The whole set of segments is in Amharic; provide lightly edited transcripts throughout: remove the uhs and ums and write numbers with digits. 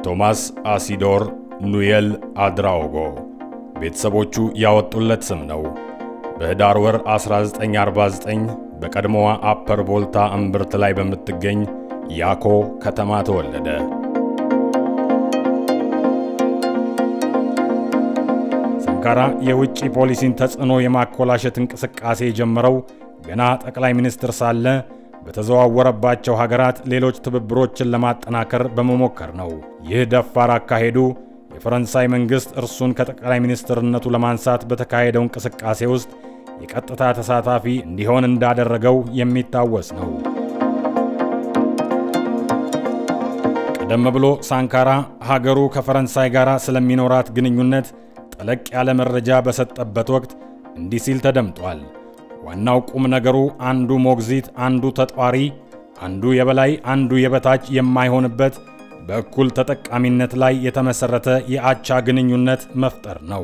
ቶማስ አሲዶር ኑየል አድራኦጎ ቤተሰቦቹ ያወጡለት ስም ነው። በህዳር ወር 1949 በቀድሞዋ አፐር ቮልታ እምብርት ላይ በምትገኝ ያኮ ከተማ ተወለደ። ሳንካራ የውጭ ፖሊሲን ተጽዕኖ የማኮላሸት እንቅስቃሴ ጀመረው ገና ጠቅላይ ሚኒስትር ሳለ በተዘዋወረባቸው ሀገራት ሌሎች ትብብሮችን ለማጠናከር በመሞከር ነው። ይህ ደፋር አካሄዱ የፈረንሳይ መንግስት እርሱን ከጠቅላይ ሚኒስትርነቱ ለማንሳት በተካሄደው እንቅስቃሴ ውስጥ የቀጥታ ተሳታፊ እንዲሆን እንዳደረገው የሚታወስ ነው። ቀደም ብሎ ሳንካራ ሀገሩ ከፈረንሳይ ጋር ስለሚኖራት ግንኙነት ጠለቅ ያለ መረጃ በሰጠበት ወቅት እንዲህ ሲል ተደምጧል። ዋናው ቁም ነገሩ አንዱ ሞግዚት አንዱ ተጧሪ አንዱ የበላይ አንዱ የበታች የማይሆንበት በእኩል ተጠቃሚነት ላይ የተመሰረተ የአቻ ግንኙነት መፍጠር ነው።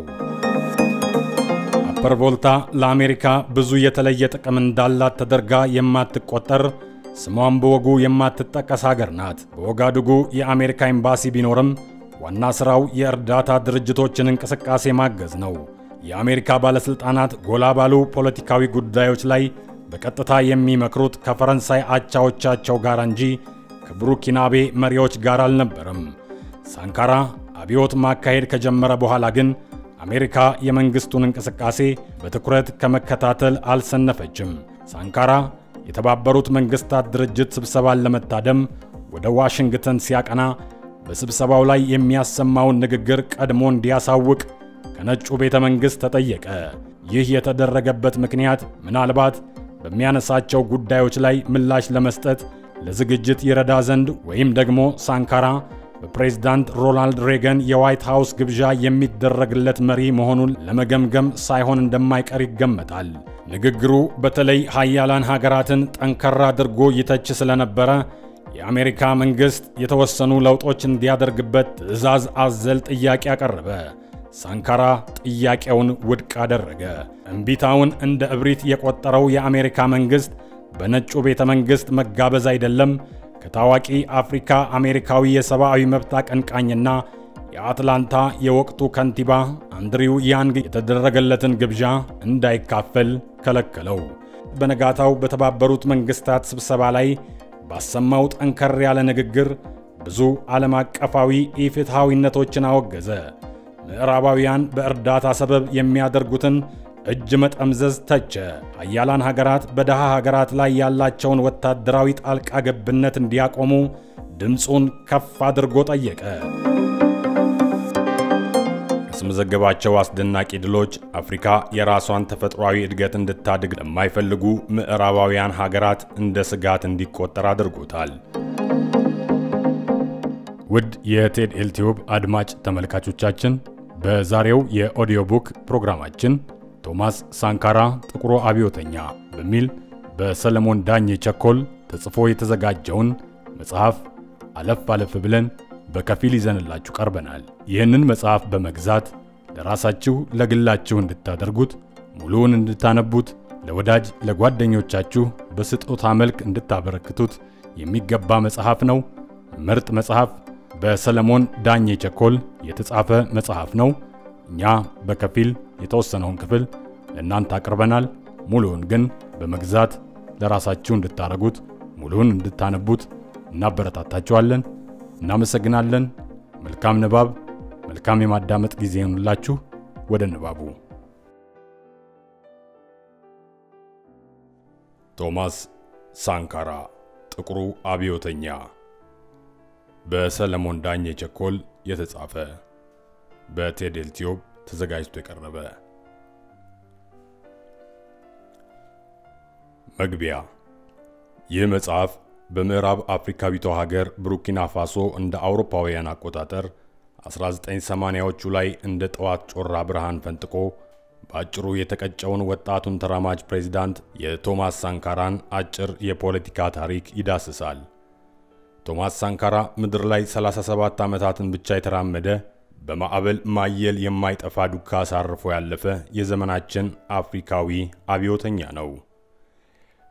አፐር ቮልታ ለአሜሪካ ብዙ የተለየ ጥቅም እንዳላት ተደርጋ የማትቆጠር ስሟን በወጉ የማትጠቀስ ሀገር ናት። በኦጋዱጉ የአሜሪካ ኤምባሲ ቢኖርም ዋና ስራው የእርዳታ ድርጅቶችን እንቅስቃሴ ማገዝ ነው። የአሜሪካ ባለስልጣናት ጎላ ባሉ ፖለቲካዊ ጉዳዮች ላይ በቀጥታ የሚመክሩት ከፈረንሳይ አቻዎቻቸው ጋር እንጂ ከቡሩኪናቤ መሪዎች ጋር አልነበረም። ሳንካራ አብዮት ማካሄድ ከጀመረ በኋላ ግን አሜሪካ የመንግስቱን እንቅስቃሴ በትኩረት ከመከታተል አልሰነፈችም። ሳንካራ የተባበሩት መንግስታት ድርጅት ስብሰባን ለመታደም ወደ ዋሽንግተን ሲያቀና በስብሰባው ላይ የሚያሰማውን ንግግር ቀድሞ እንዲያሳውቅ ከነጩ ቤተ መንግስት ተጠየቀ። ይህ የተደረገበት ምክንያት ምናልባት በሚያነሳቸው ጉዳዮች ላይ ምላሽ ለመስጠት ለዝግጅት ይረዳ ዘንድ ወይም ደግሞ ሳንካራ በፕሬዝዳንት ሮናልድ ሬገን የዋይት ሃውስ ግብዣ የሚደረግለት መሪ መሆኑን ለመገምገም ሳይሆን እንደማይቀር ይገመታል። ንግግሩ በተለይ ሀያላን ሀገራትን ጠንከራ አድርጎ ይተች ስለነበረ የአሜሪካ መንግስት የተወሰኑ ለውጦች እንዲያደርግበት ትዕዛዝ አዘል ጥያቄ አቀረበ። ሳንካራ ጥያቄውን ውድቅ አደረገ። እምቢታውን እንደ እብሪት የቆጠረው የአሜሪካ መንግስት በነጩ ቤተ መንግስት መጋበዝ አይደለም ከታዋቂ አፍሪካ አሜሪካዊ የሰብአዊ መብት አቀንቃኝና የአትላንታ የወቅቱ ከንቲባ አንድሪው ያንግ የተደረገለትን ግብዣ እንዳይካፈል ከለከለው። በነጋታው በተባበሩት መንግስታት ስብሰባ ላይ ባሰማው ጠንከር ያለ ንግግር ብዙ ዓለም አቀፋዊ ኢፍትሃዊነቶችን አወገዘ። ምዕራባውያን በእርዳታ ሰበብ የሚያደርጉትን እጅ መጠምዘዝ ተቸ። ሀያላን ሀገራት በደሃ ሀገራት ላይ ያላቸውን ወታደራዊ ጣልቃ ገብነት እንዲያቆሙ ድምፁን ከፍ አድርጎ ጠየቀ። ያስመዘገባቸው አስደናቂ ድሎች አፍሪካ የራሷን ተፈጥሯዊ እድገት እንድታድግ ለማይፈልጉ ምዕራባውያን ሀገራት እንደ ስጋት እንዲቆጠር አድርጎታል። ውድ የቴድኤል ቲዩብ አድማጭ ተመልካቾቻችን በዛሬው የኦዲዮ ቡክ ፕሮግራማችን ቶማስ ሳንካራ ጥቁሩ አብዮተኛ በሚል በሰለሞን ዳኜ ቸኮል ተጽፎ የተዘጋጀውን መጽሐፍ አለፍ ብለን በከፊል ይዘንላችሁ ቀርበናል። ይህንን መጽሐፍ በመግዛት ለራሳችሁ ለግላችሁ እንድታደርጉት ሙሉውን እንድታነቡት ለወዳጅ ለጓደኞቻችሁ በስጦታ መልክ እንድታበረክቱት የሚገባ መጽሐፍ ነው። ምርጥ መጽሐፍ በሰለሞን ዳኜ ቸኮል የተጻፈ መጽሐፍ ነው። እኛ በከፊል የተወሰነውን ክፍል ለእናንተ አቅርበናል። ሙሉውን ግን በመግዛት ለራሳችሁ እንድታረጉት ሙሉውን እንድታነቡት እናበረታታችኋለን። እናመሰግናለን። መልካም ንባብ፣ መልካም የማዳመጥ ጊዜ ይሁንላችሁ። ወደ ንባቡ። ቶማስ ሳንካራ ጥቁሩ አብዮተኛ በሰለሞን ዳኜ ቸኮል የተጻፈ በቴድኤል ቲዩብ ተዘጋጅቶ የቀረበ መግቢያ። ይህ መጽሐፍ በምዕራብ አፍሪካዊቷ ሀገር ቡርኪና ፋሶ እንደ አውሮፓውያን አቆጣጠር 1980ዎቹ ላይ እንደ ጠዋት ጮራ ብርሃን ፈንጥቆ ባጭሩ የተቀጨውን ወጣቱን ተራማጅ ፕሬዝዳንት የቶማስ ሳንካራን አጭር የፖለቲካ ታሪክ ይዳስሳል። ቶማስ ሳንካራ ምድር ላይ 37 ዓመታትን ብቻ የተራመደ በማዕበል ማየል የማይጠፋ ዱካ አሳርፎ ያለፈ የዘመናችን አፍሪካዊ አብዮተኛ ነው።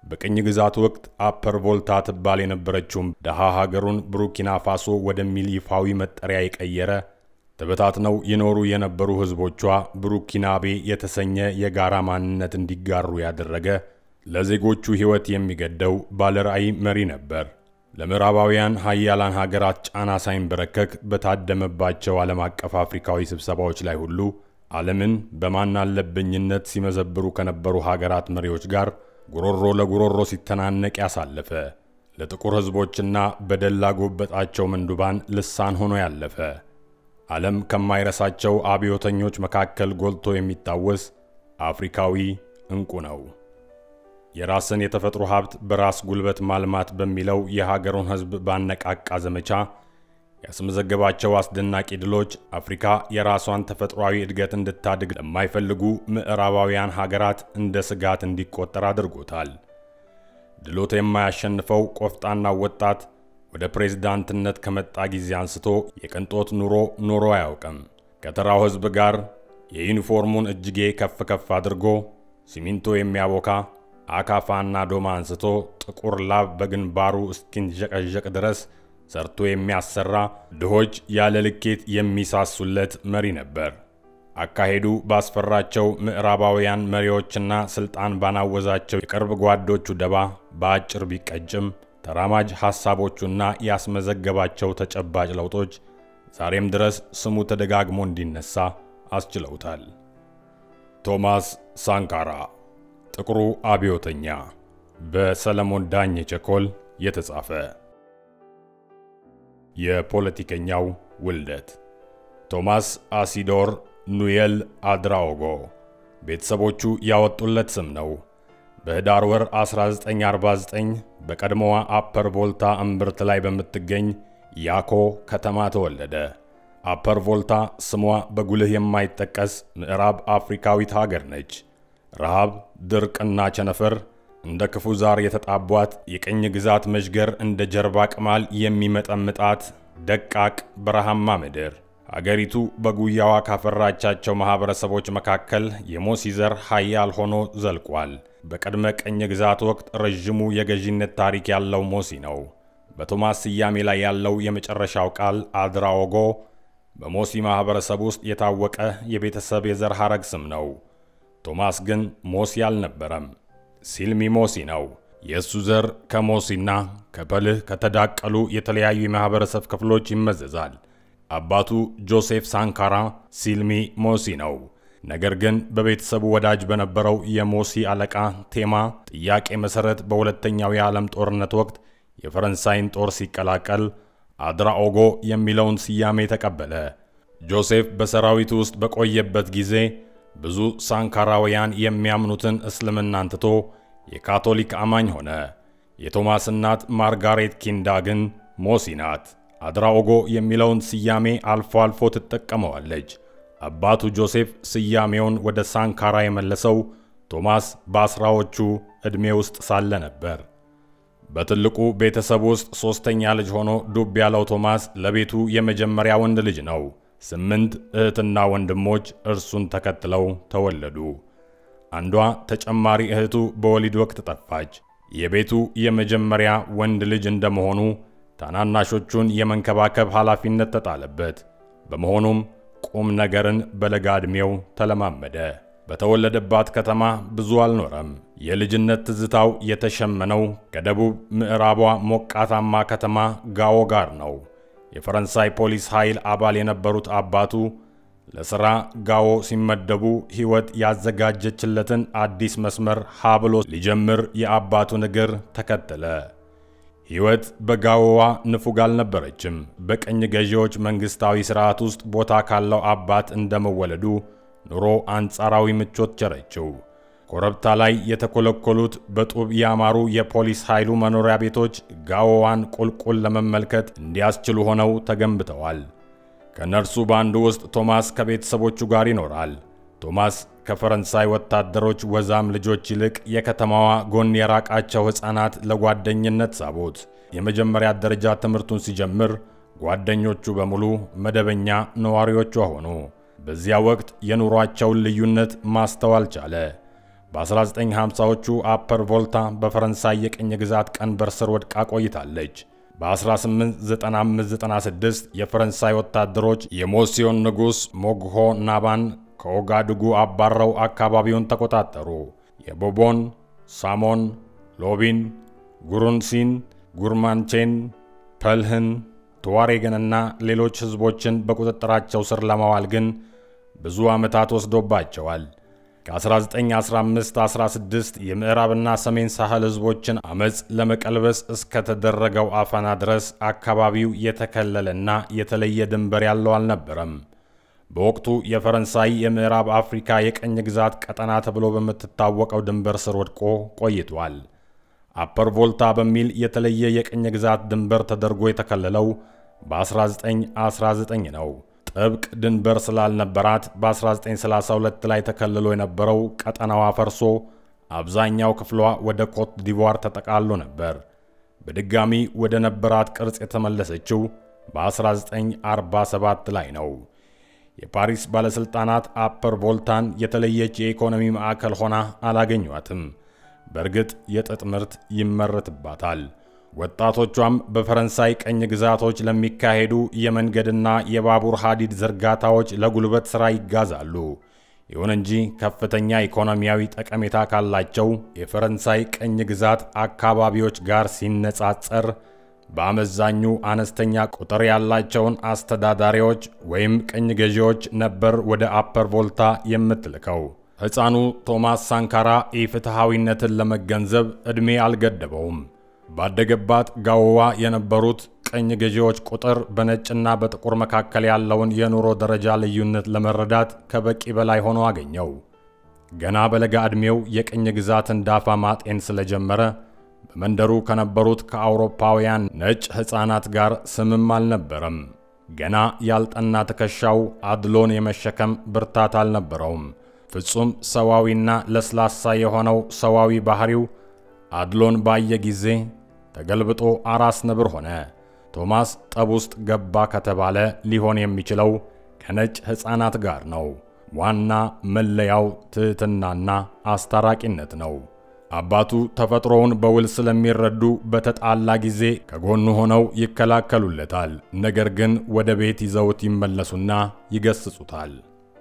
በቅኝ ግዛት ወቅት አፐር ቮልታ ትባል የነበረችው ደሃ ሀገሩን ቡርኪና ፋሶ ወደሚል ይፋዊ መጠሪያ የቀየረ ተበታትነው ይኖሩ የነበሩ ህዝቦቿ ቡርኪናቤ የተሰኘ የጋራ ማንነት እንዲጋሩ ያደረገ ለዜጎቹ ህይወት የሚገደው ባለራዕይ መሪ ነበር። ለምዕራባውያን ሀያላን ሀገራት ጫና ሳይንበረከክ በታደመባቸው ዓለም አቀፍ አፍሪካዊ ስብሰባዎች ላይ ሁሉ ዓለምን በማናለብኝነት ሲመዘብሩ ከነበሩ ሀገራት መሪዎች ጋር ጉሮሮ ለጉሮሮ ሲተናነቅ ያሳለፈ ለጥቁር ህዝቦችና በደላ ጎበጣቸው ምንዱባን ልሳን ሆኖ ያለፈ ዓለም ከማይረሳቸው አብዮተኞች መካከል ጎልቶ የሚታወስ አፍሪካዊ እንቁ ነው። የራስን የተፈጥሮ ሀብት በራስ ጉልበት ማልማት በሚለው የሀገሩን ህዝብ ባነቃቃ ዘመቻ ያስመዘገባቸው አስደናቂ ድሎች አፍሪካ የራሷን ተፈጥሯዊ እድገት እንድታድግ ለማይፈልጉ ምዕራባውያን ሀገራት እንደ ስጋት እንዲቆጠር አድርጎታል። ድሎት የማያሸንፈው ቆፍጣና ወጣት ወደ ፕሬዝዳንትነት ከመጣ ጊዜ አንስቶ የቅንጦት ኑሮ አያውቅም። ከተራው ህዝብ ጋር የዩኒፎርሙን እጅጌ ከፍ አድርጎ ሲሚንቶ የሚያቦካ አካፋና ዶማ አንስቶ ጥቁር ላብ በግንባሩ እስኪንጀቀጀቅ ድረስ ሰርቶ የሚያሰራ ድሆች ያለ ልኬት የሚሳሱለት መሪ ነበር። አካሄዱ ባስፈራቸው ምዕራባውያን መሪዎችና ስልጣን ባናወዛቸው የቅርብ ጓዶቹ ደባ በአጭር ቢቀጭም ተራማጅ ሐሳቦቹና ያስመዘገባቸው ተጨባጭ ለውጦች ዛሬም ድረስ ስሙ ተደጋግሞ እንዲነሳ አስችለውታል። ቶማስ ሳንካራ ጥቁሩ አብዮተኛ በሰለሞን ዳኜ ቸኮል የተጻፈ። የፖለቲከኛው ውልደት ቶማስ አሲዶር ኑየል አድራኦጎ ቤተሰቦቹ ያወጡለት ስም ነው። በህዳር ወር 1949 በቀድሞዋ አፐር ቮልታ እምብርት ላይ በምትገኝ ያኮ ከተማ ተወለደ። አፐር ቮልታ ስሟ በጉልህ የማይጠቀስ ምዕራብ አፍሪካዊት ሀገር ነች። ረሃብ፣ ድርቅና ቸነፈር እንደ ክፉ ዛር የተጣቧት የቅኝ ግዛት መሽገር እንደ ጀርባ ቅማል የሚመጠምጣት ደቃቅ በረሃማ ምድር አገሪቱ በጉያዋ ካፈራቻቸው ማህበረሰቦች መካከል የሞሲ ዘር ኃያል ሆኖ ዘልቋል። በቀድመ ቅኝ ግዛት ወቅት ረጅሙ የገዢነት ታሪክ ያለው ሞሲ ነው። በቶማስ ስያሜ ላይ ያለው የመጨረሻው ቃል አድራኦጎ በሞሲ ማህበረሰብ ውስጥ የታወቀ የቤተሰብ የዘር ሐረግ ስም ነው። ቶማስ ግን ሞሲ አልነበረም። ሲልሚ ሞሲ ነው። የሱ ዘር ከሞሲና ከበልህ ከተዳቀሉ የተለያዩ የማህበረሰብ ክፍሎች ይመዘዛል። አባቱ ጆሴፍ ሳንካራ ሲልሚ ሞሲ ነው። ነገር ግን በቤተሰቡ ወዳጅ በነበረው የሞሲ አለቃ ቴማ ጥያቄ መሰረት በሁለተኛው የዓለም ጦርነት ወቅት የፈረንሳይን ጦር ሲቀላቀል አድራኦጎ የሚለውን ስያሜ ተቀበለ። ጆሴፍ በሰራዊቱ ውስጥ በቆየበት ጊዜ ብዙ ሳንካራውያን የሚያምኑትን እስልምናን ትቶ የካቶሊክ አማኝ ሆነ። የቶማስ እናት ማርጋሬት ኪንዳ ግን ሞሲ ናት። አድራኦጎ የሚለውን ስያሜ አልፎ አልፎ ትጠቀመዋለች። አባቱ ጆሴፍ ስያሜውን ወደ ሳንካራ የመለሰው ቶማስ በአስራዎቹ ዕድሜ ውስጥ ሳለ ነበር። በትልቁ ቤተሰብ ውስጥ ሶስተኛ ልጅ ሆኖ ዱብ ያለው ቶማስ ለቤቱ የመጀመሪያ ወንድ ልጅ ነው። 8 እህትና ወንድሞች እርሱን ተከትለው ተወለዱ። አንዷ ተጨማሪ እህቱ በወሊድ ወቅት ጠፋች። የቤቱ የመጀመሪያ ወንድ ልጅ እንደመሆኑ ታናናሾቹን የመንከባከብ ኃላፊነት ተጣለበት። በመሆኑም ቁም ነገርን በለጋ ዕድሜው ተለማመደ። በተወለደባት ከተማ ብዙ አልኖረም። የልጅነት ትዝታው የተሸመነው ከደቡብ ምዕራቧ ሞቃታማ ከተማ ጋዎ ጋር ነው። የፈረንሳይ ፖሊስ ኃይል አባል የነበሩት አባቱ ለሥራ ጋዎ ሲመደቡ ሕይወት ያዘጋጀችለትን አዲስ መስመር ሃብሎ ሊጀምር የአባቱን እግር ተከተለ። ሕይወት በጋዎዋ ንፉግ አልነበረችም። በቅኝ ገዢዎች መንግስታዊ ሥርዓት ውስጥ ቦታ ካለው አባት እንደመወለዱ ኑሮ አንጻራዊ ምቾት ቸረችው። ኮረብታ ላይ የተኮለኮሉት በጡብ ያማሩ የፖሊስ ኃይሉ መኖሪያ ቤቶች ጋዎዋን ቁልቁል ለመመልከት እንዲያስችሉ ሆነው ተገንብተዋል። ከነርሱ ባንዱ ውስጥ ቶማስ ከቤተሰቦቹ ጋር ይኖራል። ቶማስ ከፈረንሳይ ወታደሮች ወዛም ልጆች ይልቅ የከተማዋ ጎን የራቃቸው ሕፃናት ለጓደኝነት ሳቡት። የመጀመሪያ ደረጃ ትምህርቱን ሲጀምር ጓደኞቹ በሙሉ መደበኛ ነዋሪዎቿ ሆኑ። በዚያ ወቅት የኑሯቸውን ልዩነት ማስተዋል ቻለ። በ1950ዎቹ አፐር ቮልታ በፈረንሳይ የቅኝ ግዛት ቀንበር ስር ወድቃ ቆይታለች። በ1895-96 የፈረንሳይ ወታደሮች የሞሲዮን ንጉስ ሞግሆ ናባን ከኦጋዱጉ አባረው አካባቢውን ተቆጣጠሩ። የቦቦን፣ ሳሞን፣ ሎቢን፣ ጉሩንሲን፣ ጉርማንቼን፣ ፐልህን፣ ተዋሬግንና ሌሎች ህዝቦችን በቁጥጥራቸው ስር ለማዋል ግን ብዙ ዓመታት ወስዶባቸዋል። ከ1915-16 የምዕራብና ሰሜን ሳህል ህዝቦችን አመጽ ለመቀልበስ እስከ ተደረገው አፈና ድረስ አካባቢው የተከለለና የተለየ ድንበር ያለው አልነበረም። በወቅቱ የፈረንሳይ የምዕራብ አፍሪካ የቀኝ ግዛት ቀጠና ተብሎ በመትታወቀው ድንበር ስር ወድቆ ቆይቷል። አፐር ቮልታ በሚል የተለየ የቀኝ ግዛት ድንበር ተደርጎ የተከለለው በ1919 ነው። ጥብቅ ድንበር ስላልነበራት በ1932 ላይ ተከልሎ የነበረው ቀጠናዋ ፈርሶ አብዛኛው ክፍሏ ወደ ኮት ዲቮር ተጠቃሎ ነበር። በድጋሚ ወደ ነበራት ቅርጽ የተመለሰችው በ1947 ላይ ነው። የፓሪስ ባለስልጣናት አፐር ቮልታን የተለየች የኢኮኖሚ ማዕከል ሆና አላገኟትም። በእርግጥ የጥጥ ምርት ይመረትባታል። ወጣቶቿም በፈረንሳይ ቀኝ ግዛቶች ለሚካሄዱ የመንገድና የባቡር ሐዲድ ዝርጋታዎች ለጉልበት ሥራ ይጋዛሉ። ይሁን እንጂ ከፍተኛ ኢኮኖሚያዊ ጠቀሜታ ካላቸው የፈረንሳይ ቀኝ ግዛት አካባቢዎች ጋር ሲነጻጸር በአመዛኙ አነስተኛ ቁጥር ያላቸውን አስተዳዳሪዎች ወይም ቀኝ ገዢዎች ነበር ወደ አፐር ቮልታ የምትልከው። ሕፃኑ ቶማስ ሳንካራ ኢፍትሐዊነትን ለመገንዘብ ዕድሜ አልገደበውም። ባደገባት ጋዎዋ የነበሩት ቀኝ ገዢዎች ቁጥር በነጭና በጥቁር መካከል ያለውን የኑሮ ደረጃ ልዩነት ለመረዳት ከበቂ በላይ ሆኖ አገኘው። ገና በለጋ ዕድሜው የቀኝ ግዛትን ዳፋ ማጤን ስለጀመረ በመንደሩ ከነበሩት ከአውሮፓውያን ነጭ ሕፃናት ጋር ስምም አልነበረም። ገና ያልጠና ትከሻው አድሎን የመሸከም ብርታት አልነበረውም። ፍጹም ሰዋዊና ለስላሳ የሆነው ሰዋዊ ባህሪው አድሎን ባየ ጊዜ ተገልብጦ አራስ ነብር ሆነ። ቶማስ ጠብ ውስጥ ገባ ከተባለ ሊሆን የሚችለው ከነጭ ሕፃናት ጋር ነው። ዋና መለያው ትህትናና አስታራቂነት ነው። አባቱ ተፈጥሮውን በውል ስለሚረዱ በተጣላ ጊዜ ከጎኑ ሆነው ይከላከሉለታል። ነገር ግን ወደ ቤት ይዘውት ይመለሱና ይገስጹታል።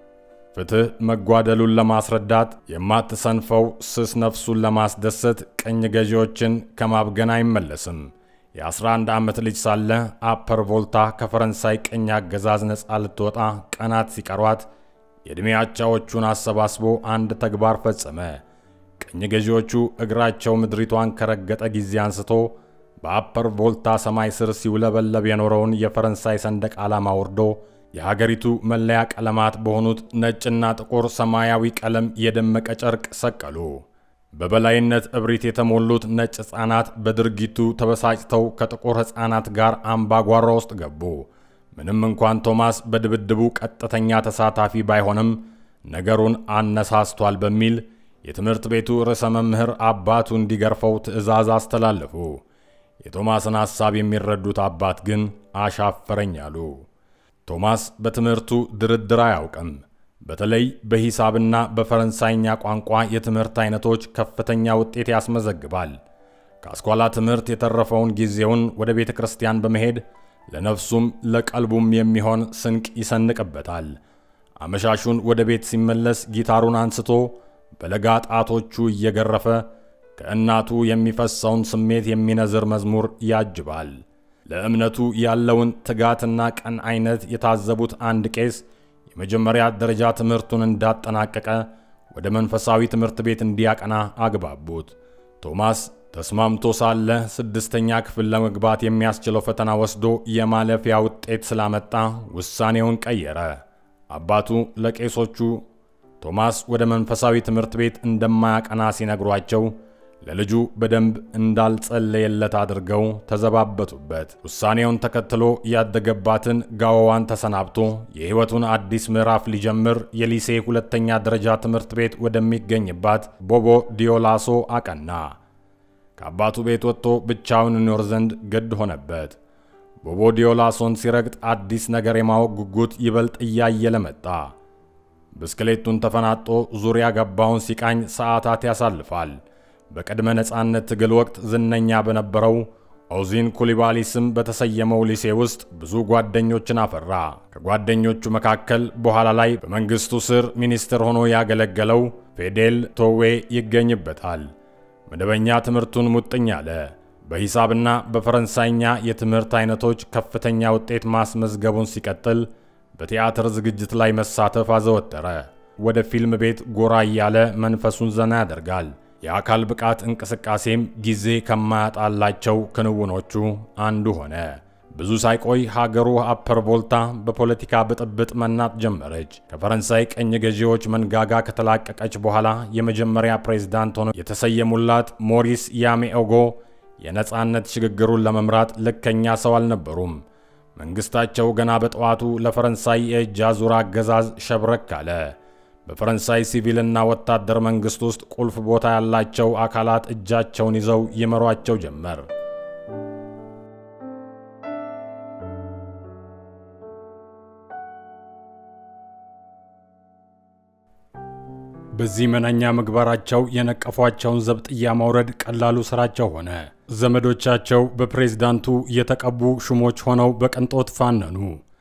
ፍትህ መጓደሉን ለማስረዳት የማትሰንፈው ስስ ነፍሱን ለማስደሰት ቀኝ ገዢዎችን ከማብገን አይመለስም። የ11 ዓመት ልጅ ሳለ አፐር ቮልታ ከፈረንሳይ ቀኝ አገዛዝ ነፃ ልትወጣ ቀናት ሲቀሯት የዕድሜ አቻዎቹን አሰባስቦ አንድ ተግባር ፈጸመ። ቀኝ ገዢዎቹ እግራቸው ምድሪቷን ከረገጠ ጊዜ አንስቶ በአፐር ቮልታ ሰማይ ስር ሲውለበለብ የኖረውን የፈረንሳይ ሰንደቅ ዓላማ ወርዶ የሀገሪቱ መለያ ቀለማት በሆኑት ነጭና ጥቁር ሰማያዊ ቀለም የደመቀ ጨርቅ ሰቀሉ። በበላይነት እብሪት የተሞሉት ነጭ ሕፃናት በድርጊቱ ተበሳጭተው ከጥቁር ሕፃናት ጋር አምባጓሮ ውስጥ ገቡ። ምንም እንኳን ቶማስ በድብድቡ ቀጥተኛ ተሳታፊ ባይሆንም ነገሩን አነሳስቷል በሚል የትምህርት ቤቱ ርዕሰ መምህር አባቱ እንዲገርፈው ትዕዛዝ አስተላለፉ። የቶማስን ሐሳብ የሚረዱት አባት ግን አሻፈረኝ አሉ። ቶማስ በትምህርቱ ድርድር አያውቅም። በተለይ በሂሳብና በፈረንሳይኛ ቋንቋ የትምህርት አይነቶች ከፍተኛ ውጤት ያስመዘግባል። ከአስኳላ ትምህርት የተረፈውን ጊዜውን ወደ ቤተ ክርስቲያን በመሄድ ለነፍሱም ለቀልቡም የሚሆን ስንቅ ይሰንቅበታል። አመሻሹን ወደ ቤት ሲመለስ ጊታሩን አንስቶ በለጋ ጣቶቹ እየገረፈ ከእናቱ የሚፈሰውን ስሜት የሚነዝር መዝሙር ያጅባል። ለእምነቱ ያለውን ትጋትና ቀን አይነት የታዘቡት አንድ ቄስ የመጀመሪያ ደረጃ ትምህርቱን እንዳጠናቀቀ ወደ መንፈሳዊ ትምህርት ቤት እንዲያቀና አግባቡት። ቶማስ ተስማምቶ ሳለ 6ኛ ክፍል ለመግባት የሚያስችለው ፈተና ወስዶ የማለፊያ ውጤት ስላመጣ ውሳኔውን ቀየረ። አባቱ ለቄሶቹ ቶማስ ወደ መንፈሳዊ ትምህርት ቤት እንደማያቀና ሲነግሯቸው ለልጁ በደንብ እንዳልጸለየለት አድርገው ተዘባበቱበት። ውሳኔውን ተከትሎ ያደገባትን ጋዋዋን ተሰናብቶ የሕይወቱን አዲስ ምዕራፍ ሊጀምር የሊሴ 2ኛ ደረጃ ትምህርት ቤት ወደሚገኝባት ቦቦ ዲዮላሶ አቀና። ከአባቱ ቤት ወጥቶ ብቻውን ይኖር ዘንድ ግድ ሆነበት። ቦቦ ዲዮላሶን ሲረግጥ አዲስ ነገር የማወቅ ጉጉት ይበልጥ እያየለ መጣ። ብስክሌቱን ተፈናጦ ዙሪያ ገባውን ሲቃኝ ሰዓታት ያሳልፋል። በቀድመ ነጻነት ትግል ወቅት ዝነኛ በነበረው ኦዚን ኩሊባሊ ስም በተሰየመው ሊሴ ውስጥ ብዙ ጓደኞችን አፈራ። ከጓደኞቹ መካከል በኋላ ላይ በመንግስቱ ስር ሚኒስትር ሆኖ ያገለገለው ፌዴል ቶዌ ይገኝበታል። መደበኛ ትምህርቱን ሙጥኝ አለ። በሂሳብና በፈረንሳይኛ የትምህርት አይነቶች ከፍተኛ ውጤት ማስመዝገቡን ሲቀጥል በቲያትር ዝግጅት ላይ መሳተፍ አዘወተረ። ወደ ፊልም ቤት ጎራ ያለ መንፈሱን ዘና ያደርጋል። የአካል ብቃት እንቅስቃሴም ጊዜ ከማያጣላቸው ክንውኖቹ አንዱ ሆነ። ብዙ ሳይቆይ ሀገሩ አፐር ቮልታ በፖለቲካ ብጥብጥ መናጥ ጀመረች። ከፈረንሳይ ቀኝ ገዢዎች መንጋጋ ከተላቀቀች በኋላ የመጀመሪያ ፕሬዝዳንት ሆነው የተሰየሙላት ሞሪስ ያሜኦጎ የነጻነት ሽግግሩን ለመምራት ልከኛ ሰው አልነበሩም። መንግስታቸው ገና በጠዋቱ ለፈረንሳይ የእጅ አዙር አገዛዝ ሸብረክ አለ። በፈረንሳይ ሲቪልና ወታደር መንግስት ውስጥ ቁልፍ ቦታ ያላቸው አካላት እጃቸውን ይዘው ይመሯቸው ጀመር። በዚህ መናኛ ምግባራቸው የነቀፏቸውን ዘብጥያ ማውረድ ቀላሉ ስራቸው ሆነ። ዘመዶቻቸው በፕሬዝዳንቱ የተቀቡ ሹሞች ሆነው በቅንጦት ፋነኑ።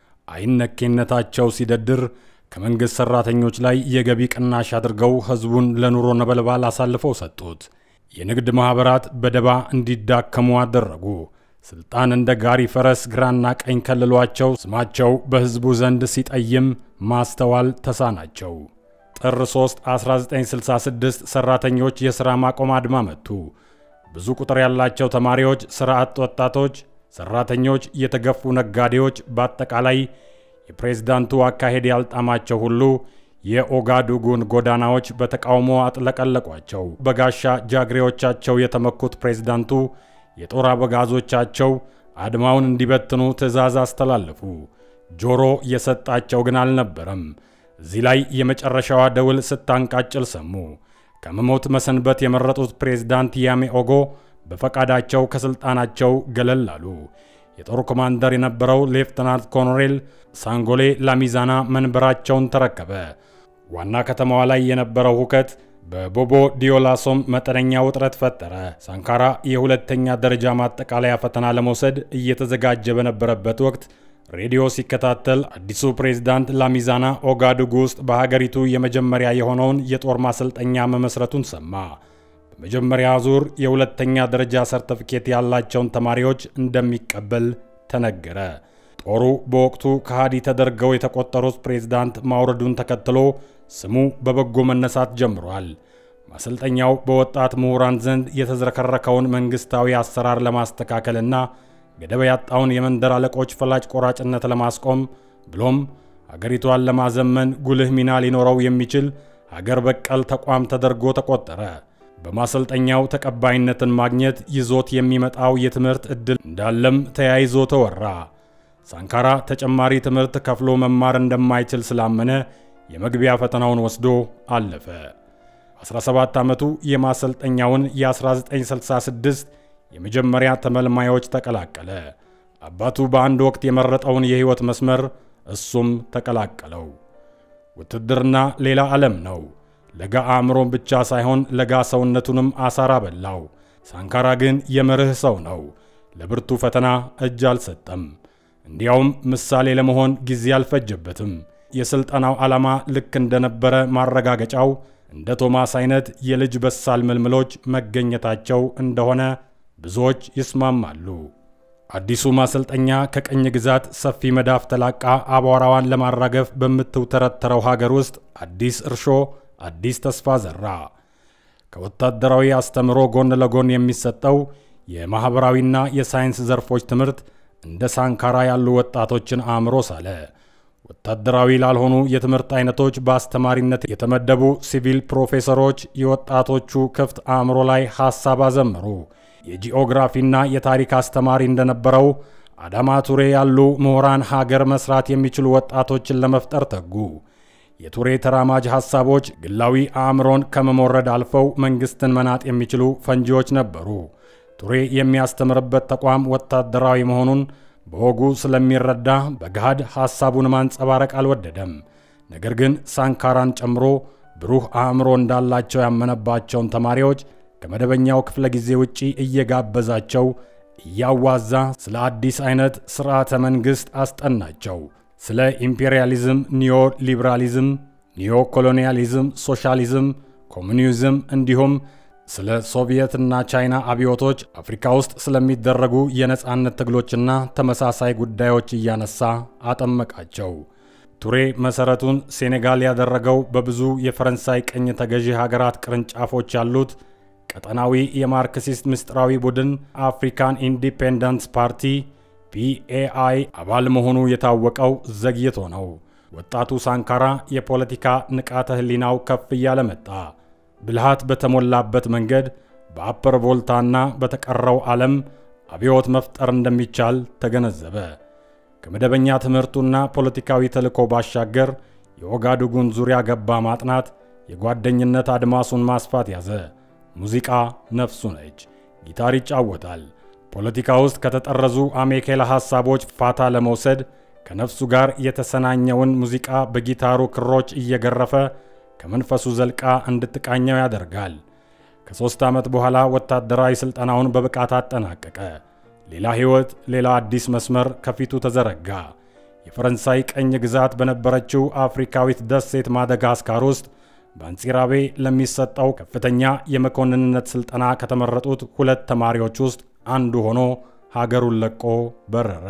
አይነኬነታቸው ሲደድር ከመንግስት ሰራተኞች ላይ የገቢ ቅናሽ አድርገው ህዝቡን ለኑሮ ነበልባል አሳልፈው ሰጡት። የንግድ ማህበራት በደባ እንዲዳከሙ አደረጉ። ስልጣን እንደ ጋሪ ፈረስ ግራና ቀኝ ከልሏቸው ስማቸው በህዝቡ ዘንድ ሲጠይም ማስተዋል ተሳናቸው። ጥር 3 1966 ሰራተኞች የሥራ ማቆም አድማ መቱ። ብዙ ቁጥር ያላቸው ተማሪዎች፣ ሥራ አጥ ወጣቶች፣ ሰራተኞች፣ የተገፉ ነጋዴዎች በአጠቃላይ የፕሬዝዳንቱ አካሄድ ያልጣማቸው ሁሉ የኦጋዱጉን ጎዳናዎች በተቃውሞ አጥለቀለቋቸው። በጋሻ ጃግሬዎቻቸው የተመኩት ፕሬዝዳንቱ የጦር አበጋዞቻቸው አድማውን እንዲበትኑ ትዕዛዝ አስተላለፉ። ጆሮ የሰጣቸው ግን አልነበረም። እዚህ ላይ የመጨረሻዋ ደውል ስታንቃጭል ሰሙ። ከመሞት መሰንበት የመረጡት ፕሬዝዳንት ያሜኦጎ በፈቃዳቸው ከስልጣናቸው ገለል አሉ። የጦር ኮማንደር የነበረው ሌፍተናንት ኮሎኔል ሳንጎሌ ላሚዛና መንበራቸውን ተረከበ። ዋና ከተማዋ ላይ የነበረው ሁከት በቦቦ ዲዮላሶም መጠነኛ ውጥረት ፈጠረ። ሳንካራ የሁለተኛ ደረጃ ማጠቃለያ ፈተና ለመውሰድ እየተዘጋጀ በነበረበት ወቅት ሬዲዮ ሲከታተል አዲሱ ፕሬዝዳንት ላሚዛና ኦጋዱጉ ውስጥ በሀገሪቱ የመጀመሪያ የሆነውን የጦር ማሰልጠኛ መመስረቱን ሰማ። በመጀመሪያ ዙር የሁለተኛ ደረጃ ሰርቲፊኬት ያላቸውን ተማሪዎች እንደሚቀበል ተነገረ። ጦሩ በወቅቱ ከሃዲ ተደርገው የተቆጠሩት ፕሬዝዳንት ማውረዱን ተከትሎ ስሙ በበጎ መነሳት ጀምሯል። ማሰልጠኛው በወጣት ምሁራን ዘንድ የተዝረከረከውን መንግስታዊ አሰራር ለማስተካከልና ገደብ ያጣውን የመንደር አለቆች ፈላጭ ቆራጭነት ለማስቆም ብሎም ሀገሪቷን ለማዘመን ጉልህ ሚና ሊኖረው የሚችል ሀገር በቀል ተቋም ተደርጎ ተቆጠረ። በማሰልጠኛው ተቀባይነትን ማግኘት ይዞት የሚመጣው የትምህርት ዕድል እንዳለም ተያይዞ ተወራ። ሳንካራ ተጨማሪ ትምህርት ከፍሎ መማር እንደማይችል ስላመነ የመግቢያ ፈተናውን ወስዶ አለፈ። 17 ዓመቱ የማሰልጠኛውን የ1966 የመጀመሪያ ተመልማዮች ተቀላቀለ። አባቱ በአንድ ወቅት የመረጠውን የህይወት መስመር እሱም ተቀላቀለው። ውትድርና ሌላ ዓለም ነው። ለጋ አእምሮን ብቻ ሳይሆን ለጋ ሰውነቱንም አሳራ በላው። ሳንካራ ግን የመርህ ሰው ነው። ለብርቱ ፈተና እጅ አልሰጠም። እንዲያውም ምሳሌ ለመሆን ጊዜ አልፈጀበትም። የስልጠናው ዓላማ ልክ እንደነበረ ማረጋገጫው እንደ ቶማስ አይነት የልጅ በሳል ምልምሎች መገኘታቸው እንደሆነ ብዙዎች ይስማማሉ። አዲሱ ማሰልጠኛ ከቀኝ ግዛት ሰፊ መዳፍ ተላቃ አቧራዋን ለማራገፍ በምትውተረተረው ሀገር ውስጥ አዲስ እርሾ፣ አዲስ ተስፋ ዘራ። ከወታደራዊ አስተምሮ ጎን ለጎን የሚሰጠው የማህበራዊና የሳይንስ ዘርፎች ትምህርት እንደ ሳንካራ ያሉ ወጣቶችን አእምሮ ሳለ። ወታደራዊ ላልሆኑ የትምህርት አይነቶች በአስተማሪነት የተመደቡ ሲቪል ፕሮፌሰሮች የወጣቶቹ ክፍት አእምሮ ላይ ሐሳብ አዘመሩ። የጂኦግራፊና የታሪክ አስተማሪ እንደነበረው አዳማ ቱሬ ያሉ ምሁራን ሀገር መስራት የሚችሉ ወጣቶችን ለመፍጠር ተጉ። የቱሬ ተራማጅ ሐሳቦች ግላዊ አእምሮን ከመሞረድ አልፈው መንግስትን መናጥ የሚችሉ ፈንጂዎች ነበሩ። ቱሬ የሚያስተምርበት ተቋም ወታደራዊ መሆኑን በወጉ ስለሚረዳ በጋድ ሐሳቡን ማንጸባረቅ አልወደደም። ነገር ግን ሳንካራን ጨምሮ ብሩህ አእምሮ እንዳላቸው ያመነባቸውን ተማሪዎች ከመደበኛው ክፍለ ጊዜ ውጪ እየጋበዛቸው እያዋዛ ስለ አዲስ አይነት ስርዓተ መንግስት አስጠናቸው። ስለ ኢምፔሪያሊዝም፣ ኒዮ ሊበራሊዝም፣ ኒዮ ኮሎኒያሊዝም፣ ሶሻሊዝም፣ ኮሙኒዝም እንዲሁም ስለ ሶቪየትና ቻይና አብዮቶች፣ አፍሪካ ውስጥ ስለሚደረጉ የነጻነት ትግሎችና ተመሳሳይ ጉዳዮች እያነሳ አጠመቃቸው። ቱሬ መሰረቱን ሴኔጋል ያደረገው በብዙ የፈረንሳይ ቅኝ ተገዢ ሀገራት ቅርንጫፎች ያሉት ቀጠናዊ የማርክሲስት ምስጢራዊ ቡድን አፍሪካን ኢንዲፔንደንስ ፓርቲ PAI አባል መሆኑ የታወቀው ዘግይቶ ነው። ወጣቱ ሳንካራ የፖለቲካ ንቃተ ህሊናው ከፍ እያለ መጣ። ብልሃት በተሞላበት መንገድ በአፐር ቮልታና በተቀረው ዓለም አብዮት መፍጠር እንደሚቻል ተገነዘበ። ከመደበኛ ትምህርቱና ፖለቲካዊ ተልዕኮ ባሻገር የኦጋዱጉን ዙሪያ ገባ ማጥናት የጓደኝነት አድማሱን ማስፋት ያዘ። ሙዚቃ ነፍሱ ነች። ጊታር ይጫወታል። ፖለቲካ ውስጥ ከተጠረዙ አሜኬላ ሐሳቦች ፋታ ለመውሰድ ከነፍሱ ጋር የተሰናኘውን ሙዚቃ በጊታሩ ክሮች እየገረፈ ከመንፈሱ ዘልቃ እንድትቃኘው ያደርጋል። ከ3 ዓመት በኋላ ወታደራዊ ስልጠናውን በብቃት አጠናቀቀ። ሌላ ህይወት፣ ሌላ አዲስ መስመር ከፊቱ ተዘረጋ። የፈረንሳይ ቀኝ ግዛት በነበረችው አፍሪካዊት ደሴት ማደጋስካር ውስጥ በአንጺራቤ ለሚሰጠው ከፍተኛ የመኮንንነት ስልጠና ከተመረጡት 2 ተማሪዎች ውስጥ አንዱ ሆኖ ሀገሩን ለቆ በረረ።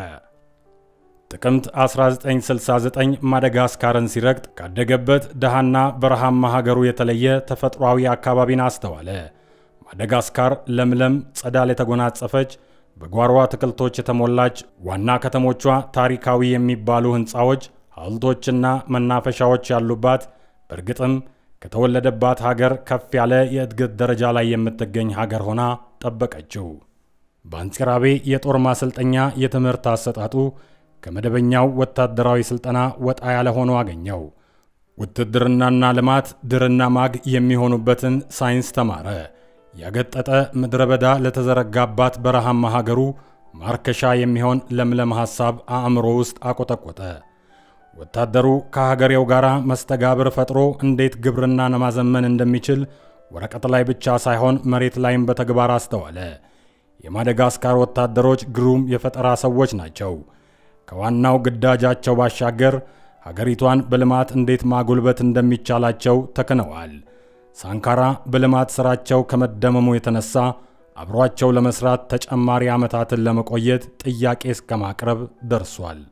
ጥቅምት 1969 ማደጋስካርን ሲረግጥ ካደገበት ደሃና በረሃማ ሀገሩ የተለየ ተፈጥሯዊ አካባቢን አስተዋለ። ማደጋስካር ለምለም ጸዳል የተጎናጸፈች በጓሮ አትክልቶች የተሞላች፣ ዋና ከተሞቿ ታሪካዊ የሚባሉ ህንጻዎች፣ ሐውልቶችና መናፈሻዎች ያሉባት፣ በእርግጥም ከተወለደባት ሀገር ከፍ ያለ የእድገት ደረጃ ላይ የምትገኝ ሀገር ሆና ጠበቀችው። በአንጺራቤ የጦር ማሰልጠኛ የትምህርት አሰጣጡ ከመደበኛው ወታደራዊ ስልጠና ወጣ ያለ ሆኖ አገኘው። ውትድርናና ልማት ድርና ማግ የሚሆኑበትን ሳይንስ ተማረ። ያገጠጠ ምድረ በዳ ለተዘረጋባት በረሃማ ሀገሩ ማርከሻ የሚሆን ለምለም ሐሳብ አእምሮ ውስጥ አቆጠቆጠ። ወታደሩ ከሀገሬው ጋራ መስተጋብር ፈጥሮ እንዴት ግብርናን ማዘመን እንደሚችል ወረቀት ላይ ብቻ ሳይሆን መሬት ላይም በተግባር አስተዋለ። የማደጋስካር ወታደሮች ግሩም የፈጠራ ሰዎች ናቸው። ከዋናው ግዳጃቸው ባሻገር ሀገሪቷን በልማት እንዴት ማጎልበት እንደሚቻላቸው ተከነዋል። ሳንካራ በልማት ስራቸው ከመደመሙ የተነሳ አብሯቸው ለመስራት ተጨማሪ ዓመታትን ለመቆየት ጥያቄ እስከማቅረብ ደርሷል።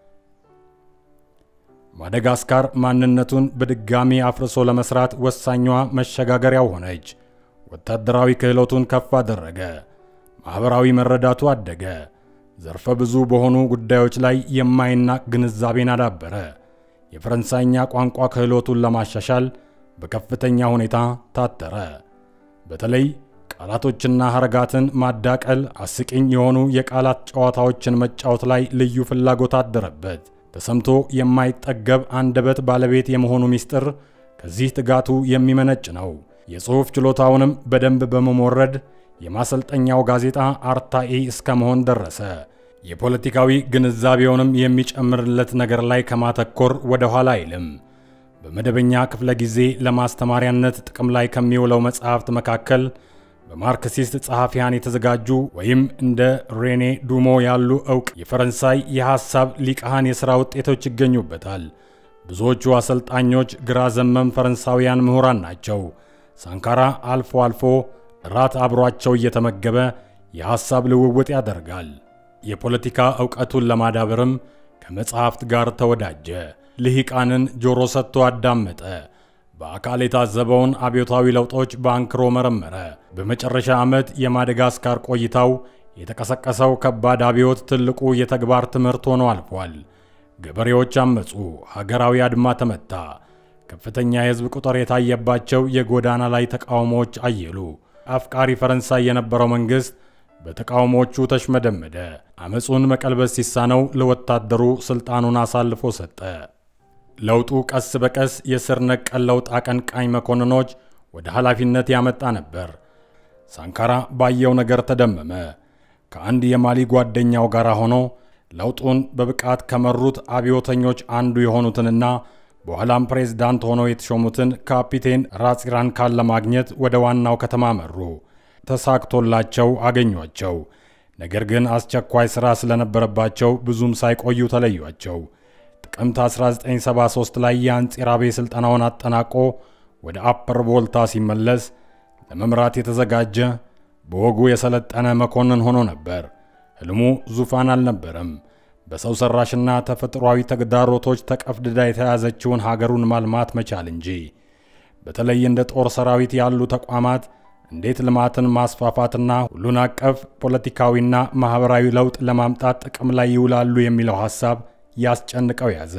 ማደጋስካር ማንነቱን በድጋሚ አፍርሶ ለመስራት ወሳኟ መሸጋገሪያው ሆነች። ወታደራዊ ክህሎቱን ከፍ አደረገ። ማህበራዊ መረዳቱ አደገ። ዘርፈ ብዙ በሆኑ ጉዳዮች ላይ የማይናቅ ግንዛቤን አዳበረ። የፈረንሳይኛ ቋንቋ ክህሎቱን ለማሻሻል በከፍተኛ ሁኔታ ታተረ። በተለይ ቃላቶችና ሐረጋትን ማዳቀል፣ አስቂኝ የሆኑ የቃላት ጨዋታዎችን መጫወት ላይ ልዩ ፍላጎት አደረበት። ተሰምቶ የማይጠገብ አንደበት ባለቤት የመሆኑ ሚስጥር ከዚህ ትጋቱ የሚመነጭ ነው። የጽሑፍ ችሎታውንም በደንብ በመሞረድ የማሰልጠኛው ጋዜጣ አርታኢ እስከመሆን ደረሰ። የፖለቲካዊ ግንዛቤውንም የሚጨምርለት ነገር ላይ ከማተኮር ወደ ኋላ አይልም። በመደበኛ ክፍለ ጊዜ ለማስተማሪያነት ጥቅም ላይ ከሚውለው መጽሐፍት መካከል በማርክሲስት ጸሐፊያን የተዘጋጁ ወይም እንደ ሬኔ ዱሞ ያሉ ዕውቅ የፈረንሳይ የሐሳብ ሊቃሃን የሥራ ውጤቶች ይገኙበታል። ብዙዎቹ አሰልጣኞች ግራ ዘመም ፈረንሳውያን ምሁራን ናቸው። ሳንካራ አልፎ አልፎ ራት አብሯቸው እየተመገበ የሐሳብ ልውውጥ ያደርጋል። የፖለቲካ ዕውቀቱን ለማዳበርም ከመጽሐፍት ጋር ተወዳጀ። ልሂቃንን ጆሮ ሰጥቶ አዳመጠ። በአካል የታዘበውን አብዮታዊ ለውጦች በአንክሮ መረመረ። በመጨረሻ ዓመት የማደጋስካር ቆይታው የተቀሰቀሰው ከባድ አብዮት ትልቁ የተግባር ትምህርት ሆኖ አልፏል። ገበሬዎች አመጹ። ሀገራዊ አድማ ተመታ። ከፍተኛ የሕዝብ ቁጥር የታየባቸው የጎዳና ላይ ተቃውሞዎች አየሉ። አፍቃሪ ፈረንሳይ የነበረው መንግስት በተቃውሞቹ ተሽመደመደ። አመጹን መቀልበስ ሲሳነው ለወታደሩ ስልጣኑን አሳልፎ ሰጠ። ለውጡ ቀስ በቀስ የስር ነቀል ለውጥ አቀንቃኝ መኮንኖች ወደ ኃላፊነት ያመጣ ነበር። ሳንካራ ባየው ነገር ተደመመ። ከአንድ የማሊ ጓደኛው ጋር ሆኖ ለውጡን በብቃት ከመሩት አብዮተኞች አንዱ የሆኑትንና በኋላም ፕሬዝዳንት ሆነው የተሾሙትን ካፒቴን ራጽራን ካል ለማግኘት ወደ ዋናው ከተማ መሩ። ተሳክቶላቸው አገኟቸው። ነገር ግን አስቸኳይ ሥራ ስለነበረባቸው ብዙም ሳይቆዩ ተለዩአቸው። ጥቅምት 1973 ላይ የአንጺራቤ ስልጠናውን አጠናቆ ወደ አፐር ቮልታ ሲመለስ ለመምራት የተዘጋጀ በወጉ የሰለጠነ መኮንን ሆኖ ነበር። ህልሙ ዙፋን አልነበረም። በሰው ሰራሽና ተፈጥሯዊ ተግዳሮቶች ተቀፍድዳ የተያዘችውን ሀገሩን ማልማት መቻል እንጂ። በተለይ እንደ ጦር ሰራዊት ያሉ ተቋማት እንዴት ልማትን ማስፋፋትና ሁሉን አቀፍ ፖለቲካዊና ማህበራዊ ለውጥ ለማምጣት ጥቅም ላይ ይውላሉ የሚለው ሐሳብ ያስጨንቀው ያዘ።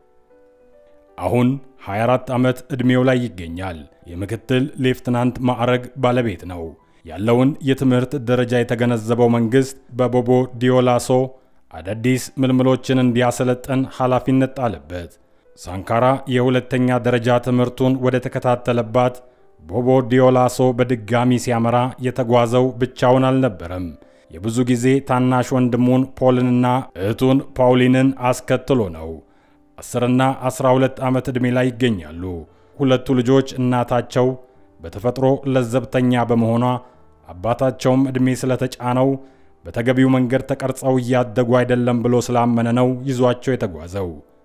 አሁን 24 ዓመት ዕድሜው ላይ ይገኛል። የምክትል ሌፍትናንት ማዕረግ ባለቤት ነው። ያለውን የትምህርት ደረጃ የተገነዘበው መንግስት በቦቦ ዲዮላሶ አዳዲስ ምልምሎችን እንዲያሰለጥን ኃላፊነት ጣለበት። ሳንካራ የሁለተኛ ደረጃ ትምህርቱን ወደ ተከታተለባት ቦቦ ዲዮላሶ በድጋሚ ሲያመራ የተጓዘው ብቻውን አልነበረም። የብዙ ጊዜ ታናሽ ወንድሙን ፖልንና እህቱን ፓውሊንን አስከትሎ ነው። 10 እና 12 ዓመት ዕድሜ ላይ ይገኛሉ። ሁለቱ ልጆች እናታቸው በተፈጥሮ ለዘብተኛ በመሆኗ አባታቸውም ዕድሜ ስለተጫነው በተገቢው መንገድ ተቀርጸው ያደጉ አይደለም ብሎ ስላመነ ነው ይዟቸው የተጓዘው።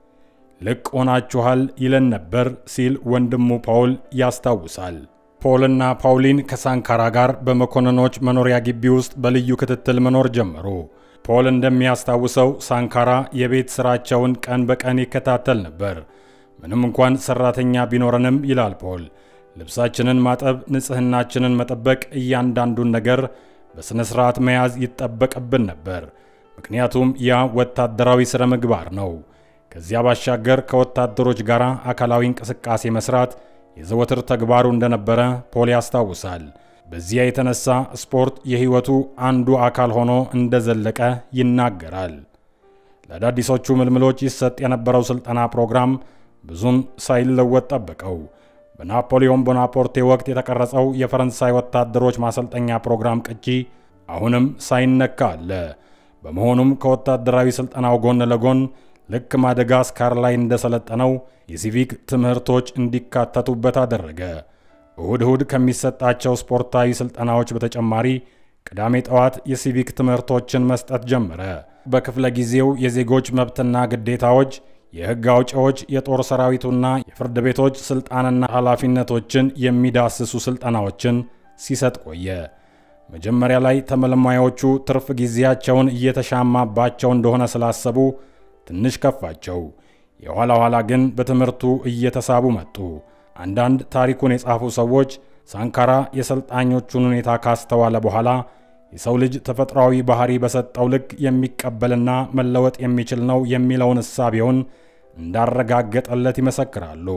ልቅ ሆናችኋል ይለን ነበር ሲል ወንድሙ ፓውል ያስታውሳል። ፖልና ፓውሊን ከሳንካራ ጋር በመኮንኖች መኖሪያ ግቢ ውስጥ በልዩ ክትትል መኖር ጀመሩ። ፖል እንደሚያስታውሰው ሳንካራ የቤት ስራቸውን ቀን በቀን ይከታተል ነበር። ምንም እንኳን ሰራተኛ ቢኖርንም ይላል ፖል፣ ልብሳችንን ማጠብ፣ ንጽህናችንን መጠበቅ፣ እያንዳንዱን ነገር በስነ ስርዓት መያዝ ይጠበቅብን ነበር። ምክንያቱም ያ ወታደራዊ ስነ ምግባር ነው። ከዚያ ባሻገር ከወታደሮች ጋር አካላዊ እንቅስቃሴ መስራት የዘወትር ተግባሩ እንደነበረ ፖል ያስታውሳል። በዚያ የተነሳ ስፖርት የህይወቱ አንዱ አካል ሆኖ እንደዘለቀ ይናገራል። ለአዳዲሶቹ ምልምሎች ይሰጥ የነበረው ስልጠና ፕሮግራም ብዙም ሳይለወጥ ጠበቀው። በናፖሊዮን ቦናፖርቴ ወቅት የተቀረጸው የፈረንሳይ ወታደሮች ማሰልጠኛ ፕሮግራም ቅጂ አሁንም ሳይነካ አለ። በመሆኑም ከወታደራዊ ስልጠናው ጎን ለጎን ልክ ማደጋስካር ላይ እንደሰለጠነው የሲቪክ ትምህርቶች እንዲካተቱበት አደረገ። እሁድ ከሚሰጣቸው ስፖርታዊ ስልጠናዎች በተጨማሪ ቅዳሜ ጠዋት የሲቪክ ትምህርቶችን መስጠት ጀመረ። በክፍለ ጊዜው የዜጎች መብትና ግዴታዎች፣ የህግ አውጪዎች፣ የጦር ሰራዊቱና የፍርድ ቤቶች ስልጣንና ኃላፊነቶችን የሚዳስሱ ስልጠናዎችን ሲሰጥ ቆየ። መጀመሪያ ላይ ተመልማዮቹ ትርፍ ጊዜያቸውን እየተሻማባቸው እንደሆነ ስላሰቡ ትንሽ ከፋቸው። የኋላ ኋላ ግን በትምህርቱ እየተሳቡ መጡ። አንዳንድ ታሪኩን የጻፉ ሰዎች ሳንካራ የሰልጣኞቹን ሁኔታ ካስተዋለ በኋላ የሰው ልጅ ተፈጥሯዊ ባህሪ በሰጠው ልክ የሚቀበልና መለወጥ የሚችል ነው የሚለውን እሳቤውን እንዳረጋገጠለት ይመሰክራሉ።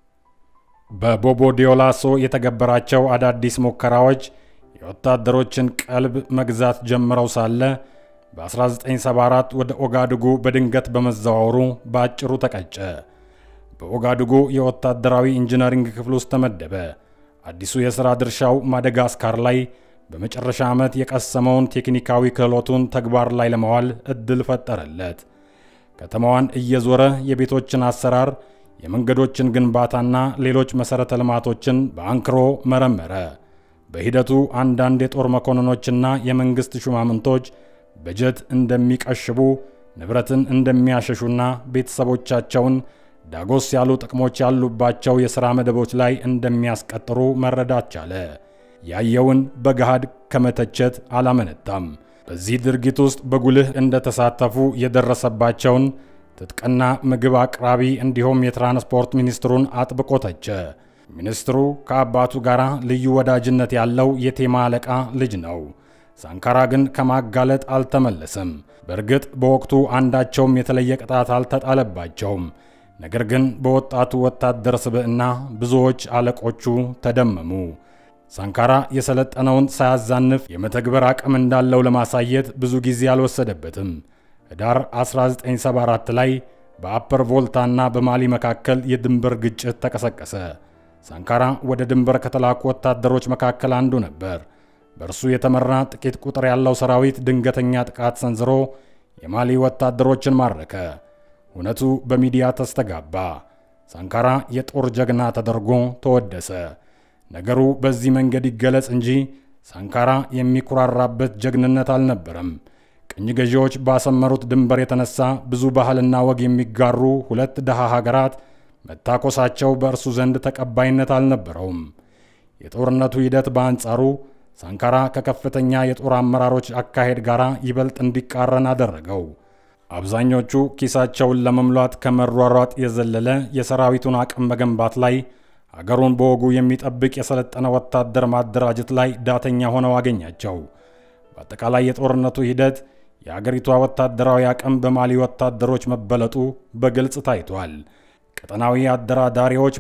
በቦቦ ዲዮላሶ የተገበራቸው አዳዲስ ሙከራዎች የወታደሮችን ቀልብ መግዛት ጀምረው ሳለ በ1974 ወደ ኦጋዱጉ በድንገት በመዘዋወሩ በአጭሩ ተቀጨ። በኦጋዱጉ የወታደራዊ ኢንጂነሪንግ ክፍል ውስጥ ተመደበ። አዲሱ የሥራ ድርሻው ማደጋስካር ላይ በመጨረሻ ዓመት የቀሰመውን ቴክኒካዊ ክህሎቱን ተግባር ላይ ለማዋል እድል ፈጠረለት። ከተማዋን እየዞረ የቤቶችን አሰራር፣ የመንገዶችን ግንባታና ሌሎች መሠረተ ልማቶችን በአንክሮ መረመረ። በሂደቱ አንዳንድ የጦር መኮንኖችና የመንግሥት ሹማምንቶች በጀት እንደሚቀሽቡ፣ ንብረትን እንደሚያሸሹና ቤተሰቦቻቸውን ዳጎስ ያሉ ጥቅሞች ያሉባቸው የሥራ መደቦች ላይ እንደሚያስቀጥሩ መረዳት ቻለ። ያየውን በገሃድ ከመተቸት አላመነታም። በዚህ ድርጊት ውስጥ በጉልህ እንደተሳተፉ የደረሰባቸውን ትጥቅና ምግብ አቅራቢ እንዲሁም የትራንስፖርት ሚኒስትሩን አጥብቆ ተቸ። ሚኒስትሩ ከአባቱ ጋር ልዩ ወዳጅነት ያለው የቴማ አለቃ ልጅ ነው። ሳንካራ ግን ከማጋለጥ አልተመለሰም። በእርግጥ በወቅቱ አንዳቸውም የተለየ ቅጣት አልተጣለባቸውም። ነገር ግን በወጣቱ ወታደር ስብዕና ብዙዎች አለቆቹ ተደመሙ። ሳንካራ የሰለጠነውን ሳያዛንፍ የመተግበር አቅም እንዳለው ለማሳየት ብዙ ጊዜ አልወሰደበትም። ህዳር 1974 ላይ በአፐር ቮልታና በማሊ መካከል የድንበር ግጭት ተቀሰቀሰ። ሳንካራ ወደ ድንበር ከተላኩ ወታደሮች መካከል አንዱ ነበር። በእርሱ የተመራ ጥቂት ቁጥር ያለው ሰራዊት ድንገተኛ ጥቃት ሰንዝሮ የማሊ ወታደሮችን ማረከ። እውነቱ በሚዲያ ተስተጋባ። ሳንካራ የጦር ጀግና ተደርጎ ተወደሰ። ነገሩ በዚህ መንገድ ይገለጽ እንጂ ሳንካራ የሚኩራራበት ጀግንነት አልነበረም። ቅኝ ገዢዎች ባሰመሩት ድንበር የተነሳ ብዙ ባህልና ወግ የሚጋሩ ሁለት ደሃ ሀገራት መታኮሳቸው በእርሱ ዘንድ ተቀባይነት አልነበረውም። የጦርነቱ ሂደት በአንጻሩ ሳንካራ ከከፍተኛ የጦር አመራሮች አካሄድ ጋር ይበልጥ እንዲቃረን አደረገው። አብዛኞቹ ኪሳቸውን ለመምሏት ከመሯሯጥ የዘለለ የሰራዊቱን አቅም መገንባት ላይ አገሩን በወጉ የሚጠብቅ የሰለጠነ ወታደር ማደራጀት ላይ ዳተኛ ሆነው አገኛቸው። በአጠቃላይ የጦርነቱ ሂደት የአገሪቷ ወታደራዊ አቅም በማሊ ወታደሮች መበለጡ በግልጽ ታይቷል። ቀጠናዊ አደራዳሪዎች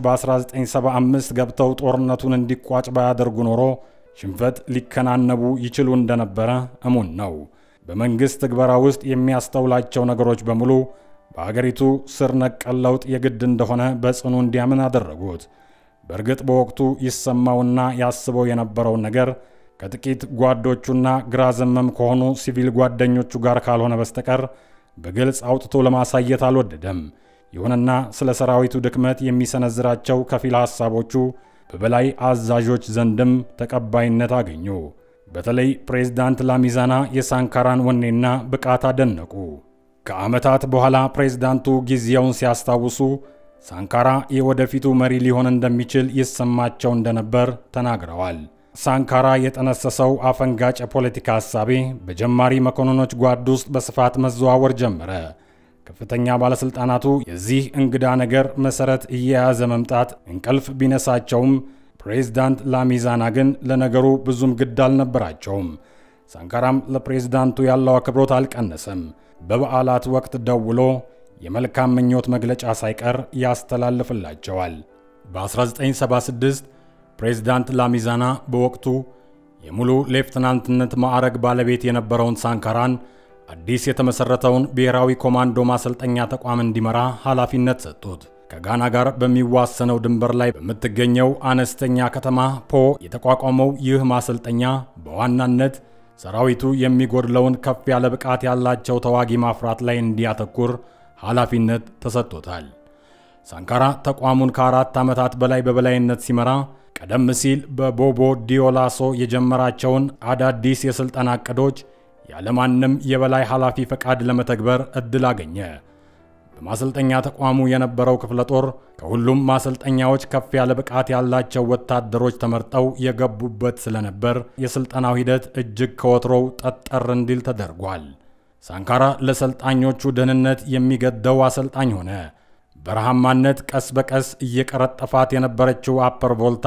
በ1975 ገብተው ጦርነቱን እንዲቋጭ ባያደርጉ ኖሮ ሽንፈት ሊከናነቡ ይችሉ እንደነበረ እሙን ነው። በመንግስት ትግበራ ውስጥ የሚያስተውላቸው ነገሮች በሙሉ በአገሪቱ ስር ነቀል ለውጥ የግድ እንደሆነ በጽኑ እንዲያምን አደረጉት። በእርግጥ በወቅቱ ይሰማውና ያስበው የነበረው ነገር ከጥቂት ጓዶቹና ግራ ዘመም ከሆኑ ሲቪል ጓደኞቹ ጋር ካልሆነ በስተቀር በግልጽ አውጥቶ ለማሳየት አልወደደም። ይሁንና ስለ ሰራዊቱ ድክመት የሚሰነዝራቸው ከፊል ሐሳቦቹ በበላይ አዛዦች ዘንድም ተቀባይነት አገኙ። በተለይ ፕሬዝዳንት ላሚዛና የሳንካራን ወኔና ብቃት አደነቁ። ከዓመታት በኋላ ፕሬዝዳንቱ ጊዜውን ሲያስታውሱ ሳንካራ የወደፊቱ መሪ ሊሆን እንደሚችል ይሰማቸው እንደነበር ተናግረዋል። ሳንካራ የጠነሰሰው አፈንጋጭ ፖለቲካ ሐሳቤ በጀማሪ መኮንኖች ጓድ ውስጥ በስፋት መዘዋወር ጀመረ። ከፍተኛ ባለስልጣናቱ የዚህ እንግዳ ነገር መሰረት እየያዘ መምጣት እንቅልፍ ቢነሳቸውም ፕሬዝዳንት ላሚዛና ግን ለነገሩ ብዙም ግድ አልነበራቸውም። ሳንካራም ለፕሬዝዳንቱ ያለው አክብሮት አልቀነሰም። በበዓላት ወቅት ደውሎ የመልካም ምኞት መግለጫ ሳይቀር ያስተላልፍላቸዋል። በ1976 ፕሬዝዳንት ላሚዛና በወቅቱ የሙሉ ሌፍትናንትነት ማዕረግ ባለቤት የነበረውን ሳንካራን አዲስ የተመሰረተውን ብሔራዊ ኮማንዶ ማሰልጠኛ ተቋም እንዲመራ ኃላፊነት ሰጡት። ከጋና ጋር በሚዋሰነው ድንበር ላይ በምትገኘው አነስተኛ ከተማ ፖ የተቋቋመው ይህ ማሰልጠኛ በዋናነት ሰራዊቱ የሚጎድለውን ከፍ ያለ ብቃት ያላቸው ተዋጊ ማፍራት ላይ እንዲያተኩር ኃላፊነት ተሰጥቶታል። ሳንካራ ተቋሙን ከ4 ዓመታት በላይ በበላይነት ሲመራ ቀደም ሲል በቦቦ ዲዮላሶ የጀመራቸውን አዳዲስ የስልጠና ዕቅዶች ያለማንም የበላይ ኃላፊ ፈቃድ ለመተግበር እድል አገኘ። በማሰልጠኛ ተቋሙ የነበረው ክፍለ ጦር ከሁሉም ማሰልጠኛዎች ከፍ ያለ ብቃት ያላቸው ወታደሮች ተመርጠው የገቡበት ስለነበር የስልጠናው ሂደት እጅግ ከወትሮው ጠጠር እንዲል ተደርጓል። ሳንካራ ለሰልጣኞቹ ደህንነት የሚገደው አሰልጣኝ ሆነ። በረሃማነት ቀስ በቀስ እየቀረጠፋት የነበረችው አፐር ቮልታ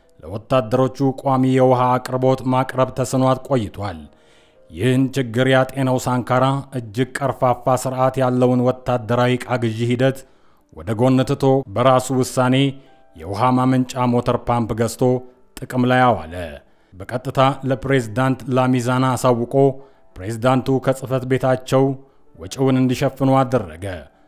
ለወታደሮቹ ቋሚ የውሃ አቅርቦት ማቅረብ ተስኗት ቆይቷል። ይህን ችግር ያጤነው ሳንካራ እጅግ ቀርፋፋ ስርዓት ያለውን ወታደራዊ ዕቃ ግዢ ሂደት ወደ ጎን ትቶ በራሱ ውሳኔ የውሃ ማመንጫ ሞተር ፓምፕ ገዝቶ ጥቅም ላይ አዋለ። በቀጥታ ለፕሬዝዳንት ላሚዛና አሳውቆ ፕሬዝዳንቱ ከጽህፈት ቤታቸው ወጪውን እንዲሸፍኑ አደረገ።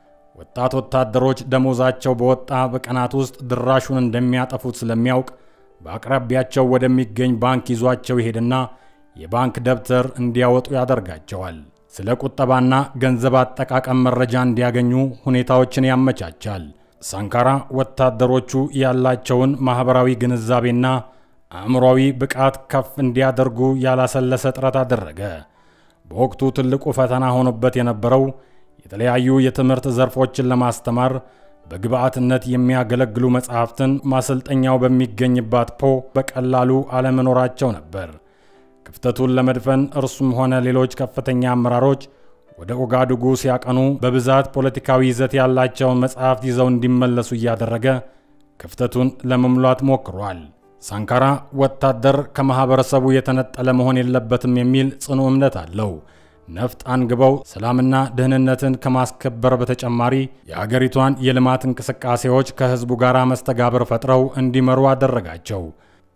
ወጣት ወታደሮች ደሞዛቸው በወጣ በቀናት ውስጥ ድራሹን እንደሚያጠፉት ስለሚያውቅ በአቅራቢያቸው ወደሚገኝ ባንክ ይዟቸው ይሄድና የባንክ ደብተር እንዲያወጡ ያደርጋቸዋል። ስለ ቁጠባና ገንዘብ አጠቃቀም መረጃ እንዲያገኙ ሁኔታዎችን ያመቻቻል። ሳንካራ ወታደሮቹ ያላቸውን ማህበራዊ ግንዛቤና አእምሯዊ ብቃት ከፍ እንዲያደርጉ ያላሰለሰ ጥረት አደረገ። በወቅቱ ትልቁ ፈተና ሆኖበት የነበረው የተለያዩ የትምህርት ዘርፎችን ለማስተማር በግብዓትነት የሚያገለግሉ መጽሐፍትን ማሰልጠኛው በሚገኝባት ፖ በቀላሉ አለመኖራቸው ነበር። ክፍተቱን ለመድፈን እርሱም ሆነ ሌሎች ከፍተኛ አመራሮች ወደ ኦጋዱጉ ሲያቀኑ በብዛት ፖለቲካዊ ይዘት ያላቸውን መጽሐፍት ይዘው እንዲመለሱ እያደረገ ክፍተቱን ለመሙላት ሞክሯል። ሳንካራ ወታደር ከማህበረሰቡ የተነጠለ መሆን የለበትም የሚል ጽኑ እምነት አለው። ነፍጥ አንግበው ሰላምና ደህንነትን ከማስከበር በተጨማሪ የአገሪቷን የልማት እንቅስቃሴዎች ከህዝቡ ጋር መስተጋብር ፈጥረው እንዲመሩ አደረጋቸው።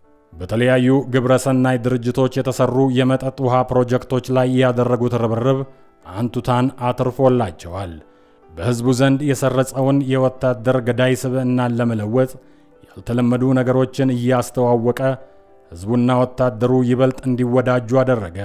በተለያዩ ግብረሰናይ ድርጅቶች የተሰሩ የመጠጥ ውሃ ፕሮጀክቶች ላይ ያደረጉት ርብርብ አንቱታን አትርፎላቸዋል። በህዝቡ ዘንድ የሰረጸውን የወታደር ገዳይ ስብዕናን ለመለወጥ ያልተለመዱ ነገሮችን እያስተዋወቀ ህዝቡና ወታደሩ ይበልጥ እንዲወዳጁ አደረገ።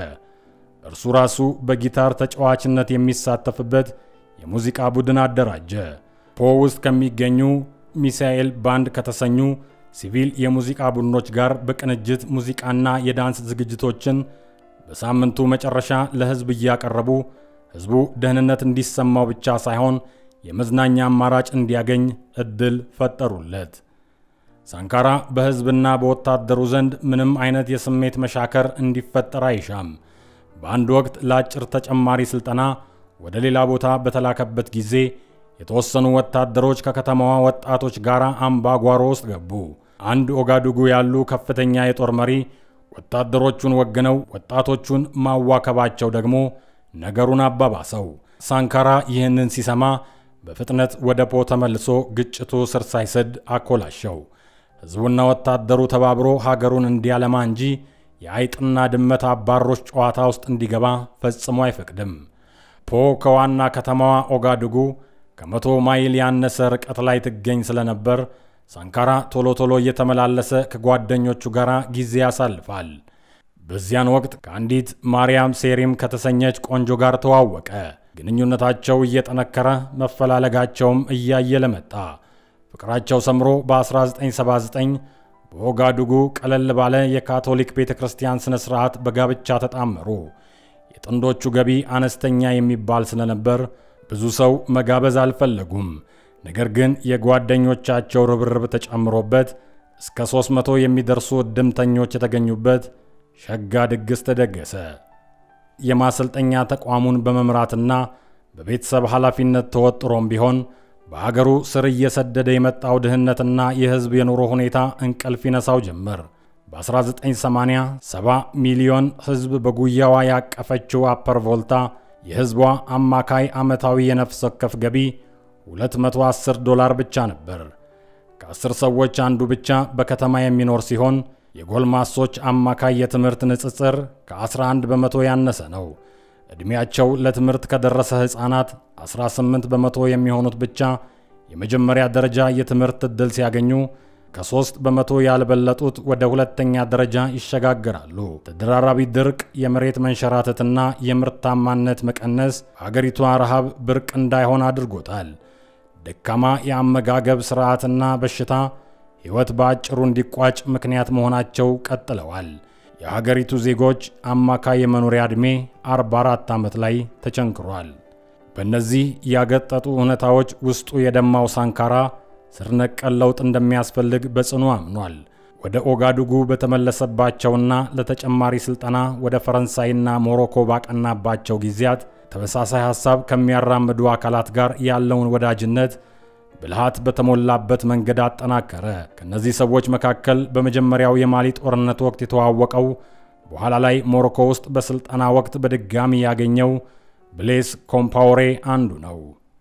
እርሱ ራሱ በጊታር ተጫዋችነት የሚሳተፍበት የሙዚቃ ቡድን አደራጀ። ፖ ውስጥ ከሚገኙ ሚሳኤል ባንድ ከተሰኙ ሲቪል የሙዚቃ ቡድኖች ጋር በቅንጅት ሙዚቃና የዳንስ ዝግጅቶችን በሳምንቱ መጨረሻ ለህዝብ ያቀረቡ ህዝቡ ደህንነት እንዲሰማው ብቻ ሳይሆን የመዝናኛ አማራጭ እንዲያገኝ እድል ፈጠሩለት። ሳንካራ በህዝብና በወታደሩ ዘንድ ምንም አይነት የስሜት መሻከር እንዲፈጠር አይሻም። በአንድ ወቅት ለአጭር ተጨማሪ ስልጠና ወደ ሌላ ቦታ በተላከበት ጊዜ የተወሰኑ ወታደሮች ከከተማዋ ወጣቶች ጋር አምባጓሮ ውስጥ ገቡ። አንድ ኦጋዱጉ ያሉ ከፍተኛ የጦር መሪ ወታደሮቹን ወግነው ወጣቶቹን ማዋከባቸው ደግሞ ነገሩን አባባሰው። ሳንካራ ይህንን ሲሰማ በፍጥነት ወደ ፖ ተመልሶ ግጭቱ ስር ሳይሰድ አኮላሸው። ህዝቡና ወታደሩ ተባብሮ ሀገሩን እንዲያለማ እንጂ የአይጥና ድመት አባሮች ጨዋታ ውስጥ እንዲገባ ፈጽሞ አይፈቅድም። ፖ ከዋና ከተማዋ ኦጋዱጉ ከ100 ማይል ያነሰ ርቀት ላይ ትገኝ ስለነበር ሳንካራ ቶሎ ቶሎ እየተመላለሰ ከጓደኞቹ ጋር ጊዜ ያሳልፋል። በዚያን ወቅት ከአንዲት ማርያም ሴሪም ከተሰኘች ቆንጆ ጋር ተዋወቀ። ግንኙነታቸው እየጠነከረ መፈላለጋቸውም እያየለ መጣ። ፍቅራቸው ሰምሮ በ1979 በኦጋዱጉ ቀለል ባለ የካቶሊክ ቤተክርስቲያን ስነ ስርዓት በጋብቻ ተጣመሩ። የጥንዶቹ ገቢ አነስተኛ የሚባል ስለነበር ብዙ ሰው መጋበዝ አልፈለጉም። ነገር ግን የጓደኞቻቸው ርብርብ ተጨምሮበት እስከ 300 የሚደርሱ እድምተኞች የተገኙበት ሸጋ ድግስ ተደገሰ። የማሰልጠኛ ተቋሙን በመምራትና በቤተሰብ ኃላፊነት ተወጥሮም ቢሆን በአገሩ ስር እየሰደደ የመጣው ድህነትና የህዝብ የኑሮ ሁኔታ እንቅልፍ ይነሳው ጀመር። በ1980 70 ሚሊዮን ህዝብ በጉያዋ ያቀፈችው አፐር ቮልታ የህዝቧ አማካይ ዓመታዊ የነፍስ ወከፍ ገቢ $210 ብቻ ነበር። ከ10 ሰዎች አንዱ ብቻ በከተማ የሚኖር ሲሆን የጎልማሶች አማካይ የትምህርት ንጽጽር ከ11 በመቶ ያነሰ ነው። እድሜያቸው ለትምህርት ከደረሰ ህፃናት 18 በመቶ የሚሆኑት ብቻ የመጀመሪያ ደረጃ የትምህርት ዕድል ሲያገኙ ከ3 በመቶ ያልበለጡት ወደ ሁለተኛ ደረጃ ይሸጋገራሉ። ተደራራቢ ድርቅ፣ የመሬት መንሸራተትና የምርታማነት መቀነስ ሀገሪቷ ረሃብ ብርቅ እንዳይሆን አድርጎታል። ደካማ የአመጋገብ ስርዓትና በሽታ ህይወት በአጭሩ እንዲቋጭ ምክንያት መሆናቸው ቀጥለዋል። የሀገሪቱ ዜጎች አማካይ የመኖሪያ ዕድሜ 44 ዓመት ላይ ተቸንክሯል። በእነዚህ ያገጠጡ ሁኔታዎች ውስጡ የደማው ሳንካራ ስር ነቀል ለውጥ እንደሚያስፈልግ በጽኑ አምኗል። ወደ ኦጋዱጉ በተመለሰባቸውና ለተጨማሪ ስልጠና ወደ ፈረንሳይና ሞሮኮ ባቀናባቸው ጊዜያት ተመሳሳይ ሐሳብ ከሚያራምዱ አካላት ጋር ያለውን ወዳጅነት ብልሃት በተሞላበት መንገድ አጠናከረ። ከነዚህ ሰዎች መካከል በመጀመሪያው የማሊ ጦርነት ወቅት የተዋወቀው በኋላ ላይ ሞሮኮ ውስጥ በስልጠና ወቅት በድጋሚ ያገኘው ብሌስ ኮምፓውሬ አንዱ ነው።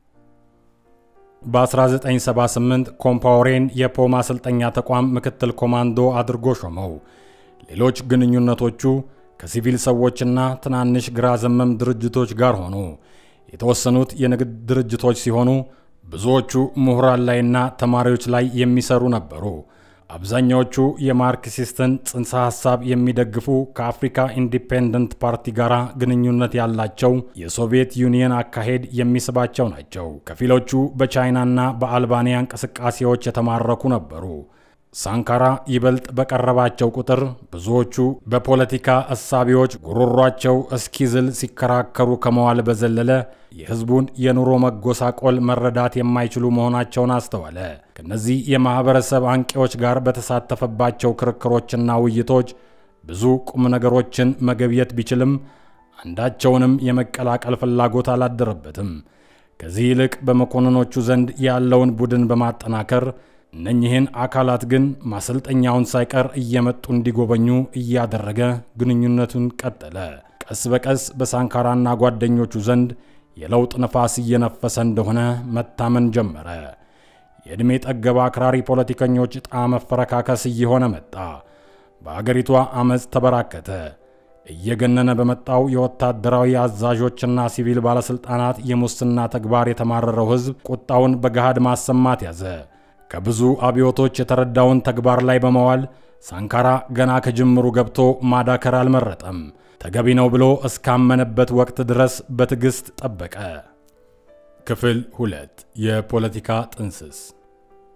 በ1978 ኮምፓውሬን የፖ ማሰልጠኛ ተቋም ምክትል ኮማንዶ አድርጎ ሾመው። ሌሎች ግንኙነቶቹ ከሲቪል ሰዎችና ትናንሽ ግራ ዘመም ድርጅቶች ጋር ሆኑ። የተወሰኑት የንግድ ድርጅቶች ሲሆኑ ብዙዎቹ ምሁራን ላይና ተማሪዎች ላይ የሚሰሩ ነበሩ። አብዛኛዎቹ የማርክሲስትን ጽንሰ ሐሳብ የሚደግፉ ከአፍሪካ ኢንዲፔንደንት ፓርቲ ጋር ግንኙነት ያላቸው የሶቪየት ዩኒየን አካሄድ የሚስባቸው ናቸው። ከፊሎቹ በቻይናና በአልባኒያ እንቅስቃሴዎች የተማረኩ ነበሩ። ሳንካራ ይበልጥ በቀረባቸው ቁጥር ብዙዎቹ በፖለቲካ አሳቢዎች ጉሮሯቸው እስኪዝል ሲከራከሩ ከመዋል በዘለለ የህዝቡን የኑሮ መጎሳቆል መረዳት የማይችሉ መሆናቸውን አስተዋለ። ከነዚህ የማህበረሰብ አንቂዎች ጋር በተሳተፈባቸው ክርክሮችና ውይይቶች ብዙ ቁም ነገሮችን መገብየት ቢችልም አንዳቸውንም የመቀላቀል ፍላጎት አላደረበትም። ከዚህ ይልቅ በመኮንኖቹ ዘንድ ያለውን ቡድን በማጠናከር እነኚህን አካላት ግን ማሰልጠኛውን ሳይቀር እየመጡ እንዲጎበኙ እያደረገ ግንኙነቱን ቀጠለ። ቀስ በቀስ በሳንካራና ጓደኞቹ ዘንድ የለውጥ ነፋስ እየነፈሰ እንደሆነ መታመን ጀመረ። የዕድሜ ጠገብ አክራሪ ፖለቲከኞች ዕጣ መፈረካከስ እየሆነ መጣ። በአገሪቷ አመጽ ተበራከተ። እየገነነ በመጣው የወታደራዊ አዛዦችና ሲቪል ባለስልጣናት የሙስና ተግባር የተማረረው ህዝብ ቁጣውን በገሃድ ማሰማት ያዘ። ከብዙ አብዮቶች የተረዳውን ተግባር ላይ በመዋል ሳንካራ ገና ከጅምሩ ገብቶ ማዳከር አልመረጠም። ተገቢ ነው ብሎ እስካመነበት ወቅት ድረስ በትዕግስት ጠበቀ። ክፍል 2 የፖለቲካ ጥንስስ።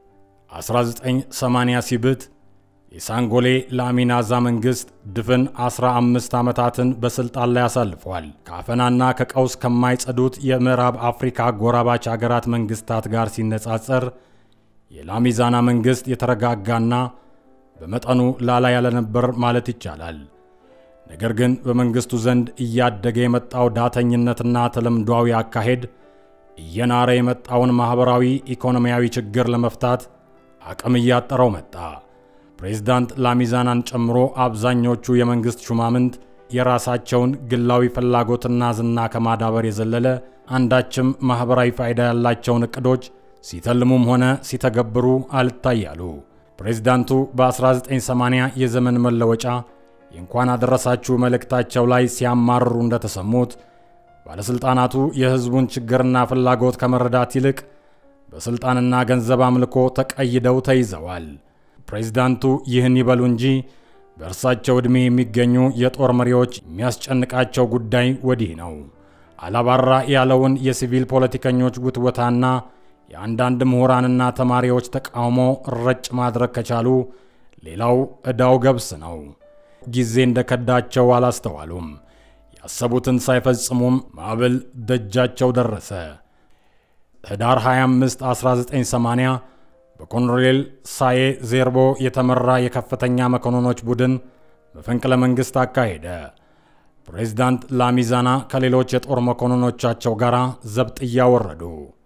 1980 ሲብት የሳንጎሌ ላሚናዛ መንግስት ድፍን 15 ዓመታትን በስልጣን ላይ አሳልፏል። ከአፈናና ከቀውስ ከማይጸዱት የምዕራብ አፍሪካ ጎራባች ሀገራት መንግስታት ጋር ሲነጻጸር የላሚዛና መንግስት የተረጋጋና በመጠኑ ላላ ያለ ነበር ማለት ይቻላል። ነገር ግን በመንግስቱ ዘንድ እያደገ የመጣው ዳተኝነትና ተለምዷዊ አካሄድ እየናረ የመጣውን ማህበራዊ ኢኮኖሚያዊ ችግር ለመፍታት አቅም እያጠረው መጣ። ፕሬዝዳንት ላሚዛናን ጨምሮ አብዛኞቹ የመንግስት ሹማምንት የራሳቸውን ግላዊ ፍላጎትና ዝና ከማዳበር የዘለለ አንዳችም ማህበራዊ ፋይዳ ያላቸውን እቅዶች ሲተልሙም ሆነ ሲተገብሩ አልታያሉ። ፕሬዝዳንቱ በ1980 የዘመን መለወጫ የእንኳን አደረሳችሁ መልእክታቸው ላይ ሲያማርሩ እንደተሰሙት ባለስልጣናቱ የህዝቡን ችግርና ፍላጎት ከመረዳት ይልቅ በስልጣንና ገንዘብ አምልኮ ተቀይደው ተይዘዋል። ፕሬዝዳንቱ ይህን ይበሉ እንጂ በእርሳቸው ዕድሜ የሚገኙ የጦር መሪዎች የሚያስጨንቃቸው ጉዳይ ወዲህ ነው። አላባራ ያለውን የሲቪል ፖለቲከኞች ጉትወታና የአንዳንድ ምሁራንና ተማሪዎች ተቃውሞ ረጭ ማድረግ ከቻሉ ሌላው ዕዳው ገብስ ነው። ጊዜ እንደከዳቸው አላስተዋሉም። ያሰቡትን ሳይፈጽሙም ማዕበል ደጃቸው ደረሰ። ህዳር 25 1980 በኮሎኔል ሳዬ ዜርቦ የተመራ የከፍተኛ መኮንኖች ቡድን መፈንቅለ መንግስት አካሄደ። ፕሬዝዳንት ላሚዛና ከሌሎች የጦር መኮንኖቻቸው ጋር ዘብጥያ ወረዱ።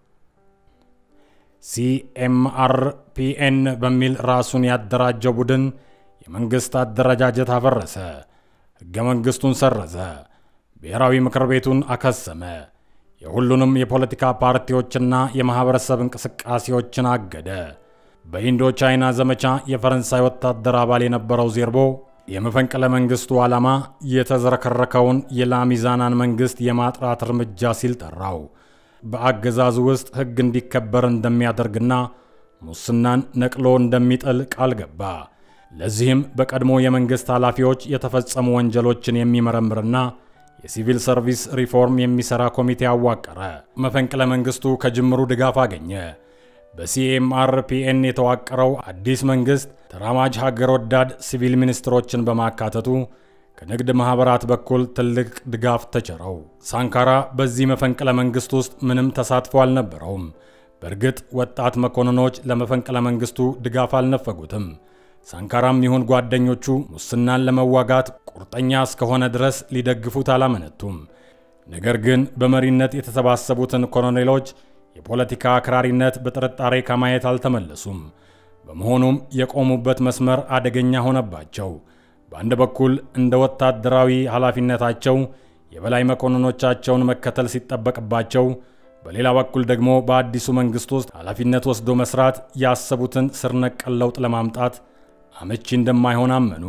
CMRPN በሚል ራሱን ያደራጀው ቡድን የመንግስት አደረጃጀት አፈረሰ፣ ህገ መንግስቱን ሰረዘ፣ ብሔራዊ ምክር ቤቱን አከሰመ፣ የሁሉንም የፖለቲካ ፓርቲዎችና የማህበረሰብ እንቅስቃሴዎችን አገደ። በኢንዶ ቻይና ዘመቻ የፈረንሳይ ወታደር አባል የነበረው ዜርቦ የመፈንቅለ መንግስቱ ዓላማ የተዘረከረከውን የላሚዛናን መንግስት የማጥራት እርምጃ ሲል ጠራው። በአገዛዙ ውስጥ ህግ እንዲከበር እንደሚያደርግና ሙስናን ነቅሎ እንደሚጥል ቃል ገባ። ለዚህም በቀድሞ የመንግስት ኃላፊዎች የተፈጸሙ ወንጀሎችን የሚመረምርና የሲቪል ሰርቪስ ሪፎርም የሚሰራ ኮሚቴ አዋቀረ። መፈንቅለ መንግስቱ ከጅምሩ ድጋፍ አገኘ። በCMRPN የተዋቀረው አዲስ መንግስት ተራማጅ ሀገር ወዳድ ሲቪል ሚኒስትሮችን በማካተቱ ከንግድ ማህበራት በኩል ትልቅ ድጋፍ ተቸረው። ሳንካራ በዚህ መፈንቅለ መንግስት ውስጥ ምንም ተሳትፎ አልነበረውም። በእርግጥ ወጣት መኮንኖች ለመፈንቅለ መንግስቱ ድጋፍ አልነፈጉትም። ሳንካራም ይሁን ጓደኞቹ ሙስናን ለመዋጋት ቁርጠኛ እስከሆነ ድረስ ሊደግፉት አላመነቱም። ነገር ግን በመሪነት የተሰባሰቡትን ኮሎኔሎች የፖለቲካ አክራሪነት በጥርጣሬ ከማየት አልተመለሱም። በመሆኑም የቆሙበት መስመር አደገኛ ሆነባቸው። በአንድ በኩል እንደ ወታደራዊ ኃላፊነታቸው የበላይ መኮንኖቻቸውን መከተል ሲጠበቅባቸው፣ በሌላ በኩል ደግሞ በአዲሱ መንግስት ውስጥ ኃላፊነት ወስዶ መስራት ያሰቡትን ስር ነቀል ለውጥ ለማምጣት አመቺ እንደማይሆን አመኑ።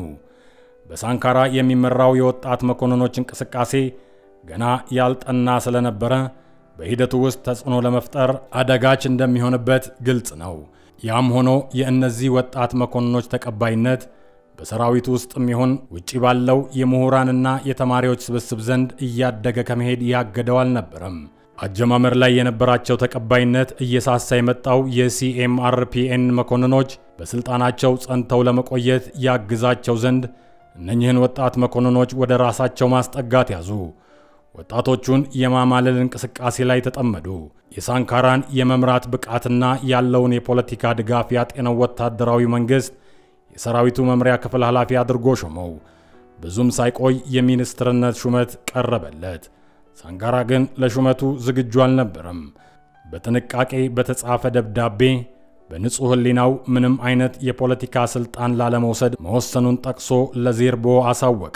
በሳንካራ የሚመራው የወጣት መኮንኖች እንቅስቃሴ ገና ያልጠና ስለነበረ በሂደቱ ውስጥ ተጽዕኖ ለመፍጠር አደጋች እንደሚሆንበት ግልጽ ነው። ያም ሆኖ የእነዚህ ወጣት መኮንኖች ተቀባይነት በሰራዊቱ ውስጥም ይሁን ውጪ ባለው የምሁራንና የተማሪዎች ስብስብ ዘንድ እያደገ ከመሄድ ያገደው አልነበረም። አጀማመር ላይ የነበራቸው ተቀባይነት እየሳሳ የመጣው የCMRPN መኮንኖች በስልጣናቸው ጸንተው ለመቆየት ያግዛቸው ዘንድ እነኚህን ወጣት መኮንኖች ወደ ራሳቸው ማስጠጋት ያዙ። ወጣቶቹን የማማለል እንቅስቃሴ ላይ ተጠመዱ። የሳንካራን የመምራት ብቃትና ያለውን የፖለቲካ ድጋፍ ያጤነው ወታደራዊ መንግስት የሰራዊቱ መምሪያ ክፍል ኃላፊ አድርጎ ሾመው። ብዙም ሳይቆይ የሚኒስትርነት ሹመት ቀረበለት። ሳንካራ ግን ለሹመቱ ዝግጁ አልነበረም። በጥንቃቄ በተጻፈ ደብዳቤ በንጹህ ህሊናው ምንም አይነት የፖለቲካ ስልጣን ላለመውሰድ መወሰኑን ጠቅሶ ለዜርቦ አሳወቀ።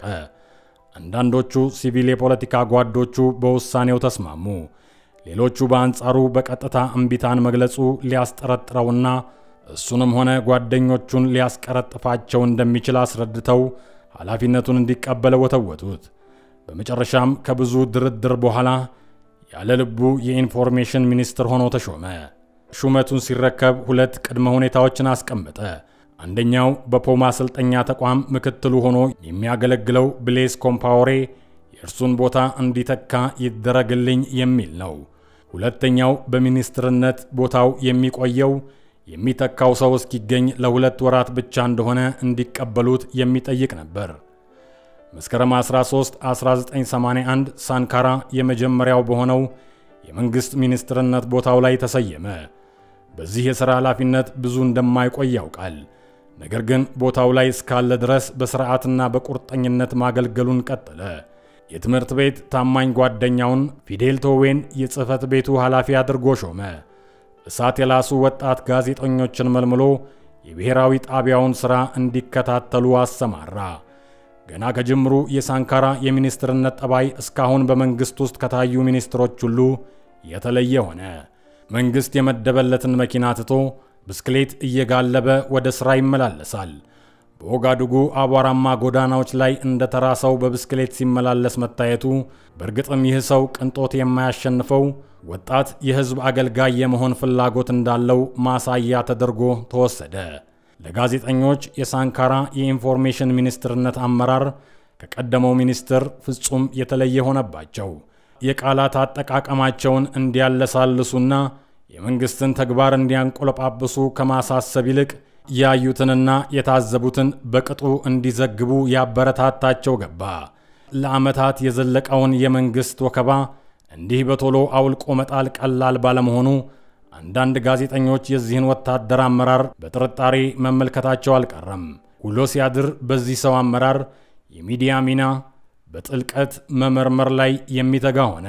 አንዳንዶቹ ሲቪል የፖለቲካ ጓዶቹ በውሳኔው ተስማሙ። ሌሎቹ በአንጻሩ በቀጥታ እምቢታን መግለጹ ሊያስጠረጥረውና እሱንም ሆነ ጓደኞቹን ሊያስቀረጥፋቸው እንደሚችል አስረድተው ኃላፊነቱን እንዲቀበል ወተወቱት። በመጨረሻም ከብዙ ድርድር በኋላ ያለ ልቡ የኢንፎርሜሽን ሚኒስትር ሆኖ ተሾመ። ሹመቱን ሲረከብ ሁለት ቅድመ ሁኔታዎችን አስቀመጠ። አንደኛው በፖማ ስልጠኛ ተቋም ምክትሉ ሆኖ የሚያገለግለው ብሌስ ኮምፓወሬ የእርሱን ቦታ እንዲተካ ይደረግልኝ የሚል ነው። ሁለተኛው በሚኒስትርነት ቦታው የሚቆየው የሚተካው ሰው እስኪገኝ ለሁለት ወራት ብቻ እንደሆነ እንዲቀበሉት የሚጠይቅ ነበር። መስከረም 13 1981 ሳንካራ የመጀመሪያው በሆነው የመንግስት ሚኒስትርነት ቦታው ላይ ተሰየመ። በዚህ የሥራ ኃላፊነት ብዙ እንደማይቆይ ያውቃል። ነገር ግን ቦታው ላይ እስካለ ድረስ በሥርዓትና በቁርጠኝነት ማገልገሉን ቀጠለ። የትምህርት ቤት ታማኝ ጓደኛውን ፊዴል ቶዌን የጽህፈት ቤቱ ኃላፊ አድርጎ ሾመ። እሳት የላሱ ወጣት ጋዜጠኞችን መልምሎ የብሔራዊ ጣቢያውን ሥራ እንዲከታተሉ አሰማራ። ገና ከጅምሩ የሳንካራ የሚኒስትርነት ጠባይ እስካሁን በመንግስት ውስጥ ከታዩ ሚኒስትሮች ሁሉ የተለየ ሆነ። መንግስት የመደበለትን መኪና ትቶ ብስክሌት እየጋለበ ወደ ሥራ ይመላለሳል። በኦጋዱጉ አቧራማ ጎዳናዎች ላይ እንደ ተራ ሰው በብስክሌት ሲመላለስ መታየቱ በእርግጥም ይህ ሰው ቅንጦት የማያሸንፈው ወጣት የህዝብ አገልጋይ የመሆን ፍላጎት እንዳለው ማሳያ ተደርጎ ተወሰደ። ለጋዜጠኞች የሳንካራ የኢንፎርሜሽን ሚኒስትርነት አመራር ከቀደመው ሚኒስትር ፍጹም የተለየ ሆነባቸው። የቃላት አጠቃቀማቸውን እንዲያለሳልሱና የመንግስትን ተግባር እንዲያንቆለጳጵሱ ከማሳሰብ ይልቅ ያዩትንና የታዘቡትን በቅጡ እንዲዘግቡ ያበረታታቸው ገባ። ለዓመታት የዘለቀውን የመንግስት ወከባ እንዲህ በቶሎ አውልቆ መጣል ቀላል ባለመሆኑ አንዳንድ ጋዜጠኞች የዚህን ወታደር አመራር በጥርጣሬ መመልከታቸው አልቀረም። ውሎ ሲያድር በዚህ ሰው አመራር የሚዲያ ሚና በጥልቀት መመርመር ላይ የሚተጋ ሆነ።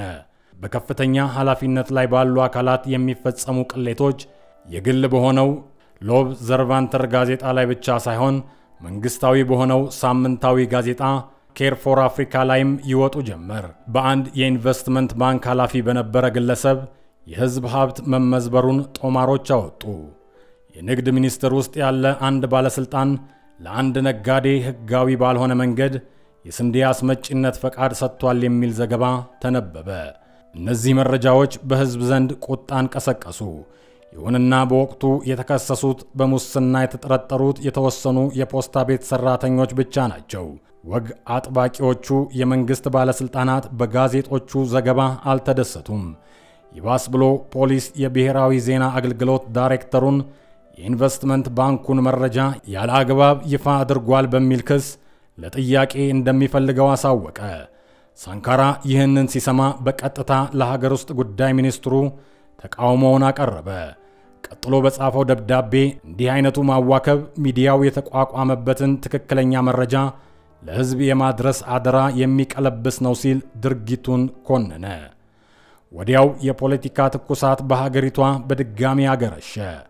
በከፍተኛ ኃላፊነት ላይ ባሉ አካላት የሚፈጸሙ ቅሌቶች የግል በሆነው ሎብ ዘርቫንተር ጋዜጣ ላይ ብቻ ሳይሆን መንግስታዊ በሆነው ሳምንታዊ ጋዜጣ ኬር ፎር አፍሪካ ላይም ይወጡ ጀመር። በአንድ የኢንቨስትመንት ባንክ ኃላፊ በነበረ ግለሰብ የህዝብ ሀብት መመዝበሩን ጦማሮች አወጡ። የንግድ ሚኒስቴር ውስጥ ያለ አንድ ባለስልጣን ለአንድ ነጋዴ ህጋዊ ባልሆነ መንገድ የስንዴ አስመጪነት ፈቃድ ሰጥቷል የሚል ዘገባ ተነበበ። እነዚህ መረጃዎች በህዝብ ዘንድ ቁጣን ቀሰቀሱ። ይሁንና በወቅቱ የተከሰሱት በሙስና የተጠረጠሩት የተወሰኑ የፖስታ ቤት ሰራተኞች ብቻ ናቸው። ወግ አጥባቂዎቹ የመንግስት ባለስልጣናት በጋዜጦቹ ዘገባ አልተደሰቱም። ይባስ ብሎ ፖሊስ የብሔራዊ ዜና አገልግሎት ዳይሬክተሩን የኢንቨስትመንት ባንኩን መረጃ ያለ አግባብ ይፋ አድርጓል በሚል ክስ ለጥያቄ እንደሚፈልገው አሳወቀ። ሳንካራ ይህንን ሲሰማ በቀጥታ ለሀገር ውስጥ ጉዳይ ሚኒስትሩ ተቃውሞውን አቀረበ። ቀጥሎ በጻፈው ደብዳቤ እንዲህ አይነቱ ማዋከብ ሚዲያው የተቋቋመበትን ትክክለኛ መረጃ ለህዝብ የማድረስ አደራ የሚቀለብስ ነው ሲል ድርጊቱን ኮነነ። ወዲያው የፖለቲካ ትኩሳት በሀገሪቷ በድጋሚ አገረሸ።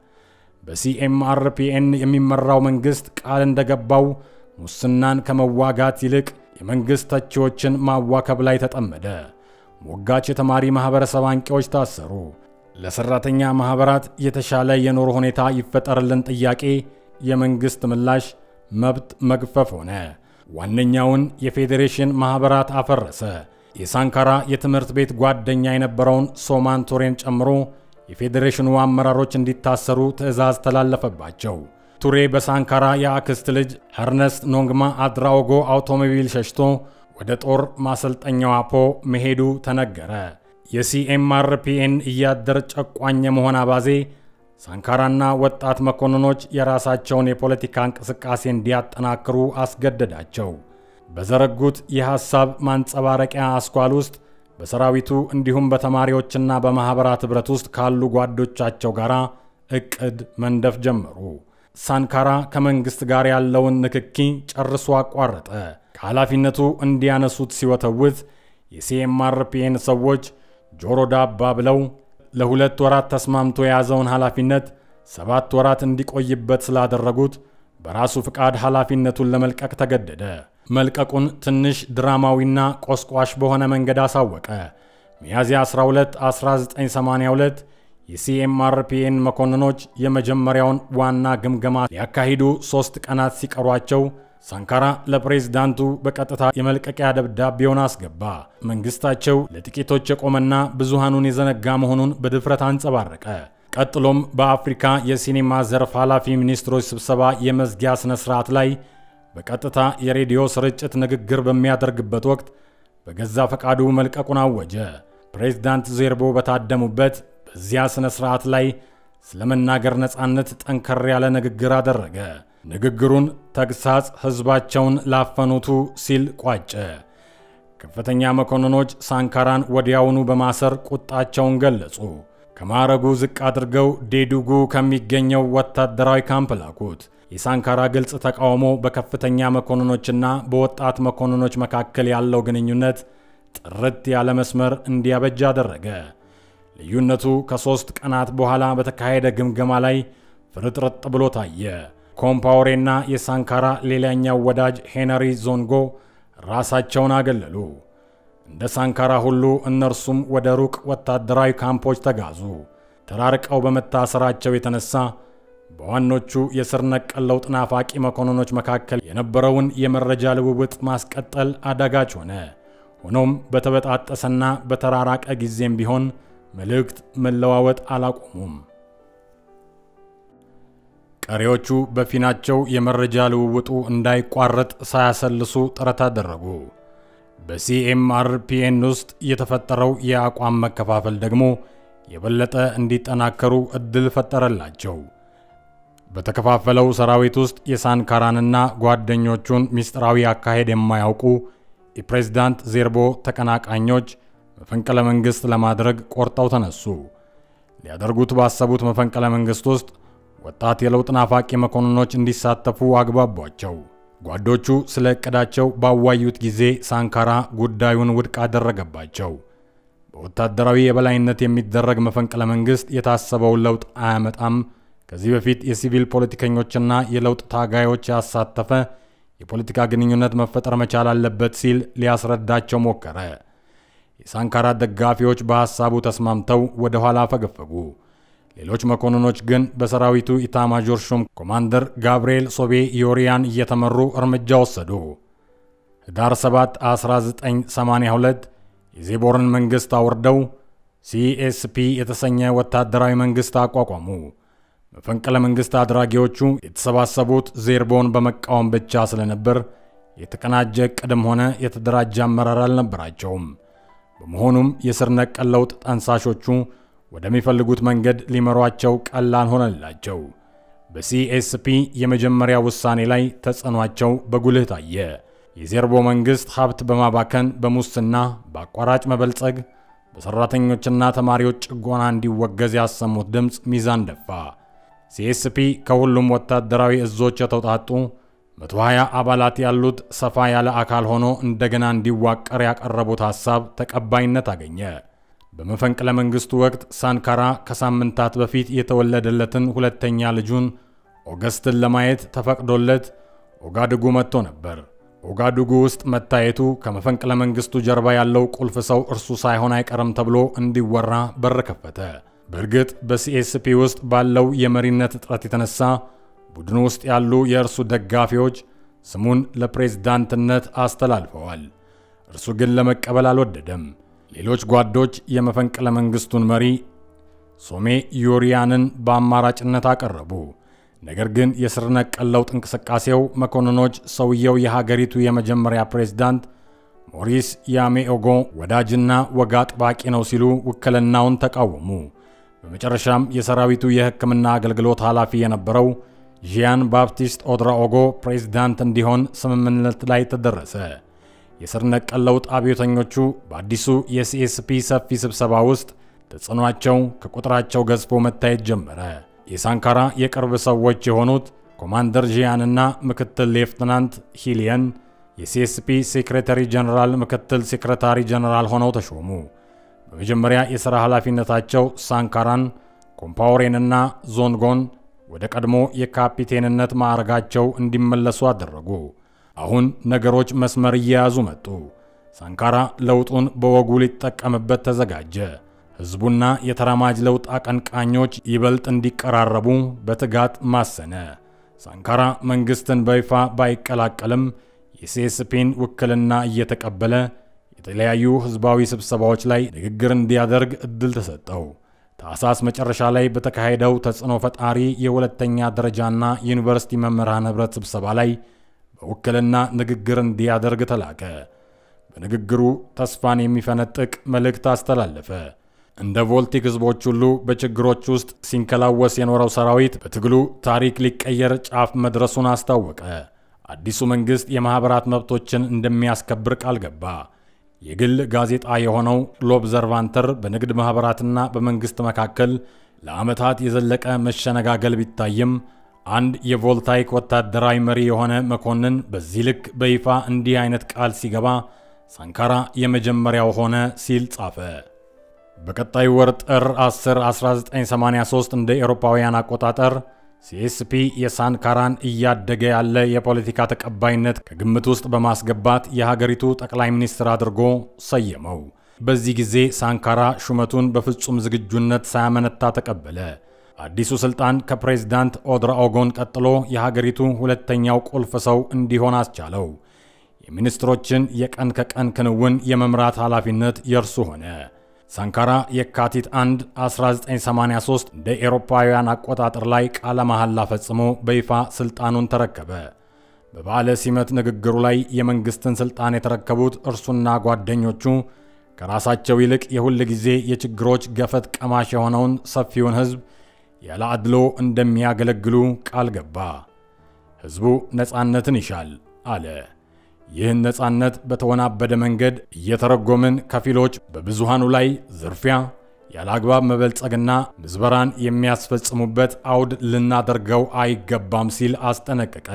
በሲኤምአርፒኤን የሚመራው መንግስት ቃል እንደገባው ሙስናን ከመዋጋት ይልቅ የመንግስት ተቺዎችን ማዋከብ ላይ ተጠመደ። ሞጋች የተማሪ ማህበረሰብ አንቂዎች ታሰሩ። ለሰራተኛ ማህበራት የተሻለ የኑሮ ሁኔታ ይፈጠርልን ጥያቄ የመንግስት ምላሽ መብት መግፈፍ ሆነ። ዋነኛውን የፌዴሬሽን ማህበራት አፈረሰ። የሳንካራ የትምህርት ቤት ጓደኛ የነበረውን ሶማን ቱሬን ጨምሮ የፌዴሬሽኑ አመራሮች እንዲታሰሩ ትዕዛዝ ተላለፈባቸው። ቱሬ በሳንካራ የአክስት ልጅ ኸርነስት ኖንግማ አድራኦጎ አውቶሞቢል ሸሽቶ ወደ ጦር ማሰልጠኛው አፖ መሄዱ ተነገረ። የሲኤምአርፒኤን እያደር ጨቋኝ መሆን አባዜ ሳንካራና ወጣት መኮንኖች የራሳቸውን የፖለቲካ እንቅስቃሴ እንዲያጠናክሩ አስገደዳቸው። በዘረጉት የሐሳብ ማንጸባረቂያ አስኳል ውስጥ በሰራዊቱ እንዲሁም በተማሪዎችና በማህበራት ህብረት ውስጥ ካሉ ጓዶቻቸው ጋር እቅድ መንደፍ ጀመሩ። ሳንካራ ከመንግስት ጋር ያለውን ንክኪ ጨርሶ አቋረጠ። ከኃላፊነቱ እንዲያነሱት ሲወተውት የሲኤምአርፒኤን ሰዎች ጆሮ ዳባ ብለው ለሁለት ወራት ተስማምቶ የያዘውን ኃላፊነት 7 ወራት እንዲቆይበት ስላደረጉት በራሱ ፍቃድ ኃላፊነቱን ለመልቀቅ ተገደደ። መልቀቁን ትንሽ ድራማዊና ቆስቋሽ በሆነ መንገድ አሳወቀ። ሚያዝያ 12 1982 የሲኤምአርፒኤን መኮንኖች የመጀመሪያውን ዋና ግምገማ ሊያካሂዱ 3 ቀናት ሲቀሯቸው ሳንካራ ለፕሬዝዳንቱ በቀጥታ የመልቀቂያ ደብዳቤውን አስገባ። መንግስታቸው ለጥቂቶች የቆመና ብዙሃኑን የዘነጋ መሆኑን በድፍረት አንጸባረቀ። ቀጥሎም በአፍሪካ የሲኔማ ዘርፍ ኃላፊ ሚኒስትሮች ስብሰባ የመዝጊያ ስነ ስርዓት ላይ በቀጥታ የሬዲዮ ስርጭት ንግግር በሚያደርግበት ወቅት በገዛ ፈቃዱ መልቀቁን አወጀ። ፕሬዝዳንት ዜርቦ በታደሙበት በዚያ ስነ ስርዓት ላይ ስለመናገር ነፃነት ጠንከር ያለ ንግግር አደረገ። ንግግሩን ተግሳጽ ህዝባቸውን ላፈኑቱ ሲል ቋጨ። ከፍተኛ መኮንኖች ሳንካራን ወዲያውኑ በማሰር ቁጣቸውን ገለጹ። ከማረጉ ዝቅ አድርገው ዴዱጉ ከሚገኘው ወታደራዊ ካምፕ ላኩት። የሳንካራ ግልጽ ተቃውሞ በከፍተኛ መኮንኖችና በወጣት መኮንኖች መካከል ያለው ግንኙነት ጥርት ያለ መስመር እንዲያበጅ አደረገ። ልዩነቱ ከ3 ቀናት በኋላ በተካሄደ ግምገማ ላይ ፍርጥርጥ ብሎ ታየ። ኮምፓውሬና የሳንካራ ሌላኛው ወዳጅ ሄነሪ ዞንጎ ራሳቸውን አገለሉ። እንደ ሳንካራ ሁሉ እነርሱም ወደ ሩቅ ወታደራዊ ካምፖች ተጋዙ። ተራርቀው በመታሰራቸው የተነሳ በዋኖቹ የስር ነቀል ለውጥ ናፋቂ መኮንኖች መካከል የነበረውን የመረጃ ልውውጥ ማስቀጠል አዳጋች ሆነ። ሆኖም በተበጣጠሰና በተራራቀ ጊዜም ቢሆን መልእክት መለዋወጥ አላቆሙም። ቀሪዎቹ በፊናቸው የመረጃ ልውውጡ እንዳይቋረጥ ሳያሰልሱ ጥረት አደረጉ። በሲኤምአርፒኤን ውስጥ የተፈጠረው የአቋም መከፋፈል ደግሞ የበለጠ እንዲጠናከሩ እድል ፈጠረላቸው። በተከፋፈለው ሰራዊት ውስጥ የሳንካራንና ጓደኞቹን ሚስጥራዊ አካሄድ የማያውቁ የፕሬዝዳንት ዜርቦ ተቀናቃኞች መፈንቅለ መንግስት ለማድረግ ቆርጠው ተነሱ። ሊያደርጉት ባሰቡት መፈንቅለ መንግስት ውስጥ ወጣት የለውጥ ናፋቂ መኮንኖች እንዲሳተፉ አግባቧቸው። ጓዶቹ ስለ እቅዳቸው ባዋዩት ጊዜ ሳንካራ ጉዳዩን ውድቅ አደረገባቸው። በወታደራዊ የበላይነት የሚደረግ መፈንቅለ መንግስት የታሰበውን ለውጥ አያመጣም፣ ከዚህ በፊት የሲቪል ፖለቲከኞችና የለውጥ ታጋዮች ያሳተፈ የፖለቲካ ግንኙነት መፈጠር መቻል አለበት ሲል ሊያስረዳቸው ሞከረ። የሳንካራ ደጋፊዎች በሐሳቡ ተስማምተው ወደ ኋላ ፈገፈጉ። ሌሎች መኮንኖች ግን በሰራዊቱ ኢታማዦር ሹም ኮማንደር ጋብርኤል ሶቤ ዮሪያን እየተመሩ እርምጃ ወሰዱ። ህዳር 7 1982 የዜቦርን መንግስት አውርደው ሲኤስፒ የተሰኘ ወታደራዊ መንግስት አቋቋሙ። መፈንቅለ መንግስት አድራጊዎቹ የተሰባሰቡት ዜርቦን በመቃወም ብቻ ስለነበር የተቀናጀ ቅድም ሆነ የተደራጀ አመራር አልነበራቸውም። በመሆኑም የስር ነቀል ለውጥ ጠንሳሾቹ ወደሚፈልጉት መንገድ ሊመሯቸው ቀላል ሆነላቸው። በሲኤስፒ የመጀመሪያ ውሳኔ ላይ ተጽዕኗቸው በጉልህ ታየ። የዜርቦ መንግስት ሀብት በማባከን በሙስና በአቋራጭ መበልጸግ በሰራተኞችና ተማሪዎች ጭቆና እንዲወገዝ ያሰሙት ድምጽ ሚዛን ደፋ። ሲኤስፒ ከሁሉም ወታደራዊ እዞች የተውጣጡ 120 አባላት ያሉት ሰፋ ያለ አካል ሆኖ እንደገና እንዲዋቀር ያቀረቡት ሐሳብ ተቀባይነት አገኘ። በመፈንቅለ መንግስቱ ወቅት ሳንካራ ከሳምንታት በፊት የተወለደለትን ሁለተኛ ልጁን ኦገስትን ለማየት ተፈቅዶለት ኦጋዱጉ መጥቶ ነበር። ኦጋዱጉ ውስጥ መታየቱ ከመፈንቅለ መንግስቱ ጀርባ ያለው ቁልፍ ሰው እርሱ ሳይሆን አይቀርም ተብሎ እንዲወራ በር ከፈተ። በእርግጥ በሲኤስፒ ውስጥ ባለው የመሪነት እጥረት የተነሳ ቡድኑ ውስጥ ያሉ የእርሱ ደጋፊዎች ስሙን ለፕሬዝዳንትነት አስተላልፈዋል። እርሱ ግን ለመቀበል አልወደደም። ሌሎች ጓዶች የመፈንቅለ መንግስቱን መሪ ሶሜ ዮሪያንን በአማራጭነት አቀረቡ። ነገር ግን የስር ነቀል ለውጥ እንቅስቃሴው መኮንኖች ሰውየው የሀገሪቱ የመጀመሪያ ፕሬዝዳንት ሞሪስ ያሜኦጎ ወዳጅና ወግ አጥባቂ ነው ሲሉ ውክልናውን ተቃወሙ። በመጨረሻም የሰራዊቱ የሕክምና አገልግሎት ኃላፊ የነበረው ጂያን ባፕቲስት ኦድራኦጎ ፕሬዝዳንት እንዲሆን ስምምነት ላይ ተደረሰ። የስር ነቀል ለውጥ አብዮተኞቹ በአዲሱ የሲኤስፒ ሰፊ ስብሰባ ውስጥ ተጽዕኗቸው ከቁጥራቸው ገዝፎ መታየት ጀመረ። የሳንካራ የቅርብ ሰዎች የሆኑት ኮማንደር ጂያንና ምክትል ሌፍትናንት ሂሊየን የሲኤስፒ ሴክሬታሪ ጀነራል ምክትል ሴክሬታሪ ጀነራል ሆነው ተሾሙ። በመጀመሪያ የሥራ ኃላፊነታቸው ሳንካራን፣ ኮምፓውሬንና ዞንጎን ወደ ቀድሞ የካፒቴንነት ማዕረጋቸው እንዲመለሱ አደረጉ። አሁን ነገሮች መስመር እየያዙ መጡ። ሳንካራ ለውጡን በወጉ ሊጠቀምበት ተዘጋጀ። ህዝቡና የተራማጅ ለውጥ አቀንቃኞች ይበልጥ እንዲቀራረቡ በትጋት ማሰነ። ሳንካራ መንግስትን በይፋ ባይቀላቀልም የሲኤስፒን ውክልና እየተቀበለ የተለያዩ ህዝባዊ ስብሰባዎች ላይ ንግግር እንዲያደርግ እድል ተሰጠው። ታህሳስ መጨረሻ ላይ በተካሄደው ተጽዕኖ ፈጣሪ የሁለተኛ ደረጃና ዩኒቨርሲቲ መምህራን ህብረት ስብሰባ ላይ በውክልና ንግግር እንዲያደርግ ተላከ። በንግግሩ ተስፋን የሚፈነጥቅ መልእክት አስተላለፈ። እንደ ቮልቲክ ህዝቦች ሁሉ በችግሮች ውስጥ ሲንከላወስ የኖረው ሰራዊት በትግሉ ታሪክ ሊቀየር ጫፍ መድረሱን አስታወቀ። አዲሱ መንግስት የማህበራት መብቶችን እንደሚያስከብር ቃል ገባ። የግል ጋዜጣ የሆነው ሎብዘርቫንተር በንግድ ማህበራትና በመንግስት መካከል ለዓመታት የዘለቀ መሸነጋገል ቢታይም አንድ የቮልታይክ ወታደራዊ መሪ የሆነ መኮንን በዚህ ልክ በይፋ እንዲህ አይነት ቃል ሲገባ ሳንካራ የመጀመሪያው ሆነ ሲል ጻፈ። በቀጣዩ ወር ጥር 10 1983 እንደ አውሮፓውያን አቆጣጠር ሲኤስፒ የሳንካራን እያደገ ያለ የፖለቲካ ተቀባይነት ከግምት ውስጥ በማስገባት የሀገሪቱ ጠቅላይ ሚኒስትር አድርጎ ሰየመው። በዚህ ጊዜ ሳንካራ ሹመቱን በፍጹም ዝግጁነት ሳያመነታ ተቀበለ። አዲሱ ስልጣን ከፕሬዝዳንት ኦድራኦጎን ቀጥሎ የሀገሪቱ ሁለተኛው ቁልፍ ሰው እንዲሆን አስቻለው። የሚኒስትሮችን የቀን ከቀን ክንውን የመምራት ኃላፊነት የርሱ ሆነ። ሳንካራ የካቲት 1 1983 እንደ አውሮፓውያን አቆጣጠር ላይ ቃለ መሐላ ፈጽሞ በይፋ ስልጣኑን ተረከበ። በበዓለ ሲመት ንግግሩ ላይ የመንግስትን ስልጣን የተረከቡት እርሱና ጓደኞቹ ከራሳቸው ይልቅ የሁል ጊዜ የችግሮች ገፈት ቀማሽ የሆነውን ሰፊውን ህዝብ ያለ አድሎ እንደሚያገለግሉ ቃል ገባ። ህዝቡ ነፃነትን ይሻል አለ። ይህን ነፃነት በተወናበደ መንገድ እየተረጎምን ከፊሎች በብዙሃኑ ላይ ዝርፊያ፣ ያለአግባብ መበልጸግና ምዝበራን የሚያስፈጽሙበት አውድ ልናደርገው አይገባም ሲል አስጠነቀቀ።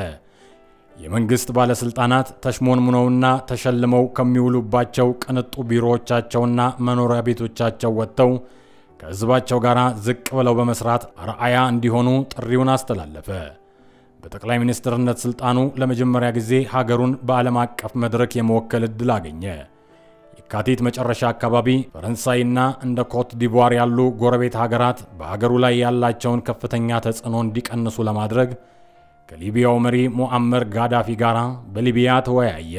የመንግስት ባለስልጣናት ተሽሞንሙነውና ተሸልመው ከሚውሉባቸው ቅንጡ ቢሮዎቻቸውና መኖሪያ ቤቶቻቸው ወጥተው ከህዝባቸው ጋር ዝቅ ብለው በመስራት አርአያ እንዲሆኑ ጥሪውን አስተላለፈ። በጠቅላይ ሚኒስትርነት ስልጣኑ ለመጀመሪያ ጊዜ ሀገሩን በዓለም አቀፍ መድረክ የመወከል ዕድል አገኘ። የካቲት መጨረሻ አካባቢ ፈረንሳይና እንደ ኮት ዲቯር ያሉ ጎረቤት ሀገራት በሀገሩ ላይ ያላቸውን ከፍተኛ ተጽዕኖ እንዲቀንሱ ለማድረግ ከሊቢያው መሪ ሙአመር ጋዳፊ ጋር በሊቢያ ተወያየ።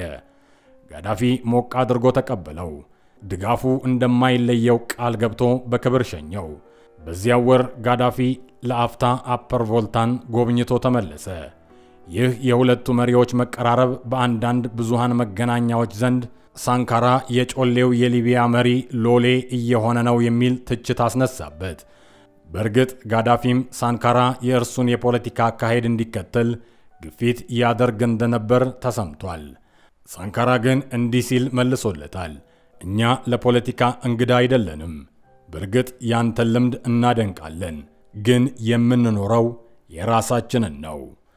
ጋዳፊ ሞቅ አድርጎ ተቀበለው። ድጋፉ እንደማይለየው ቃል ገብቶ በክብር ሸኘው። በዚያው ወር ጋዳፊ ለአፍታ አፐር ቮልታን ጎብኝቶ ተመለሰ። ይህ የሁለቱ መሪዎች መቀራረብ በአንዳንድ ብዙሃን መገናኛዎች ዘንድ ሳንካራ የጮሌው የሊቢያ መሪ ሎሌ እየሆነ ነው የሚል ትችት አስነሳበት። በእርግጥ ጋዳፊም ሳንካራ የእርሱን የፖለቲካ አካሄድ እንዲከተል ግፊት ያደርግ እንደነበር ተሰምቷል። ሳንካራ ግን እንዲህ ሲል መልሶለታል። እኛ ለፖለቲካ እንግዳ አይደለንም። በእርግጥ ያንተን ልምድ እናደንቃለን፣ ግን የምንኖረው የራሳችንን ነው።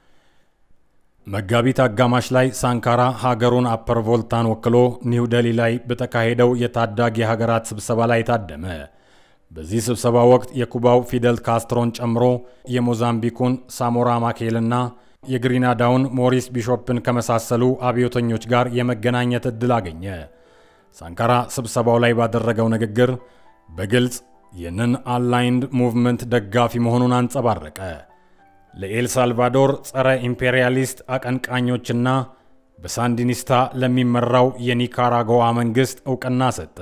መጋቢት አጋማሽ ላይ ሳንካራ ሀገሩን አፐር ቮልታን ወክሎ ኒው ዴሊ ላይ በተካሄደው የታዳጊ ሀገራት ስብሰባ ላይ ታደመ። በዚህ ስብሰባ ወቅት የኩባው ፊደል ካስትሮን ጨምሮ የሞዛምቢኩን ሳሞራ ማኬልና የግሪናዳውን ሞሪስ ቢሾፕን ከመሳሰሉ አብዮተኞች ጋር የመገናኘት ዕድል አገኘ። ሳንካራ ስብሰባው ላይ ባደረገው ንግግር በግልጽ የነን አላይንድ ሙቭመንት ደጋፊ መሆኑን አንጸባረቀ። ለኤል ሳልቫዶር ጸረ ኢምፔሪያሊስት አቀንቃኞችና በሳንዲኒስታ ለሚመራው የኒካራጓዋ መንግስት ዕውቅና ሰጠ።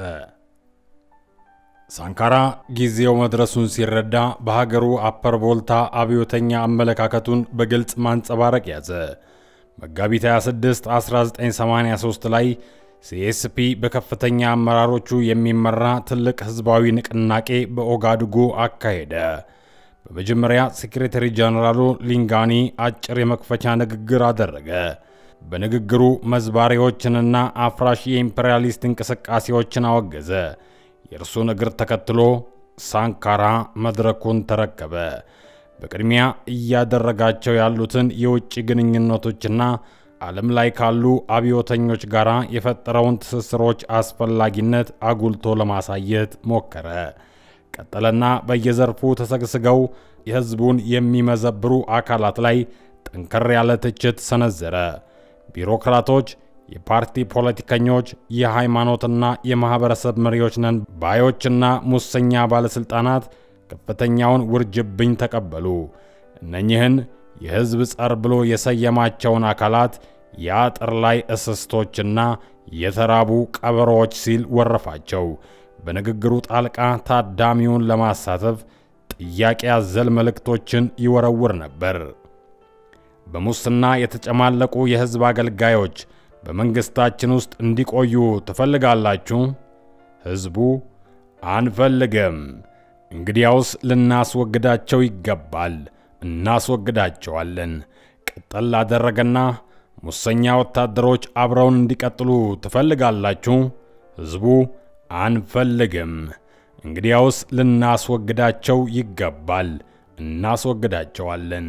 ሳንካራ ጊዜው መድረሱን ሲረዳ በሀገሩ አፐር ቮልታ አብዮተኛ አመለካከቱን በግልጽ ማንጸባረቅ ያዘ። መጋቢት 26 1983 ላይ ሲኤስፒ በከፍተኛ አመራሮቹ የሚመራ ትልቅ ህዝባዊ ንቅናቄ በኦጋዱጉ አካሄደ። በመጀመሪያ ሴክሬታሪ ጀነራሉ ሊንጋኒ አጭር የመክፈቻ ንግግር አደረገ። በንግግሩ መዝባሪዎችንና አፍራሽ የኢምፔሪያሊስት እንቅስቃሴዎችን አወገዘ። የእርሱን እግር ተከትሎ ሳንካራ መድረኩን ተረከበ። በቅድሚያ እያደረጋቸው ያሉትን የውጭ ግንኙነቶችና ዓለም ላይ ካሉ አብዮተኞች ጋር የፈጠረውን ትስስሮች አስፈላጊነት አጉልቶ ለማሳየት ሞከረ። ቀጠለና በየዘርፉ ተሰግስገው የህዝቡን የሚመዘብሩ አካላት ላይ ጠንከር ያለ ትችት ሰነዘረ። ቢሮክራቶች፣ የፓርቲ ፖለቲከኞች፣ የሃይማኖትና የማህበረሰብ መሪዎች ነን ባዮችና ሙሰኛ ባለስልጣናት ከፍተኛውን ውርጅብኝ ተቀበሉ። እነኚህን የህዝብ ጸር ብሎ የሰየማቸውን አካላት ያጥር ላይ እስስቶችና የተራቡ ቀበሮች ሲል ወረፋቸው። በንግግሩ ጣልቃ ታዳሚውን ለማሳተፍ ጥያቄ ያዘል መልእክቶችን ይወረውር ነበር። በሙስና የተጨማለቁ የህዝብ አገልጋዮች በመንግስታችን ውስጥ እንዲቆዩ ትፈልጋላችሁ? ህዝቡ አንፈልግም እንግዲያውስ ልናስወግዳቸው ይገባል እናስወግዳቸዋለን ቀጠል አደረገና ሙሰኛ ወታደሮች አብረውን እንዲቀጥሉ ትፈልጋላችሁ ህዝቡ አንፈልግም እንግዲያውስ ልናስወግዳቸው ይገባል እናስወግዳቸዋለን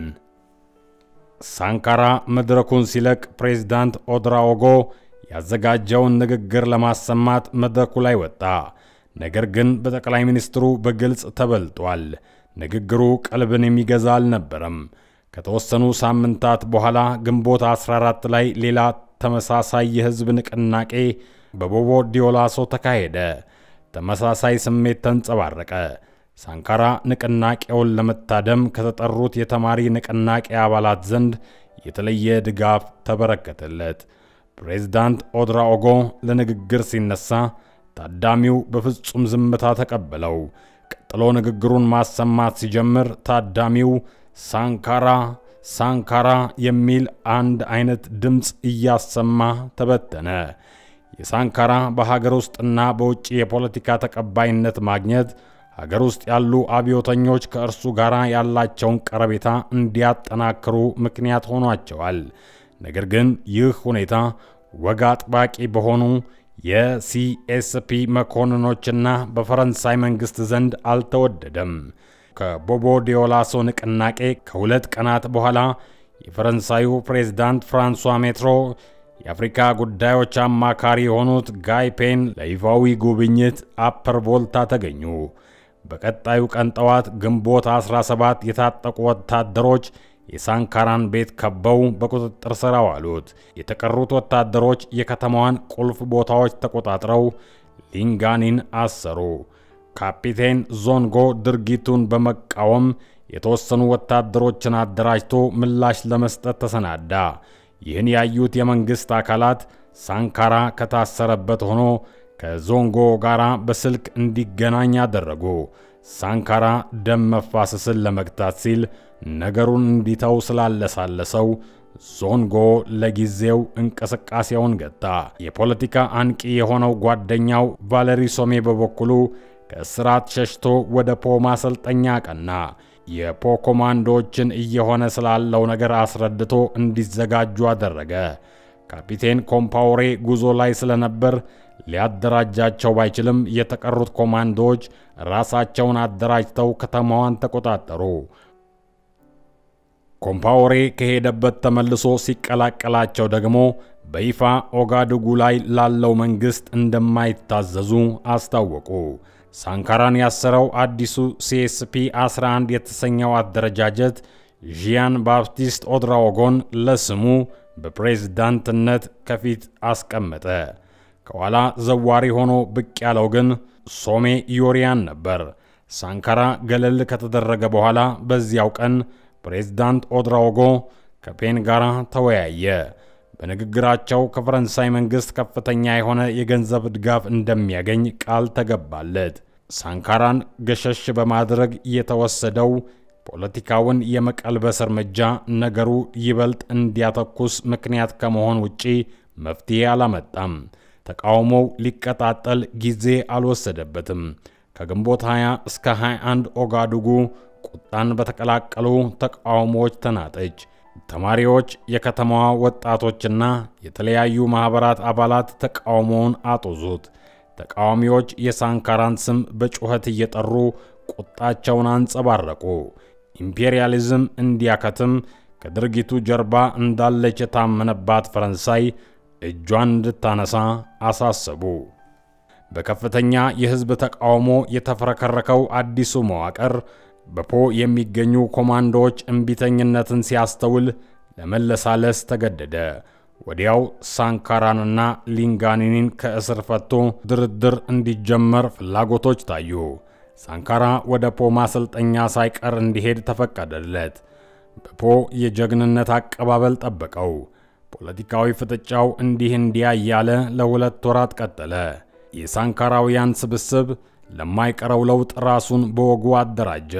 ሳንካራ መድረኩን ሲለቅ ፕሬዝዳንት ኦድራኦጎ ያዘጋጀውን ንግግር ለማሰማት መድረኩ ላይ ወጣ ነገር ግን በጠቅላይ ሚኒስትሩ በግልጽ ተበልጧል ንግግሩ ቀልብን የሚገዛ አልነበረም ከተወሰኑ ሳምንታት በኋላ ግንቦት 14 ላይ ሌላ ተመሳሳይ የህዝብ ንቅናቄ በቦቦ ዲዮላሶ ተካሄደ ተመሳሳይ ስሜት ተንጸባረቀ ሳንካራ ንቅናቄውን ለመታደም ከተጠሩት የተማሪ ንቅናቄ አባላት ዘንድ የተለየ ድጋፍ ተበረከተለት ፕሬዝዳንት ኦድራኦጎ ለንግግር ሲነሳ ታዳሚው በፍጹም ዝምታ ተቀበለው ቀጥሎ ንግግሩን ማሰማት ሲጀምር ታዳሚው ሳንካራ ሳንካራ የሚል አንድ አይነት ድምጽ እያሰማ ተበተነ የሳንካራ በሀገር ውስጥና በውጪ የፖለቲካ ተቀባይነት ማግኘት ሀገር ውስጥ ያሉ አብዮተኞች ከእርሱ ጋር ያላቸውን ቀረቤታ እንዲያጠናክሩ ምክንያት ሆኗቸዋል ነገር ግን ይህ ሁኔታ ወግ አጥባቂ በሆኑ የሲኤስፒ መኮንኖችና በፈረንሳይ መንግስት ዘንድ አልተወደደም ከቦቦ ዲዮላሶ ንቅናቄ ከሁለት ቀናት በኋላ የፈረንሳዩ ፕሬዝዳንት ፍራንሷ ሜትሮ የአፍሪካ ጉዳዮች አማካሪ የሆኑት ጋይ ፔን ለይፋዊ ጉብኝት አፐር ቮልታ ተገኙ በቀጣዩ ቀን ጠዋት ግንቦት 17 የታጠቁ ወታደሮች የሳንካራን ቤት ከበው በቁጥጥር ስር አዋሉት የተቀሩት ወታደሮች የከተማዋን ቁልፍ ቦታዎች ተቆጣጥረው ሊንጋኒን አሰሩ ካፒቴን ዞንጎ ድርጊቱን በመቃወም የተወሰኑ ወታደሮችን አደራጅቶ ምላሽ ለመስጠት ተሰናዳ ይህን ያዩት የመንግስት አካላት ሳንካራ ከታሰረበት ሆኖ ከዞንጎ ጋራ በስልክ እንዲገናኝ አደረጉ ሳንካራ ደም መፋሰስን ለመግታት ሲል ነገሩን እንዲተው ስላለሳለሰው ዞንጎ ለጊዜው እንቅስቃሴውን ገታ የፖለቲካ አንቂ የሆነው ጓደኛው ቫለሪ ሶሜ በበኩሉ ከስራት ሸሽቶ ወደ ፖ ማሰልጠኛ ቀና የፖ ኮማንዶችን እየሆነ ስላለው ነገር አስረድቶ እንዲዘጋጁ አደረገ ካፒቴን ኮምፓውሬ ጉዞ ላይ ስለነበር ሊያደራጃቸው ባይችልም የተቀሩት ኮማንዶች ራሳቸውን አደራጅተው ከተማዋን ተቆጣጠሩ ኮምፓውሬ ከሄደበት ተመልሶ ሲቀላቀላቸው ደግሞ በይፋ ኦጋዱጉ ላይ ላለው መንግስት እንደማይታዘዙ አስታወቁ ሳንካራን ያሰረው አዲሱ ሲኤስፒ 11 የተሰኘው አደረጃጀት ጂያን ባፕቲስት ኦድራኦጎን ለስሙ በፕሬዝዳንትነት ከፊት አስቀመጠ ከኋላ ዘዋሪ ሆኖ ብቅ ያለው ግን ሶሜ ዮሪያን ነበር ሳንካራ ገለል ከተደረገ በኋላ በዚያው ቀን ፕሬዝዳንት ኦድራኦጎ ከፔን ጋራ ተወያየ በንግግራቸው ከፈረንሳይ መንግስት ከፍተኛ የሆነ የገንዘብ ድጋፍ እንደሚያገኝ ቃል ተገባለት ሳንካራን ገሸሽ በማድረግ የተወሰደው ፖለቲካውን የመቀልበስ እርምጃ ነገሩ ይበልጥ እንዲያተኩስ ምክንያት ከመሆን ውጪ መፍትሄ አላመጣም ተቃውሞው ሊቀጣጠል ጊዜ አልወሰደበትም ከግንቦት 20 እስከ 21 ኦጋዱጉ ቁጣን በተቀላቀሉ ተቃውሞዎች ተናጠች ተማሪዎች የከተማዋ ወጣቶችና የተለያዩ ማህበራት አባላት ተቃውሞውን አጦዙት ተቃዋሚዎች የሳንካራን ስም በጩኸት እየጠሩ ቁጣቸውን አንጸባረቁ ኢምፔሪያሊዝም እንዲያከትም ከድርጊቱ ጀርባ እንዳለች የታመነባት ፈረንሳይ እጇን እንድታነሳ አሳሰቡ በከፍተኛ የህዝብ ተቃውሞ የተፈረከረከው አዲሱ መዋቅር በፖ የሚገኙ ኮማንዶዎች እንቢተኝነትን ሲያስተውል ለመለሳለስ ተገደደ ወዲያው ሳንካራንና ሊንጋኒንን ከእስር ፈቶ ድርድር እንዲጀመር ፍላጎቶች ታዩ ሳንካራ ወደ ፖ ማሰልጠኛ ሳይቀር እንዲሄድ ተፈቀደለት በፖ የጀግንነት አቀባበል ጠበቀው ፖለቲካዊ ፍጥጫው እንዲህ ያለ ለሁለት ወራት ቀጠለ የሳንካራውያን ስብስብ ለማይቀረው ለውጥ ራሱን በወጉ አደራጀ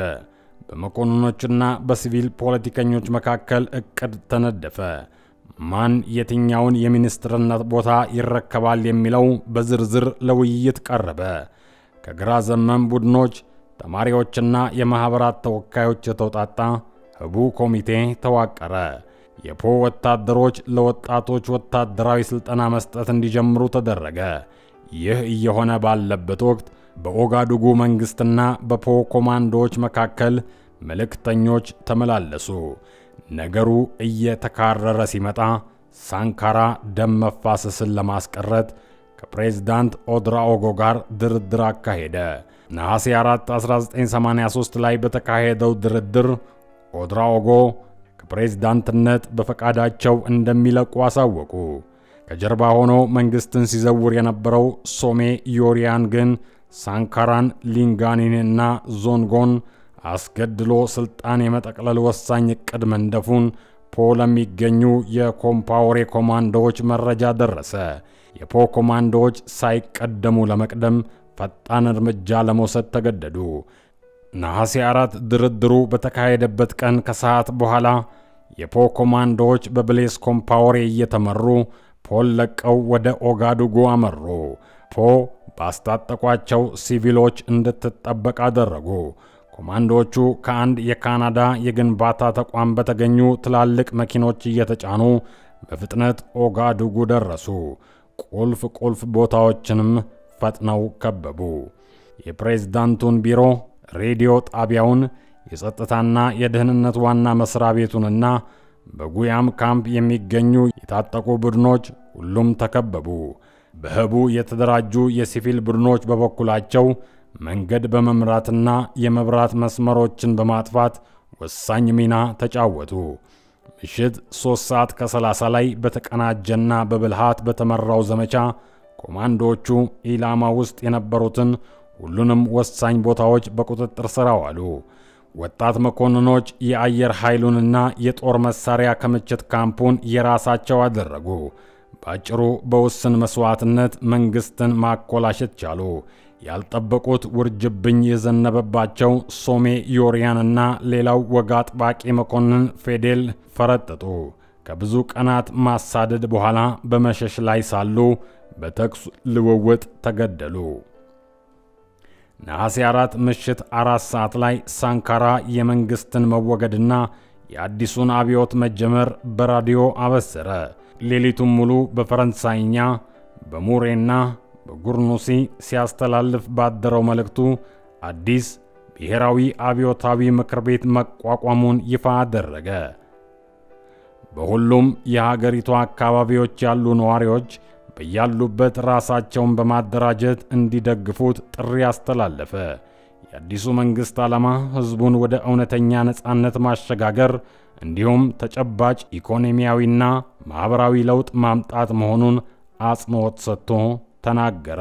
በመኮንኖችና በሲቪል ፖለቲከኞች መካከል እቅድ ተነደፈ ማን የትኛውን የሚኒስትርነት ቦታ ይረከባል የሚለው በዝርዝር ለውይይት ቀረበ ከግራ ዘመም ቡድኖች ተማሪዎችና የማህበራት ተወካዮች የተውጣጣ ህቡ ኮሚቴ ተዋቀረ። የፖ ወታደሮች ለወጣቶች ወታደራዊ ስልጠና መስጠት እንዲጀምሩ ተደረገ። ይህ እየሆነ ባለበት ወቅት በኦጋዱጉ መንግስትና በፖ ኮማንዶዎች መካከል መልእክተኞች ተመላለሱ። ነገሩ እየተካረረ ሲመጣ ሳንካራ ደም መፋሰስን ለማስቀረት ከፕሬዝዳንት ኦድራኦጎ ጋር ድርድር አካሄደ። ነሐሴ 4 1983 ላይ በተካሄደው ድርድር ኦድራኦጎ ከፕሬዝዳንትነት በፈቃዳቸው እንደሚለቁ አሳወቁ። ከጀርባ ሆኖ መንግስትን ሲዘውር የነበረው ሶሜ ዮሪያን ግን ሳንካራን ሊንጋኒንና ዞንጎን አስገድሎ ስልጣን የመጠቅለል ወሳኝ ዕቅድ መንደፉን ፖ ለሚገኙ የኮምፓወሬ ኮማንዶዎች መረጃ ደረሰ። የፖ ኮማንዶዎች ሳይቀደሙ ለመቅደም ፈጣን እርምጃ ለመውሰድ ተገደዱ። ነሐሴ 4 ድርድሩ በተካሄደበት ቀን ከሰዓት በኋላ የፖ ኮማንዶዎች በብሌስ ኮምፓወሬ እየተመሩ ፖል ለቀው ወደ ኦጋዱጉ አመሩ። ፖ ባስታጠቋቸው ሲቪሎች እንድትጠበቅ አደረጉ። ኮማንዶዎቹ ከአንድ የካናዳ የግንባታ ተቋም በተገኙ ትላልቅ መኪኖች እየተጫኑ በፍጥነት ኦጋዱጉ ደረሱ። ቁልፍ ቦታዎችንም ፈጥነው ከበቡ። የፕሬዝዳንቱን ቢሮ፣ ሬዲዮ ጣቢያውን፣ የጸጥታና የደህንነት ዋና መስሪያ ቤቱንና በጉያም ካምፕ የሚገኙ የታጠቁ ቡድኖች ሁሉም ተከበቡ። በህቡ የተደራጁ የሲቪል ቡድኖች በበኩላቸው መንገድ በመምራትና የመብራት መስመሮችን በማጥፋት ወሳኝ ሚና ተጫወቱ። ምሽት 3:30 ላይ በተቀናጀና በብልሃት በተመራው ዘመቻ ኮማንዶዎቹ ኢላማ ውስጥ የነበሩትን ሁሉንም ወሳኝ ቦታዎች በቁጥጥር ስር አዋሉ። ወጣት መኮንኖች የአየር ኃይሉንና የጦር መሳሪያ ክምችት ካምፑን የራሳቸው አደረጉ። ባጭሩ በውስን መስዋዕትነት መንግስትን ማኮላሸት ቻሉ። ያልጠበቁት ውርጅብኝ የዘነበባቸው ሶሜ ዮሪያንና ሌላው ወግ አጥባቂ መኮንን ፌዴል ፈረጠጡ። ከብዙ ቀናት ማሳደድ በኋላ በመሸሽ ላይ ሳሉ በተኩስ ልውውጥ ተገደሉ። ነሐሴ 4 ምሽት 4 ሰዓት ላይ ሳንካራ የመንግስትን መወገድና የአዲሱን አብዮት መጀመር በራዲዮ አበሰረ። ሌሊቱን ሙሉ በፈረንሳይኛ በሙሬና በጉርኑሲ ሲያስተላልፍ ባደረው መልእክቱ አዲስ ብሔራዊ አብዮታዊ ምክር ቤት መቋቋሙን ይፋ አደረገ። በሁሉም የሀገሪቱ አካባቢዎች ያሉ ነዋሪዎች በያሉበት ራሳቸውን በማደራጀት እንዲደግፉት ጥሪ አስተላለፈ። የአዲሱ መንግስት ዓላማ ህዝቡን ወደ እውነተኛ ነጻነት ማሸጋገር እንዲሁም ተጨባጭ ኢኮኖሚያዊና ማህበራዊ ለውጥ ማምጣት መሆኑን አጽንኦት ሰጥቶ ተናገረ።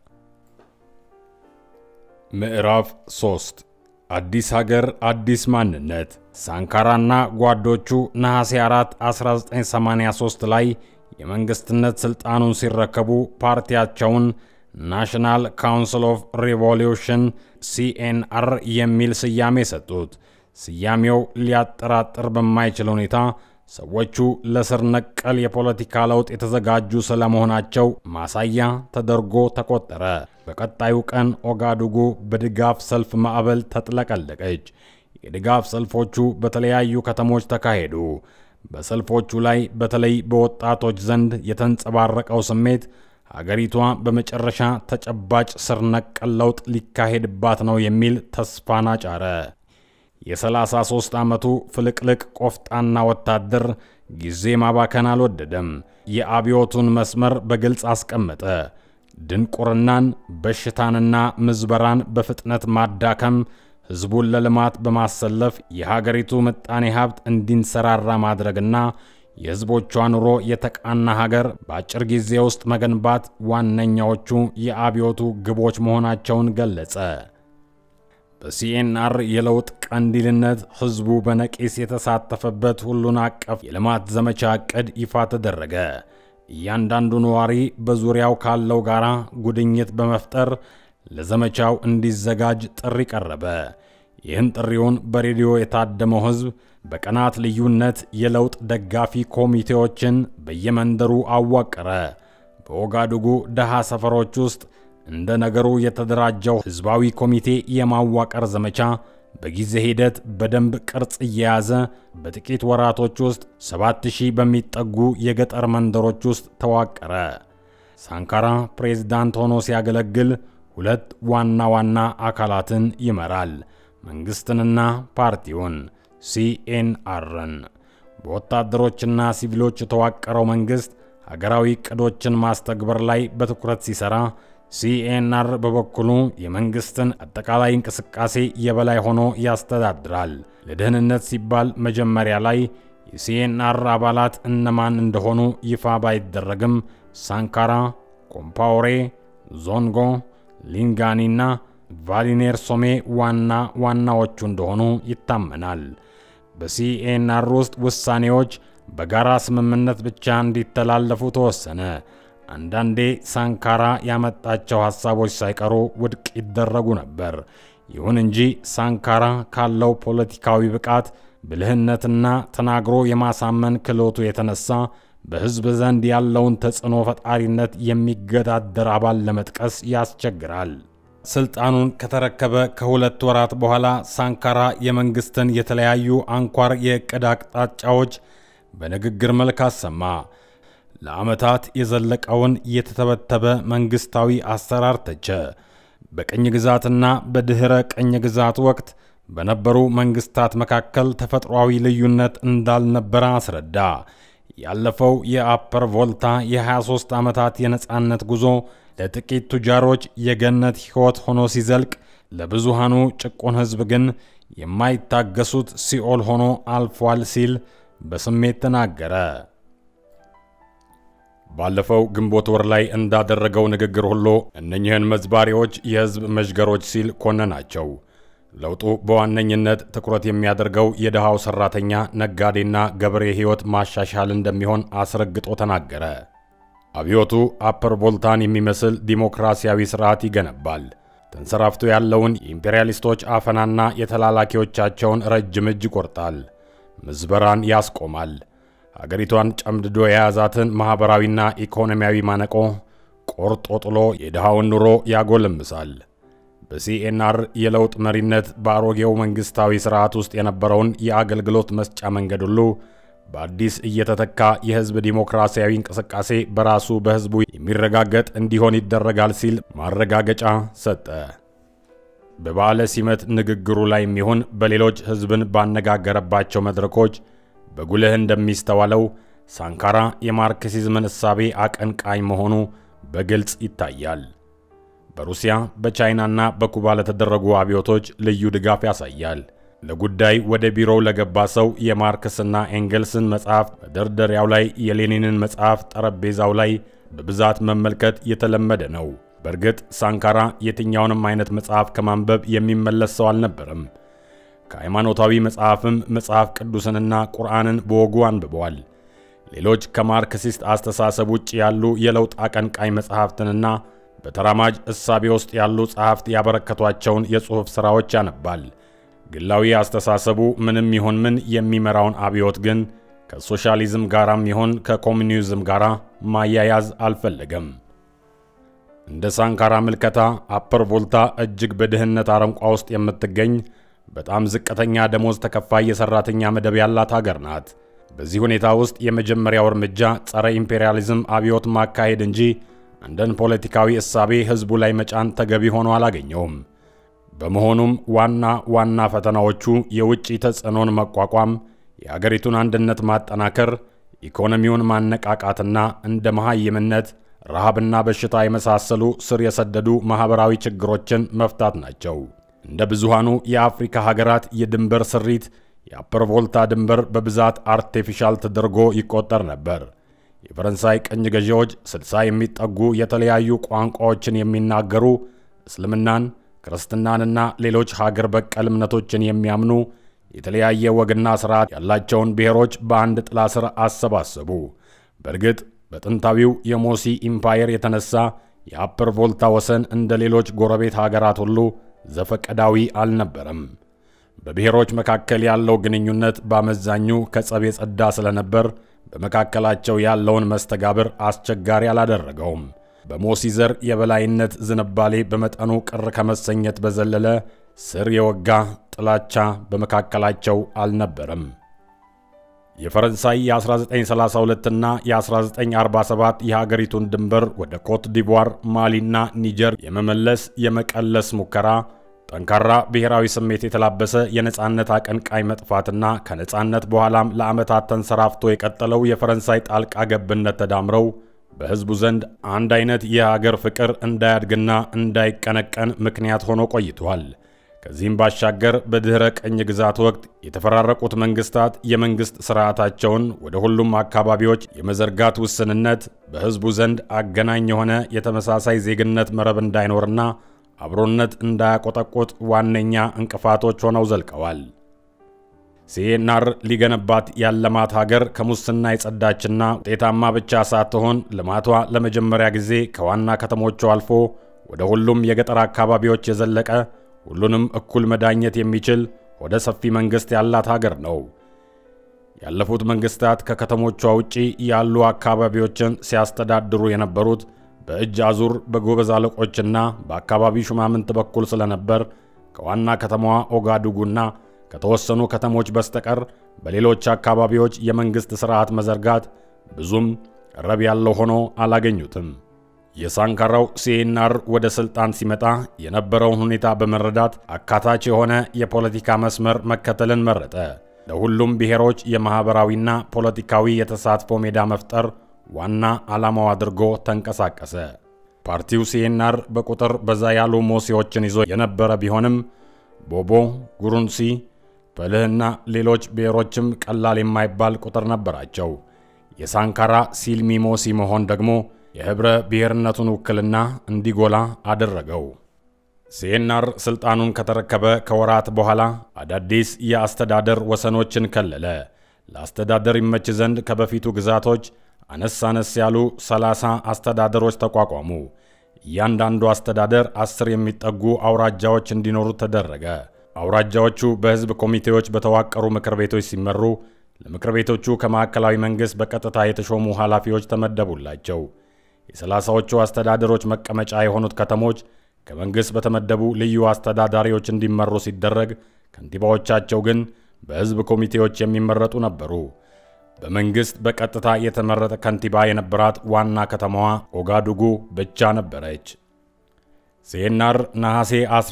ምዕራፍ 3 አዲስ ሀገር አዲስ ማንነት። ሳንካራና ጓዶቹ ነሐሴ 4 1983 ላይ የመንግስትነት ስልጣኑን ሲረከቡ ፓርቲያቸውን ናሽናል ካውንስል ኦፍ ሪቮሉሽን ሲኤንአር የሚል ስያሜ ሰጡት። ስያሜው ሊያጠራጥር በማይችል ሁኔታ ሰዎቹ ለስር ነቀል የፖለቲካ ለውጥ የተዘጋጁ ስለመሆናቸው ማሳያ ተደርጎ ተቆጠረ። በቀጣዩ ቀን ኦጋዱጉ በድጋፍ ሰልፍ ማዕበል ተጥለቀለቀች። የድጋፍ ሰልፎቹ በተለያዩ ከተሞች ተካሄዱ። በሰልፎቹ ላይ በተለይ በወጣቶች ዘንድ የተንጸባረቀው ስሜት ሀገሪቷ በመጨረሻ ተጨባጭ ስር ነቀል ለውጥ ሊካሄድባት ነው የሚል ተስፋን አጫረ። የ33 ዓመቱ ፍልቅልቅ ቆፍጣና ወታደር ጊዜ ማባከን አልወደደም። የአብዮቱን መስመር በግልጽ አስቀመጠ። ድንቁርናን፣ በሽታንና ምዝበራን በፍጥነት ማዳከም፣ ህዝቡን ለልማት በማሰለፍ የሀገሪቱ ምጣኔ ሀብት እንዲንሰራራ ማድረግና የህዝቦቿ ኑሮ የተቃና ሀገር በአጭር ጊዜ ውስጥ መገንባት ዋነኛዎቹ የአብዮቱ ግቦች መሆናቸውን ገለጸ። በሲኤንአር የለውጥ ቀንዲልነት ህዝቡ በነቂስ የተሳተፈበት ሁሉን አቀፍ የልማት ዘመቻ ዕቅድ ይፋ ተደረገ። እያንዳንዱ ነዋሪ በዙሪያው ካለው ጋራ ጉድኝት በመፍጠር ለዘመቻው እንዲዘጋጅ ጥሪ ቀረበ። ይህን ጥሪውን በሬዲዮ የታደመው ህዝብ በቀናት ልዩነት የለውጥ ደጋፊ ኮሚቴዎችን በየመንደሩ አዋቀረ። በኦጋዱጉ ደሃ ሰፈሮች ውስጥ እንደ ነገሩ የተደራጀው ህዝባዊ ኮሚቴ የማዋቀር ዘመቻ በጊዜ ሂደት በደንብ ቅርጽ እየያዘ በጥቂት ወራቶች ውስጥ 7000 በሚጠጉ የገጠር መንደሮች ውስጥ ተዋቀረ። ሳንካራ ፕሬዝዳንት ሆኖ ሲያገለግል ሁለት ዋና አካላትን ይመራል፣ መንግስትንና ፓርቲውን ሲኤንአርን። በወታደሮችና ሲቪሎች የተዋቀረው መንግስት ሀገራዊ ዕቅዶችን ማስተግበር ላይ በትኩረት ሲሰራ፣ ሲኤንአር በበኩሉ የመንግስትን አጠቃላይ እንቅስቃሴ የበላይ ሆኖ ያስተዳድራል። ለደህንነት ሲባል መጀመሪያ ላይ የሲኤንአር አባላት እነማን እንደሆኑ ይፋ ባይደረግም ሳንካራ፣ ኮምፓውሬ፣ ዞንጎ፣ ሊንጋኒና ቫሊኔር ሶሜ ዋናዎቹ እንደሆኑ ይታመናል። በሲኤንአር ውስጥ ውሳኔዎች በጋራ ስምምነት ብቻ እንዲተላለፉ ተወሰነ። አንዳንዴ ሳንካራ ያመጣቸው ሐሳቦች ሳይቀሩ ውድቅ ይደረጉ ነበር። ይሁን እንጂ ሳንካራ ካለው ፖለቲካዊ ብቃት፣ ብልህነትና ተናግሮ የማሳመን ክህሎቱ የተነሳ በህዝብ ዘንድ ያለውን ተጽዕኖ ፈጣሪነት የሚገዳደር አባል ለመጥቀስ ያስቸግራል። ስልጣኑን ከተረከበ ከሁለት ወራት በኋላ ሳንካራ የመንግስትን የተለያዩ አንኳር የዕቅድ አቅጣጫዎች በንግግር መልክ አሰማ። ለዓመታት የዘለቀውን የተተበተበ መንግስታዊ አሰራር ተቸ። በቅኝ ግዛትና በድህረ ቅኝ ግዛት ወቅት በነበሩ መንግስታት መካከል ተፈጥሯዊ ልዩነት እንዳልነበረ አስረዳ። ያለፈው የአፐር ቮልታ የ23 ዓመታት የነጻነት ጉዞ ለጥቂት ቱጃሮች የገነት ሕይወት ሆኖ ሲዘልቅ፣ ለብዙሃኑ ጭቁን ህዝብ ግን የማይታገሱት ሲኦል ሆኖ አልፏል ሲል በስሜት ተናገረ። ባለፈው ግንቦት ወር ላይ እንዳደረገው ንግግር ሁሉ እነኚህን መዝባሪዎች የህዝብ መሽገሮች ሲል ኮነናቸው። ለውጡ በዋነኝነት ትኩረት የሚያደርገው የደሃው ሰራተኛ፣ ነጋዴና ገበሬ ህይወት ማሻሻል እንደሚሆን አስረግጦ ተናገረ። አብዮቱ አፐር ቮልታን የሚመስል ዲሞክራሲያዊ ስርዓት ይገነባል። ተንሰራፍቶ ያለውን የኢምፔሪያሊስቶች አፈናና የተላላኪዎቻቸውን ረጅም እጅ ይቆርጣል። ምዝበራን ያስቆማል። ሀገሪቷን ጨምድዶ የያዛትን ማህበራዊና ኢኮኖሚያዊ ማነቆ ቆርጦ ጥሎ የድሃውን ኑሮ ያጎለምሳል። በሲኤንአር የለውጥ መሪነት በአሮጌው መንግስታዊ ስርዓት ውስጥ የነበረውን የአገልግሎት መስጫ መንገድ ሁሉ በአዲስ እየተተካ የህዝብ ዲሞክራሲያዊ እንቅስቃሴ በራሱ በህዝቡ የሚረጋገጥ እንዲሆን ይደረጋል ሲል ማረጋገጫ ሰጠ። በባለ ሲመት ንግግሩ ላይ የሚሆን በሌሎች ህዝብን ባነጋገረባቸው መድረኮች በጉልህ እንደሚስተዋለው ሳንካራ የማርክሲዝምን እሳቤ አቀንቃኝ መሆኑ በግልጽ ይታያል። በሩሲያ በቻይናና በኩባ ለተደረጉ አብዮቶች ልዩ ድጋፍ ያሳያል። ለጉዳይ ወደ ቢሮው ለገባ ሰው የማርክስና ኤንገልስን መጽሐፍ መደርደሪያው ላይ፣ የሌኒንን መጽሐፍ ጠረጴዛው ላይ በብዛት መመልከት የተለመደ ነው። በእርግጥ ሳንካራ የትኛውንም አይነት መጽሐፍ ከማንበብ የሚመለስ ሰው አልነበረም። ከሃይማኖታዊ መጽሐፍም መጽሐፍ ቅዱስንና ቁርአንን በወጉ አንብበዋል። ሌሎች ከማርክሲስት አስተሳሰብ ውጭ ያሉ የለውጥ አቀንቃኝ መጽሐፍትንና በተራማጅ እሳቤ ውስጥ ያሉ ጸሐፍት ያበረከቷቸውን የጽሑፍ ሥራዎች ያነባል። ግላዊ አስተሳሰቡ ምንም ይሁን ምን የሚመራውን አብዮት ግን ከሶሻሊዝም ጋራም ይሁን ከኮሙኒዝም ጋራ ማያያዝ አልፈለገም። እንደ ሳንካራ ምልከታ አፐር ቮልታ እጅግ በድህነት አረንቋ ውስጥ የምትገኝ በጣም ዝቅተኛ ደሞዝ ተከፋይ የሰራተኛ መደብ ያላት ሀገር ናት። በዚህ ሁኔታ ውስጥ የመጀመሪያው እርምጃ ጸረ ኢምፔሪያሊዝም አብዮት ማካሄድ እንጂ አንድን ፖለቲካዊ እሳቤ ህዝቡ ላይ መጫን ተገቢ ሆኖ አላገኘውም። በመሆኑም ዋና ፈተናዎቹ የውጭ ተጽዕኖን መቋቋም፣ የሀገሪቱን አንድነት ማጠናከር፣ ኢኮኖሚውን ማነቃቃትና እንደ መሃይምነት፣ ረሃብና በሽታ የመሳሰሉ ስር የሰደዱ ማህበራዊ ችግሮችን መፍታት ናቸው። እንደ ብዙሃኑ የአፍሪካ ሀገራት የድንበር ስሪት የአፐር ቮልታ ድንበር በብዛት አርቲፊሻል ተደርጎ ይቆጠር ነበር። የፈረንሳይ ቅኝ ገዢዎች 60 የሚጠጉ የተለያዩ ቋንቋዎችን የሚናገሩ፣ እስልምናን፣ ክርስትናንና ሌሎች ሀገር በቀል እምነቶችን የሚያምኑ የተለያየ ወግና ስርዓት ያላቸውን ብሔሮች በአንድ ጥላ ስር አሰባሰቡ። በእርግጥ በጥንታዊው የሞሲ ኢምፓየር የተነሳ የአፐር ቮልታ ወሰን እንደ ሌሎች ጎረቤት ሀገራት ሁሉ ዘፈቀዳዊ አልነበረም። በብሔሮች መካከል ያለው ግንኙነት በአመዛኙ ከጸብ የጸዳ ስለነበር በመካከላቸው ያለውን መስተጋብር አስቸጋሪ አላደረገውም። በሞሲዘር የበላይነት ዝንባሌ በመጠኑ ቅር ከመሰኘት በዘለለ ስር የወጋ ጥላቻ በመካከላቸው አልነበረም። የፈረንሳይ የ1932 እና የ1947 የሀገሪቱን ድንበር ወደ ኮት ዲቯር፣ ማሊና ኒጀር የመመለስ የመቀለስ ሙከራ ጠንካራ ብሔራዊ ስሜት የተላበሰ የነጻነት አቀንቃይ መጥፋትና ከነጻነት በኋላም ለዓመታት ተንሰራፍቶ የቀጠለው የፈረንሳይ ጣልቃ ገብነት ተዳምረው በህዝቡ ዘንድ አንድ አይነት የሀገር ፍቅር እንዳያድግና እንዳይቀነቀን ምክንያት ሆኖ ቆይቷል። ከዚህም ባሻገር በድህረ ቀኝ ግዛት ወቅት የተፈራረቁት መንግስታት የመንግስት ስርዓታቸውን ወደ ሁሉም አካባቢዎች የመዘርጋት ውስንነት በህዝቡ ዘንድ አገናኝ የሆነ የተመሳሳይ ዜግነት መረብ እንዳይኖርና አብሮነት እንዳያቆጠቁጥ ዋነኛ እንቅፋቶች ሆነው ዘልቀዋል። ሲኤንአር ሊገነባት ያለማት ሀገር ከሙስና የጸዳችና ውጤታማ ብቻ ሳትሆን ልማቷ ለመጀመሪያ ጊዜ ከዋና ከተሞቹ አልፎ ወደ ሁሉም የገጠር አካባቢዎች የዘለቀ ሁሉንም እኩል መዳኘት የሚችል ወደ ሰፊ መንግስት ያላት ሀገር ነው። ያለፉት መንግስታት ከከተሞቿ ውጪ ያሉ አካባቢዎችን ሲያስተዳድሩ የነበሩት በእጅ አዙር በጎበዝ አለቆችና በአካባቢ ሹማምንት በኩል ስለነበር ከዋና ከተማዋ ኦጋዱጉና ከተወሰኑ ከተሞች በስተቀር በሌሎች አካባቢዎች የመንግስት ስርዓት መዘርጋት ብዙም ረብ ያለው ሆኖ አላገኙትም። የሳንካራው ሲኤንአር ወደ ስልጣን ሲመጣ የነበረውን ሁኔታ በመረዳት አካታች የሆነ የፖለቲካ መስመር መከተልን መረጠ። ለሁሉም ብሔሮች የማህበራዊና ፖለቲካዊ የተሳትፎ ሜዳ መፍጠር ዋና ዓላማው አድርጎ ተንቀሳቀሰ። ፓርቲው ሲኤንአር በቁጥር በዛ ያሉ ሞሲዎችን ይዞ የነበረ ቢሆንም ቦቦ፣ ጉሩንሲ፣ ፐልህና ሌሎች ብሔሮችም ቀላል የማይባል ቁጥር ነበራቸው። የሳንካራ ሲልሚ ሞሲ መሆን ደግሞ የህብረ ብሔርነቱን ውክልና እንዲጎላ አደረገው። ሲኤንአር ስልጣኑን ከተረከበ ከወራት በኋላ አዳዲስ የአስተዳደር ወሰኖችን ከለለ። ለአስተዳደር ይመች ዘንድ ከበፊቱ ግዛቶች አነስ ያሉ 30 አስተዳደሮች ተቋቋሙ። እያንዳንዱ አስተዳደር 10 የሚጠጉ አውራጃዎች እንዲኖሩ ተደረገ። አውራጃዎቹ በህዝብ ኮሚቴዎች በተዋቀሩ ምክር ቤቶች ሲመሩ ለምክር ቤቶቹ ከማዕከላዊ መንግስት በቀጥታ የተሾሙ ኃላፊዎች ተመደቡላቸው። የ30ዎቹ አስተዳደሮች መቀመጫ የሆኑት ከተሞች ከመንግስት በተመደቡ ልዩ አስተዳዳሪዎች እንዲመሩ ሲደረግ ከንቲባዎቻቸው ግን በህዝብ ኮሚቴዎች የሚመረጡ ነበሩ። በመንግስት በቀጥታ የተመረጠ ከንቲባ የነበራት ዋና ከተማዋ ኦጋዱጉ ብቻ ነበረች። ሲኤንአር ነሐሴ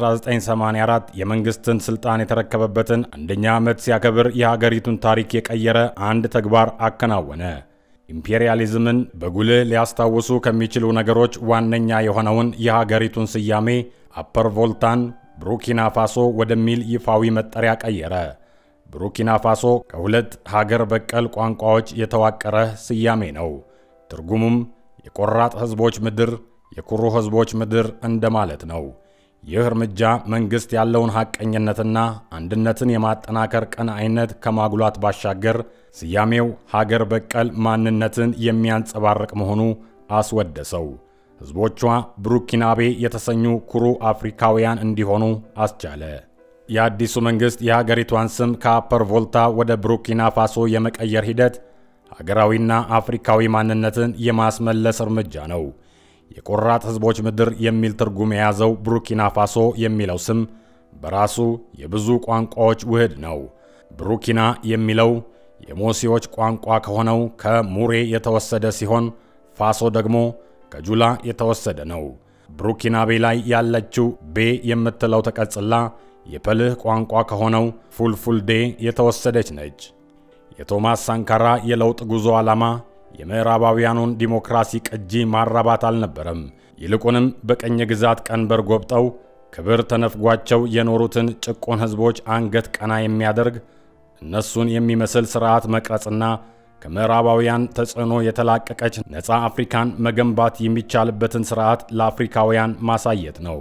1984 የመንግስትን ስልጣን የተረከበበትን አንደኛ ዓመት ሲያከብር የሀገሪቱን ታሪክ የቀየረ አንድ ተግባር አከናወነ። ኢምፔሪያሊዝምን በጉልህ ሊያስታውሱ ከሚችሉ ነገሮች ዋነኛ የሆነውን የሀገሪቱን ስያሜ አፐር ቮልታን ቡርኪና ፋሶ ወደሚል ይፋዊ መጠሪያ ቀየረ። ቡርኪና ፋሶ ከሁለት ሀገር በቀል ቋንቋዎች የተዋቀረ ስያሜ ነው። ትርጉሙም የቆራጥ ህዝቦች ምድር፣ የኩሩ ህዝቦች ምድር እንደማለት ነው። ይህ እርምጃ መንግስት ያለውን ሐቀኝነትና አንድነትን የማጠናከር ቀናኢነት ከማጉላት ባሻገር ስያሜው ሀገር በቀል ማንነትን የሚያንጸባርቅ መሆኑ አስወደሰው። ህዝቦቿ ብሩኪናቤ የተሰኙ ኩሩ አፍሪካውያን እንዲሆኑ አስቻለ። የአዲሱ መንግስት የሀገሪቷን ስም ከአፐር ቮልታ ወደ ቡርኪና ፋሶ የመቀየር ሂደት ሀገራዊና አፍሪካዊ ማንነትን የማስመለስ እርምጃ ነው። የቆራጥ ህዝቦች ምድር የሚል ትርጉም የያዘው ቡርኪና ፋሶ የሚለው ስም በራሱ የብዙ ቋንቋዎች ውህድ ነው። ቡርኪና የሚለው የሞሲዎች ቋንቋ ከሆነው ከሙሬ የተወሰደ ሲሆን ፋሶ ደግሞ ከጁላ የተወሰደ ነው። ቡርኪናቤ ላይ ያለችው ቤ የምትለው ተቀጽላ የፐልህ ቋንቋ ከሆነው ፉልፉልዴ የተወሰደች ነች። የቶማስ ሳንካራ የለውጥ ጉዞ ዓላማ የምዕራባውያኑን ዲሞክራሲ ቅጂ ማራባት አልነበረም። ይልቁንም በቀኝ ግዛት ቀንበር ጎብጠው ክብር ተነፍጓቸው የኖሩትን ጭቁን ህዝቦች አንገት ቀና የሚያደርግ እነሱን የሚመስል ስርዓት መቅረጽና ከምዕራባውያን ተጽዕኖ የተላቀቀች ነፃ አፍሪካን መገንባት የሚቻልበትን ስርዓት ለአፍሪካውያን ማሳየት ነው።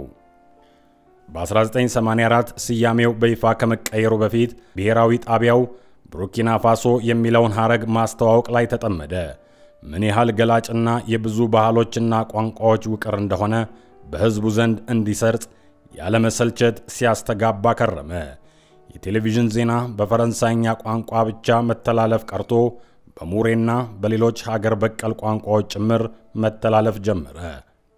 በ1984 ስያሜው በይፋ ከመቀየሩ በፊት ብሔራዊ ጣቢያው ቡርኪና ፋሶ የሚለውን ሐረግ ማስተዋወቅ ላይ ተጠመደ። ምን ያህል ገላጭና የብዙ ባህሎችና ቋንቋዎች ውቅር እንደሆነ በህዝቡ ዘንድ እንዲሰርጽ ያለመሰልቸት ሲያስተጋባ ከረመ። የቴሌቪዥን ዜና በፈረንሳይኛ ቋንቋ ብቻ መተላለፍ ቀርቶ በሙሬና በሌሎች ሀገር በቀል ቋንቋዎች ጭምር መተላለፍ ጀመረ።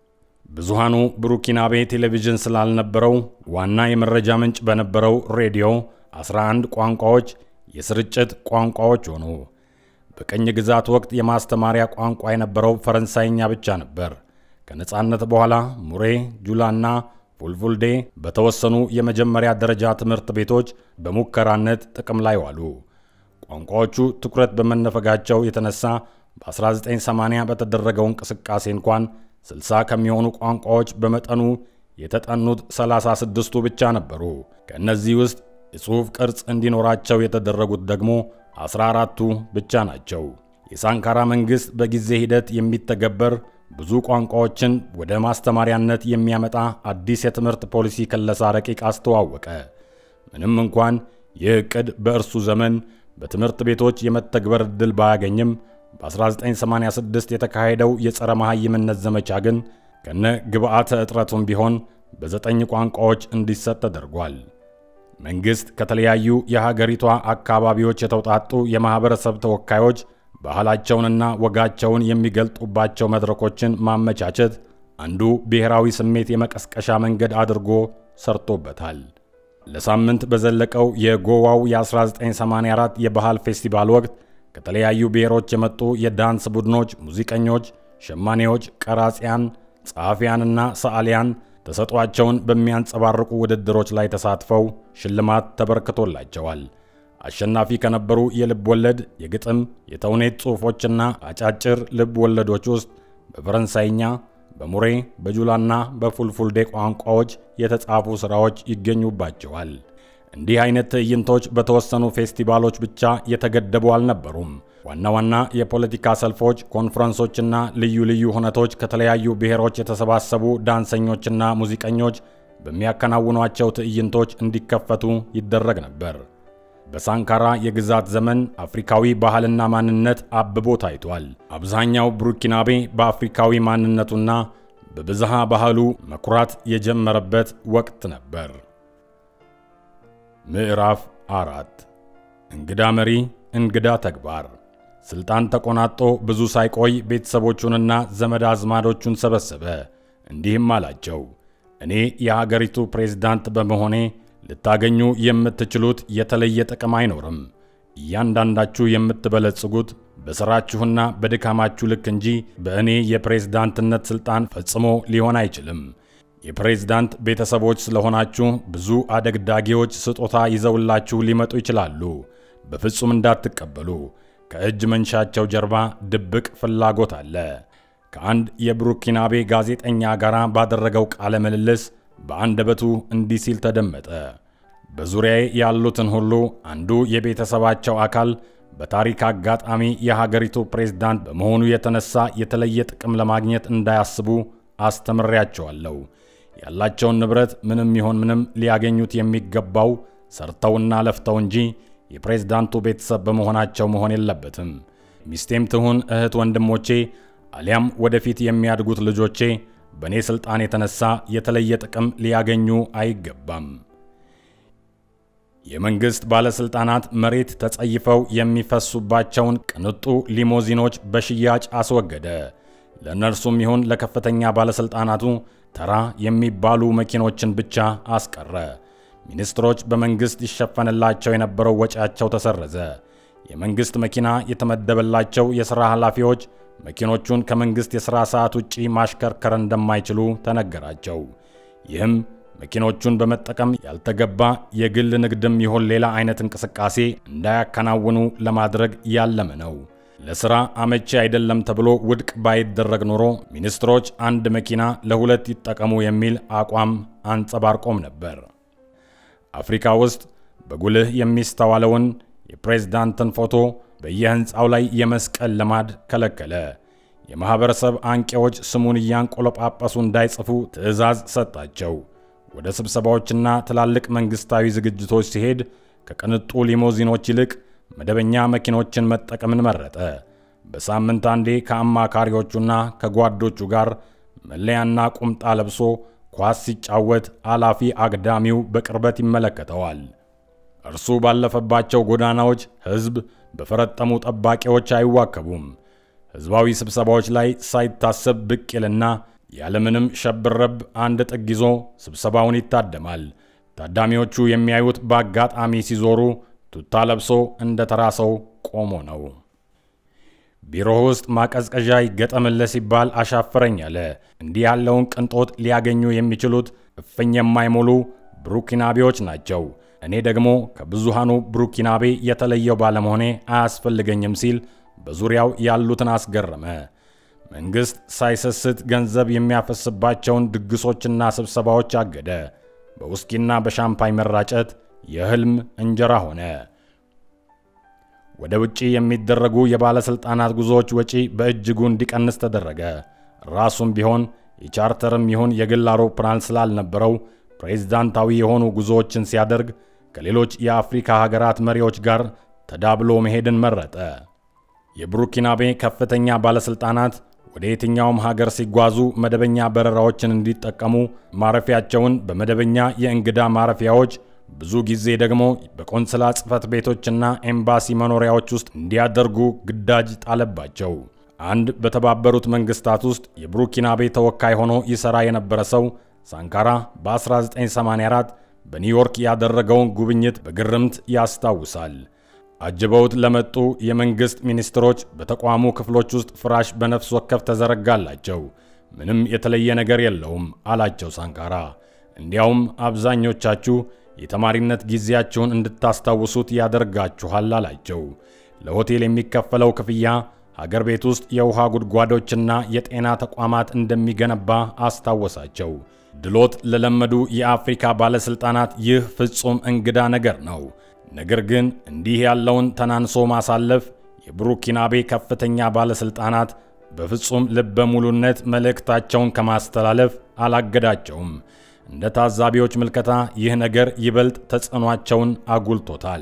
ብዙሃኑ ብሩኪናቤ ቴሌቪዥን ስላልነበረው ዋና የመረጃ ምንጭ በነበረው ሬዲዮ 11 ቋንቋዎች የስርጭት ቋንቋዎች ሆኑ። በቀኝ ግዛት ወቅት የማስተማሪያ ቋንቋ የነበረው ፈረንሳይኛ ብቻ ነበር። ከነጻነት በኋላ ሙሬ፣ ጁላና ፉልፉልዴ በተወሰኑ የመጀመሪያ ደረጃ ትምህርት ቤቶች በሙከራነት ጥቅም ላይ ዋሉ። ቋንቋዎቹ ትኩረት በመነፈጋቸው የተነሳ በ1980 በተደረገው እንቅስቃሴ እንኳን 60 ከሚሆኑ ቋንቋዎች በመጠኑ የተጠኑት 36ቱ ብቻ ነበሩ። ከእነዚህ ውስጥ የጽሑፍ ቅርጽ እንዲኖራቸው የተደረጉት ደግሞ 14ቱ ብቻ ናቸው። የሳንካራ መንግሥት በጊዜ ሂደት የሚተገበር ብዙ ቋንቋዎችን ወደ ማስተማሪያነት የሚያመጣ አዲስ የትምህርት ፖሊሲ ክለሳ ረቂቅ አስተዋወቀ። ምንም እንኳን ይህ ዕቅድ በእርሱ ዘመን በትምህርት ቤቶች የመተግበር ዕድል ባያገኝም በ1986 የተካሄደው የጸረ መሃይምነት ዘመቻ ግን ከነ ግብዓተ እጥረቱም ቢሆን በ9 ቋንቋዎች እንዲሰጥ ተደርጓል። መንግሥት ከተለያዩ የሀገሪቷ አካባቢዎች የተውጣጡ የማህበረሰብ ተወካዮች ባህላቸውንና ወጋቸውን የሚገልጡባቸው መድረኮችን ማመቻቸት አንዱ ብሔራዊ ስሜት የመቀስቀሻ መንገድ አድርጎ ሰርቶበታል። ለሳምንት በዘለቀው የጎዋው የ1984 የባህል ፌስቲቫል ወቅት ከተለያዩ ብሔሮች የመጡ የዳንስ ቡድኖች፣ ሙዚቀኞች፣ ሸማኔዎች፣ ቀራጺያን፣ ጸሐፊያንና ሰዓሊያን ተሰጧቸውን በሚያንጸባርቁ ውድድሮች ላይ ተሳትፈው ሽልማት ተበርክቶላቸዋል። አሸናፊ ከነበሩ የልብ ወለድ፣ የግጥም፣ የተውኔት ጽሑፎችና አጫጭር ልብ ወለዶች ውስጥ በፈረንሳይኛ፣ በሙሬ፣ በጁላና በፉልፉልዴ ቋንቋዎች የተጻፉ ሥራዎች ይገኙባቸዋል። እንዲህ አይነት ትዕይንቶች በተወሰኑ ፌስቲቫሎች ብቻ የተገደቡ አልነበሩም። ዋና ዋና የፖለቲካ ሰልፎች፣ ኮንፈረንሶችና ልዩ ልዩ ሁነቶች ከተለያዩ ብሔሮች የተሰባሰቡ ዳንሰኞችና ሙዚቀኞች በሚያከናውኗቸው ትዕይንቶች እንዲከፈቱ ይደረግ ነበር። በሳንካራ የግዛት ዘመን አፍሪካዊ ባህልና ማንነት አብቦ ታይቷል። አብዛኛው ብሩኪናቤ በአፍሪካዊ ማንነቱና በብዝሃ ባህሉ መኩራት የጀመረበት ወቅት ነበር። ምዕራፍ 4 እንግዳ መሪ፣ እንግዳ ተግባር። ስልጣን ተቆናጦ ብዙ ሳይቆይ ቤተሰቦቹንና ዘመድ አዝማዶቹን ሰበሰበ። እንዲህም አላቸው፣ እኔ የሀገሪቱ ፕሬዝዳንት በመሆኔ ልታገኙ የምትችሉት የተለየ ጥቅም አይኖርም። እያንዳንዳችሁ የምትበለጽጉት በሥራችሁና በድካማችሁ ልክ እንጂ በእኔ የፕሬዝዳንትነት ስልጣን ፈጽሞ ሊሆን አይችልም። የፕሬዝዳንት ቤተሰቦች ስለሆናችሁ ብዙ አደግዳጊዎች ስጦታ ይዘውላችሁ ሊመጡ ይችላሉ። በፍጹም እንዳትቀበሉ። ከእጅ መንሻቸው ጀርባ ድብቅ ፍላጎት አለ። ከአንድ የብሩኪናቤ ጋዜጠኛ ጋር ባደረገው ቃለ ምልልስ በአንደበቱ እንዲህ ሲል ተደመጠ። በዙሪያዬ ያሉትን ሁሉ አንዱ የቤተሰባቸው አካል በታሪክ አጋጣሚ የሀገሪቱ ፕሬዝዳንት በመሆኑ የተነሳ የተለየ ጥቅም ለማግኘት እንዳያስቡ አስተምሬያቸዋለሁ። ያላቸውን ንብረት ምንም ይሁን ምንም ሊያገኙት የሚገባው ሰርተውና ለፍተው እንጂ የፕሬዝዳንቱ ቤተሰብ በመሆናቸው መሆን የለበትም። ሚስቴም ትሁን እህት ወንድሞቼ አሊያም ወደፊት የሚያድጉት ልጆቼ በእኔ ስልጣን የተነሳ የተለየ ጥቅም ሊያገኙ አይገባም። የመንግስት ባለስልጣናት መሬት ተጸይፈው የሚፈሱባቸውን ቅንጡ ሊሞዚኖች በሽያጭ አስወገደ። ለነርሱም ይሁን ለከፍተኛ ባለስልጣናቱ ተራ የሚባሉ መኪኖችን ብቻ አስቀረ። ሚኒስትሮች በመንግስት ይሸፈንላቸው የነበረው ወጪያቸው ተሰረዘ። የመንግስት መኪና የተመደበላቸው የሥራ ኃላፊዎች መኪኖቹን ከመንግስት የሥራ ሰዓት ውጪ ማሽከርከር እንደማይችሉ ተነገራቸው። ይህም መኪኖቹን በመጠቀም ያልተገባ የግል ንግድም ይሁን ሌላ አይነት እንቅስቃሴ እንዳያከናውኑ ለማድረግ ያለመ ነው። ለሥራ አመቺ አይደለም ተብሎ ውድቅ ባይደረግ ኖሮ ሚኒስትሮች አንድ መኪና ለሁለት ይጠቀሙ የሚል አቋም አንጸባርቆም ነበር። አፍሪካ ውስጥ በጉልህ የሚስተዋለውን የፕሬዝዳንትን ፎቶ በየህንጻው ላይ የመስቀል ልማድ ከለከለ። የማህበረሰብ አንቂዎች ስሙን እያንቆለጳጳሱ እንዳይጽፉ ትዕዛዝ ሰጣቸው። ወደ ስብሰባዎችና ትላልቅ መንግስታዊ ዝግጅቶች ሲሄድ ከቅንጡ ሊሞዚኖች ይልቅ መደበኛ መኪኖችን መጠቀምን መረጠ። በሳምንት አንዴ ከአማካሪዎቹና ከጓዶቹ ጋር መለያና ቁምጣ ለብሶ ኳስ ሲጫወት አላፊ አግዳሚው በቅርበት ይመለከተዋል። እርሱ ባለፈባቸው ጎዳናዎች ህዝብ በፈረጠሙ ጠባቂዎች አይዋከቡም። ህዝባዊ ስብሰባዎች ላይ ሳይታሰብ ብቅ ይልና ያለምንም ሸብረብ አንድ ጥግ ይዞ ስብሰባውን ይታደማል። ታዳሚዎቹ የሚያዩት በአጋጣሚ ሲዞሩ ቱታ ለብሶ እንደ ተራሰው ቆሞ ነው። ቢሮ ውስጥ ማቀዝቀዣ ይገጠምለት ሲባል አሻፈረኝ አለ። እንዲህ ያለውን ቅንጦት ሊያገኙ የሚችሉት እፍኝ የማይሞሉ ብሩኪናቤዎች ናቸው። እኔ ደግሞ ከብዙሃኑ ብሩኪናቤ የተለየው ባለመሆኔ አያስፈልገኝም ሲል በዙሪያው ያሉትን አስገረመ። መንግስት ሳይሰስት ገንዘብ የሚያፈስባቸውን ድግሶችና ስብሰባዎች አገደ። በውስኪና በሻምፓኝ መራጨት የህልም እንጀራ ሆነ። ወደ ውጪ የሚደረጉ የባለስልጣናት ጉዞዎች ወጪ በእጅጉ እንዲቀንስ ተደረገ። ራሱም ቢሆን የቻርተርም ይሁን የግል አውሮፕላን ስላልነበረው ፕሬዝዳንታዊ የሆኑ ጉዞዎችን ሲያደርግ ከሌሎች የአፍሪካ ሀገራት መሪዎች ጋር ተዳብሎ መሄድን መረጠ። የቡሩኪናቤ ከፍተኛ ባለስልጣናት ወደ የትኛውም ሀገር ሲጓዙ መደበኛ በረራዎችን እንዲጠቀሙ ማረፊያቸውን በመደበኛ የእንግዳ ማረፊያዎች ብዙ ጊዜ ደግሞ በቆንስላ ጽፈት ቤቶችና ኤምባሲ መኖሪያዎች ውስጥ እንዲያደርጉ ግዳጅ ጣለባቸው። አንድ በተባበሩት መንግስታት ውስጥ የቡሩኪናቤ ተወካይ ሆኖ ይሰራ የነበረ ሰው ሳንካራ በ1984 በኒውዮርክ ያደረገውን ጉብኝት በግርምት ያስታውሳል። አጅበውት ለመጡ የመንግስት ሚኒስትሮች በተቋሙ ክፍሎች ውስጥ ፍራሽ በነፍስ ወከፍ ተዘረጋላቸው። ምንም የተለየ ነገር የለውም አላቸው ሳንካራ። እንዲያውም አብዛኞቻችሁ የተማሪነት ጊዜያችሁን እንድታስታውሱት ያደርጋችኋል አላቸው። ለሆቴል የሚከፈለው ክፍያ ሀገር ቤት ውስጥ የውሃ ጉድጓዶችና የጤና ተቋማት እንደሚገነባ አስታወሳቸው። ድሎት ለለመዱ የአፍሪካ ባለስልጣናት ይህ ፍጹም እንግዳ ነገር ነው። ነገር ግን እንዲህ ያለውን ተናንሶ ማሳለፍ የቡሩኪናቤ ከፍተኛ ባለስልጣናት በፍጹም ልበ ሙሉነት መልእክታቸውን ከማስተላለፍ አላገዳቸውም። እንደ ታዛቢዎች ምልከታ ይህ ነገር ይበልጥ ተጽዕኗቸውን አጉልቶታል።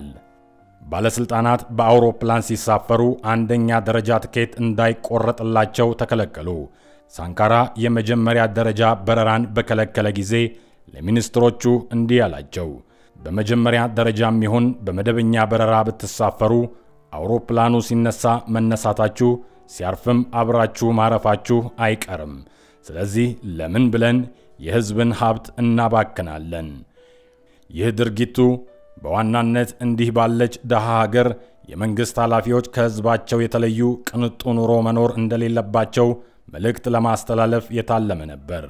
ባለስልጣናት በአውሮፕላን ሲሳፈሩ አንደኛ ደረጃ ትኬት እንዳይቆረጥላቸው ተከለከሉ። ሳንካራ የመጀመሪያ ደረጃ በረራን በከለከለ ጊዜ ለሚኒስትሮቹ እንዲህ አላቸው። በመጀመሪያ ደረጃም ይሁን በመደበኛ በረራ ብትሳፈሩ አውሮፕላኑ ሲነሳ መነሳታችሁ ሲያርፍም አብራችሁ ማረፋችሁ አይቀርም። ስለዚህ ለምን ብለን የህዝብን ሀብት እናባክናለን? ይህ ድርጊቱ በዋናነት እንዲህ ባለች ደሃ ሀገር የመንግስት ኃላፊዎች ከህዝባቸው የተለዩ ቅንጡ ኑሮ መኖር እንደሌለባቸው መልእክት ለማስተላለፍ የታለመ ነበር።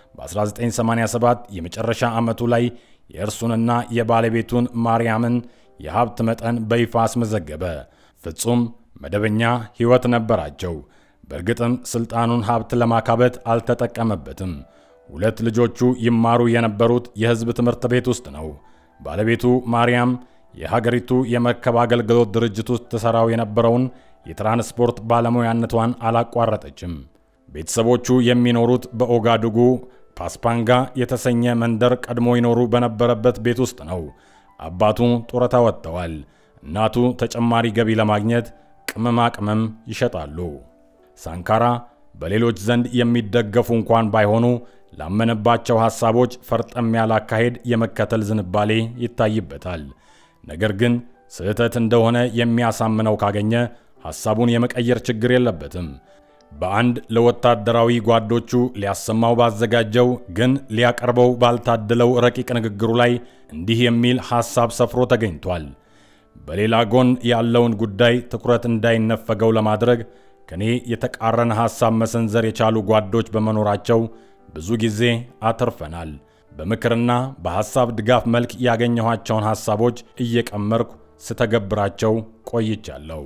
በ1987 የመጨረሻ ዓመቱ ላይ የእርሱንና የባለቤቱን ማርያምን የሀብት መጠን በይፋ አስመዘገበ። ፍጹም መደበኛ ህይወት ነበራቸው። በእርግጥም ስልጣኑን ሀብት ለማካበት አልተጠቀመበትም። ሁለት ልጆቹ ይማሩ የነበሩት የህዝብ ትምህርት ቤት ውስጥ ነው። ባለቤቱ ማርያም የሀገሪቱ የመርከብ አገልግሎት ድርጅት ውስጥ ተሰራው የነበረውን የትራንስፖርት ባለሙያነቷን አላቋረጠችም። ቤተሰቦቹ የሚኖሩት በኦጋዱጉ ፓስፓንጋ የተሰኘ መንደር ቀድሞ ይኖሩ በነበረበት ቤት ውስጥ ነው። አባቱ ጡረታ ወጥተዋል። እናቱ ተጨማሪ ገቢ ለማግኘት ቅመማ ቅመም ይሸጣሉ። ሳንካራ በሌሎች ዘንድ የሚደገፉ እንኳን ባይሆኑ ላመነባቸው ሐሳቦች ፈርጠም ያለ አካሄድ የመከተል ዝንባሌ ይታይበታል። ነገር ግን ስህተት እንደሆነ የሚያሳምነው ካገኘ ሐሳቡን የመቀየር ችግር የለበትም። በአንድ ለወታደራዊ ጓዶቹ ሊያሰማው ባዘጋጀው ግን ሊያቀርበው ባልታደለው ረቂቅ ንግግሩ ላይ እንዲህ የሚል ሐሳብ ሰፍሮ ተገኝቷል። በሌላ ጎን ያለውን ጉዳይ ትኩረት እንዳይነፈገው ለማድረግ ከኔ የተቃረነ ሐሳብ መሰንዘር የቻሉ ጓዶች በመኖራቸው ብዙ ጊዜ አተርፈናል። በምክርና በሐሳብ ድጋፍ መልክ ያገኘኋቸውን ሐሳቦች እየቀመርኩ ስተገብራቸው ቆይቻለሁ።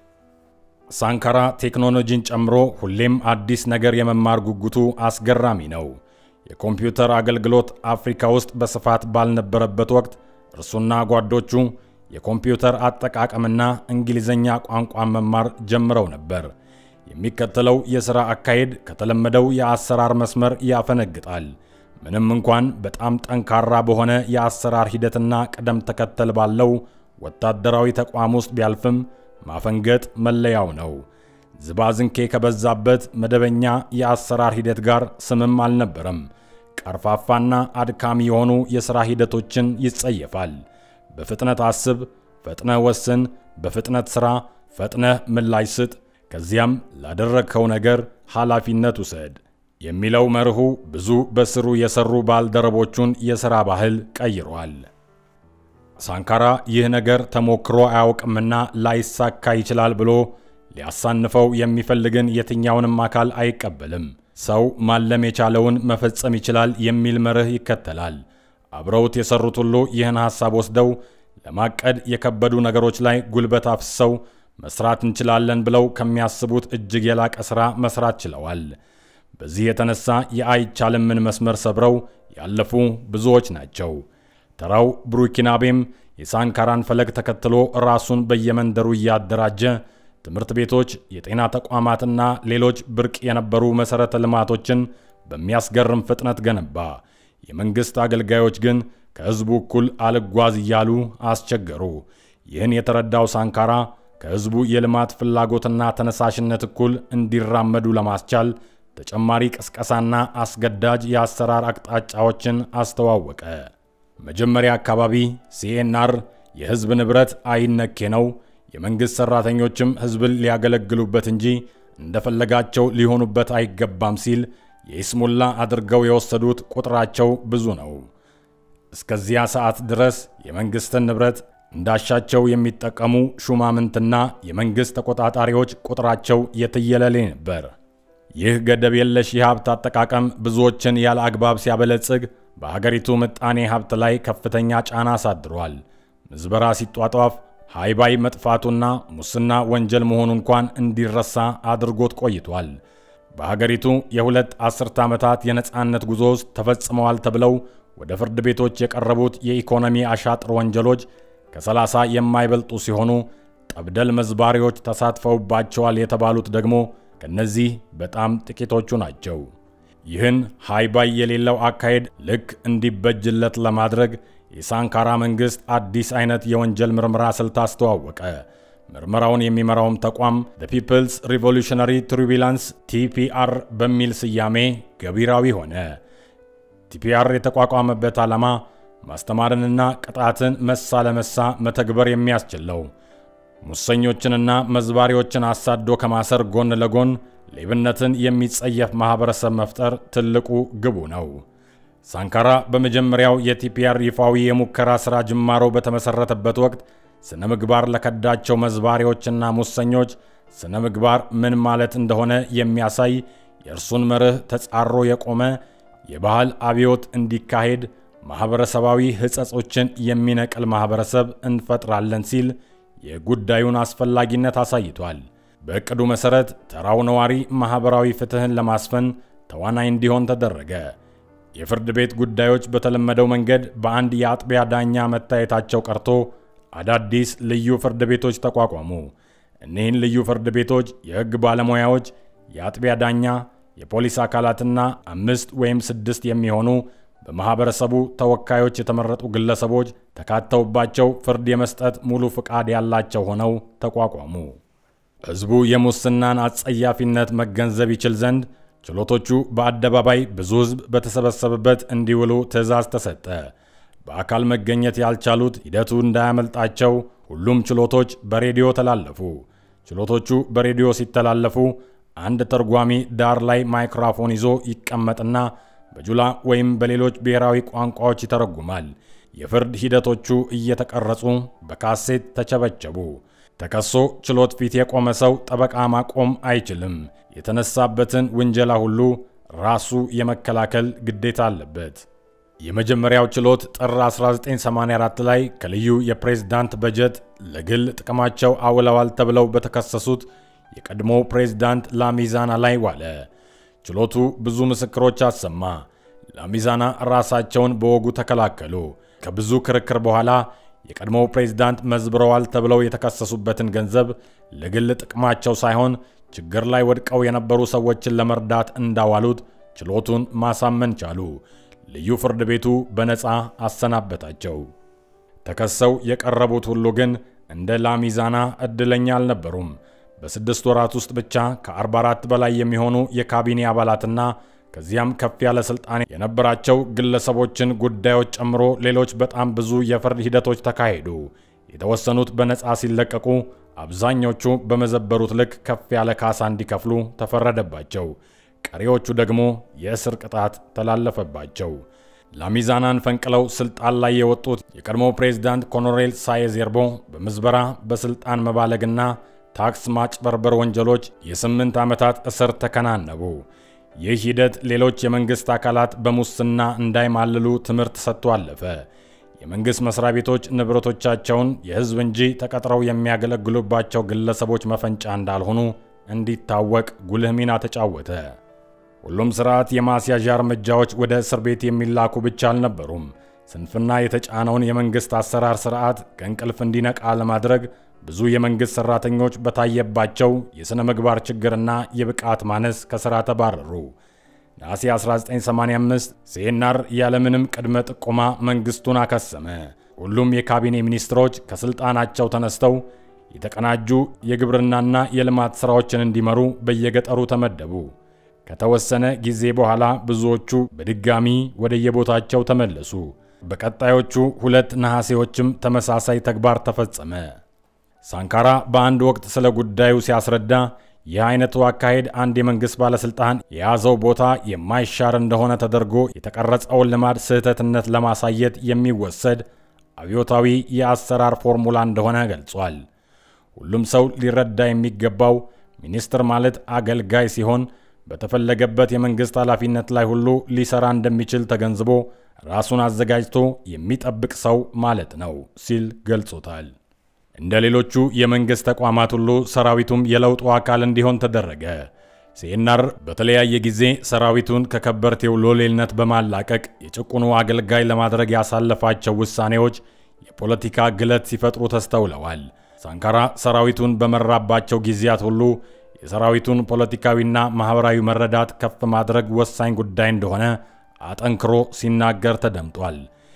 ሳንካራ ቴክኖሎጂን ጨምሮ ሁሌም አዲስ ነገር የመማር ጉጉቱ አስገራሚ ነው። የኮምፒውተር አገልግሎት አፍሪካ ውስጥ በስፋት ባልነበረበት ወቅት እርሱና ጓዶቹ የኮምፒውተር አጠቃቀምና እንግሊዘኛ ቋንቋ መማር ጀምረው ነበር። የሚከተለው የሥራ አካሄድ ከተለመደው የአሰራር መስመር ያፈነግጣል። ምንም እንኳን በጣም ጠንካራ በሆነ የአሰራር ሂደትና ቅደም ተከተል ባለው ወታደራዊ ተቋም ውስጥ ቢያልፍም ማፈንገጥ መለያው ነው። ዝባዝንኬ ከበዛበት መደበኛ የአሰራር ሂደት ጋር ስምም አልነበረም። ቀርፋፋና አድካሚ የሆኑ የሥራ ሂደቶችን ይጸየፋል። በፍጥነት አስብ፣ ፈጥነህ ወስን፣ በፍጥነት ሥራ፣ ፈጥነህ ምላሽ ስጥ፣ ከዚያም ላደረግከው ነገር ኃላፊነት ውሰድ የሚለው መርሁ ብዙ በስሩ የሰሩ ባልደረቦቹን የሥራ ባህል ቀይሯል። ሳንካራ ይህ ነገር ተሞክሮ አያውቅምና ላይሳካ ይችላል ብሎ ሊያሳንፈው የሚፈልግን የትኛውንም አካል አይቀበልም። ሰው ማለም የቻለውን መፈጸም ይችላል የሚል መርህ ይከተላል። አብረውት የሰሩት ሁሉ ይህን ሐሳብ ወስደው ለማቀድ የከበዱ ነገሮች ላይ ጉልበት አፍሰው መስራት እንችላለን ብለው ከሚያስቡት እጅግ የላቀ ሥራ መስራት ችለዋል። በዚህ የተነሳ የአይቻልምን መስመር ሰብረው ያለፉ ብዙዎች ናቸው። ተራው ብሩኪናቤም የሳንካራን ፈለግ ተከትሎ ራሱን በየመንደሩ ያደራጀ ትምህርት ቤቶች፣ የጤና ተቋማትና ሌሎች ብርቅ የነበሩ መሰረተ ልማቶችን በሚያስገርም ፍጥነት ገነባ። የመንግስት አገልጋዮች ግን ከህዝቡ እኩል አልጓዝ እያሉ አስቸገሩ። ይህን የተረዳው ሳንካራ ከህዝቡ የልማት ፍላጎትና ተነሳሽነት እኩል እንዲራመዱ ለማስቻል ተጨማሪ ቅስቀሳና አስገዳጅ የአሰራር አቅጣጫዎችን አስተዋወቀ። መጀመሪያ አካባቢ ሲኤንአር የህዝብ ንብረት አይነኬ ነው፣ የመንግስት ሰራተኞችም ህዝብን ሊያገለግሉበት እንጂ እንደፈለጋቸው ሊሆኑበት አይገባም ሲል የኢስሙላ አድርገው የወሰዱት ቁጥራቸው ብዙ ነው። እስከዚያ ሰዓት ድረስ የመንግስትን ንብረት እንዳሻቸው የሚጠቀሙ ሹማምንትና የመንግስት ተቆጣጣሪዎች ቁጥራቸው የትየለሌ ነበር። ይህ ገደብ የለሽ የሀብት አጠቃቀም ብዙዎችን ያለ አግባብ ሲያበለጽግ በሀገሪቱ ምጣኔ ሀብት ላይ ከፍተኛ ጫና አሳድሯል። ምዝበራ ሲጧጧፍ ሃይባይ መጥፋቱና ሙስና ወንጀል መሆኑ እንኳን እንዲረሳ አድርጎት ቆይቷል። በሀገሪቱ የሁለት አስርተ ዓመታት የነጻነት ጉዞ ውስጥ ተፈጽመዋል ተብለው ወደ ፍርድ ቤቶች የቀረቡት የኢኮኖሚ አሻጥር ወንጀሎች ከ30 የማይበልጡ ሲሆኑ ጠብደል መዝባሪዎች ተሳትፈውባቸዋል የተባሉት ደግሞ ከነዚህ በጣም ጥቂቶቹ ናቸው። ይህን ሃይባይ የሌለው አካሄድ ልክ እንዲበጅለት ለማድረግ የሳንካራ መንግስት አዲስ አይነት የወንጀል ምርመራ ስልት አስተዋወቀ። ምርመራውን የሚመራውም ተቋም The People's Revolutionary Tribunals TPR በሚል ስያሜ ገቢራዊ ሆነ። TPR የተቋቋመበት ዓላማ ማስተማርንና ቅጣትን መሳ ለመሳ መተግበር የሚያስችል ነው። ሙሰኞችንና መዝባሪዎችን አሳዶ ከማሰር ጎን ለጎን ሌብነትን የሚጸየፍ ማህበረሰብ መፍጠር ትልቁ ግቡ ነው። ሳንካራ በመጀመሪያው የቲፒአር ይፋዊ የሙከራ ሥራ ጅማሮ በተመሰረተበት ወቅት ስነ ምግባር ለከዳቸው መዝባሪዎችና ሙሰኞች ስነ ምግባር ምን ማለት እንደሆነ የሚያሳይ የእርሱን መርህ ተጻሮ የቆመ የባህል አብዮት እንዲካሄድ ማህበረሰባዊ ህጸጾችን የሚነቅል ማህበረሰብ እንፈጥራለን ሲል የጉዳዩን አስፈላጊነት አሳይቷል። በእቅዱ መሰረት ተራው ነዋሪ ማህበራዊ ፍትህን ለማስፈን ተዋናይ እንዲሆን ተደረገ። የፍርድ ቤት ጉዳዮች በተለመደው መንገድ በአንድ የአጥቢያ ዳኛ መታየታቸው ቀርቶ አዳዲስ ልዩ ፍርድ ቤቶች ተቋቋሙ። እነዚህን ልዩ ፍርድ ቤቶች የህግ ባለሙያዎች፣ የአጥቢያ ዳኛ፣ የፖሊስ አካላትና 5 ወይም 6 የሚሆኑ በማህበረሰቡ ተወካዮች የተመረጡ ግለሰቦች ተካተውባቸው ፍርድ የመስጠት ሙሉ ፍቃድ ያላቸው ሆነው ተቋቋሙ። ህዝቡ የሙስናን አጸያፊነት መገንዘብ ይችል ዘንድ ችሎቶቹ በአደባባይ ብዙ ህዝብ በተሰበሰበበት እንዲውሉ ትዕዛዝ ተሰጠ። በአካል መገኘት ያልቻሉት ሂደቱ እንዳያመልጣቸው ሁሉም ችሎቶች በሬዲዮ ተላለፉ። ችሎቶቹ በሬዲዮ ሲተላለፉ አንድ ተርጓሚ ዳር ላይ ማይክሮፎን ይዞ ይቀመጥና በጁላ ወይም በሌሎች ብሔራዊ ቋንቋዎች ይተረጉማል። የፍርድ ሂደቶቹ እየተቀረጹ በካሴት ተቸበቸቡ። ተከሶ ችሎት ፊት የቆመ ሰው ጠበቃ ማቆም አይችልም። የተነሳበትን ውንጀላ ሁሉ ራሱ የመከላከል ግዴታ አለበት። የመጀመሪያው ችሎት ጥር 1984 ላይ ከልዩ የፕሬዝዳንት በጀት ለግል ጥቅማቸው አውለዋል ተብለው በተከሰሱት የቀድሞ ፕሬዝዳንት ላሚዛና ላይ ዋለ። ችሎቱ ብዙ ምስክሮች አሰማ። ላሚዛና ራሳቸውን በወጉ ተከላከሉ። ከብዙ ክርክር በኋላ የቀድሞው ፕሬዝዳንት መዝብረዋል ተብለው የተከሰሱበትን ገንዘብ ለግል ጥቅማቸው ሳይሆን ችግር ላይ ወድቀው የነበሩ ሰዎችን ለመርዳት እንዳዋሉት ችሎቱን ማሳመን ቻሉ። ልዩ ፍርድ ቤቱ በነፃ አሰናበታቸው። ተከሰው የቀረቡት ሁሉ ግን እንደ ላሚዛና እድለኛ አልነበሩም። በ6 ወራት ውስጥ ብቻ ከ44 በላይ የሚሆኑ የካቢኔ አባላትና ከዚያም ከፍ ያለ ስልጣን የነበራቸው ግለሰቦችን ጉዳዮች ጨምሮ ሌሎች በጣም ብዙ የፍርድ ሂደቶች ተካሄዱ። የተወሰኑት በነፃ ሲለቀቁ፣ አብዛኞቹ በመዘበሩት ልክ ከፍ ያለ ካሳ እንዲከፍሉ ተፈረደባቸው። ቀሪዎቹ ደግሞ የእስር ቅጣት ተላለፈባቸው። ላሚዛናን ፈንቅለው ስልጣን ላይ የወጡት የቀድሞ ፕሬዝዳንት ኮሎኔል ሳየዜርቦ በምዝበራ በስልጣን መባለግና ታክስ ማጭበርበር ወንጀሎች የ8 ዓመታት እስር ተከናነቡ። ይህ ሂደት ሌሎች የመንግስት አካላት በሙስና እንዳይማልሉ ትምህርት ሰጥቶ አለፈ። የመንግስት መስሪያ ቤቶች ንብረቶቻቸውን የህዝብ እንጂ ተቀጥረው የሚያገለግሉባቸው ግለሰቦች መፈንጫ እንዳልሆኑ እንዲታወቅ ጉልህ ሚና ተጫወተ። ሁሉም ስርዓት የማስያዣ እርምጃዎች ወደ እስር ቤት የሚላኩ ብቻ አልነበሩም። ስንፍና የተጫነውን የመንግስት አሰራር ስርዓት ከእንቅልፍ እንዲነቃ ለማድረግ ብዙ የመንግስት ሰራተኞች በታየባቸው የሥነ ምግባር ችግርና የብቃት ማነስ ከሥራ ተባረሩ። ነሐሴ 1985 ሲኤንአር ያለምንም ቅድመ ጥቆማ መንግስቱን አከሰመ። ሁሉም የካቢኔ ሚኒስትሮች ከስልጣናቸው ተነስተው የተቀናጁ የግብርናና የልማት ሥራዎችን እንዲመሩ በየገጠሩ ተመደቡ። ከተወሰነ ጊዜ በኋላ ብዙዎቹ በድጋሚ ወደ የቦታቸው ተመለሱ። በቀጣዮቹ 2 ነሐሴዎችም ተመሳሳይ ተግባር ተፈጸመ። ሳንካራ በአንድ ወቅት ስለ ጉዳዩ ሲያስረዳ ይህ አይነቱ አካሄድ አንድ የመንግስት ባለስልጣን የያዘው ቦታ የማይሻር እንደሆነ ተደርጎ የተቀረጸውን ልማድ ስህተትነት ለማሳየት የሚወሰድ አብዮታዊ የአሰራር ፎርሙላ እንደሆነ ገልጿል። ሁሉም ሰው ሊረዳ የሚገባው ሚኒስትር ማለት አገልጋይ ሲሆን በተፈለገበት የመንግስት ኃላፊነት ላይ ሁሉ ሊሰራ እንደሚችል ተገንዝቦ ራሱን አዘጋጅቶ የሚጠብቅ ሰው ማለት ነው ሲል ገልጾታል። እንደ ሌሎቹ የመንግስት ተቋማት ሁሉ ሰራዊቱም የለውጡ አካል እንዲሆን ተደረገ። ሲኤንአር በተለያየ ጊዜ ሰራዊቱን ከከበርቴው ሎሌልነት በማላቀቅ የጭቁኑ አገልጋይ ለማድረግ ያሳለፋቸው ውሳኔዎች የፖለቲካ ግለት ሲፈጥሩ ተስተውለዋል። ሳንካራ ሰራዊቱን በመራባቸው ጊዜያት ሁሉ የሰራዊቱን ፖለቲካዊና ማህበራዊ መረዳት ከፍ ማድረግ ወሳኝ ጉዳይ እንደሆነ አጠንክሮ ሲናገር ተደምጧል።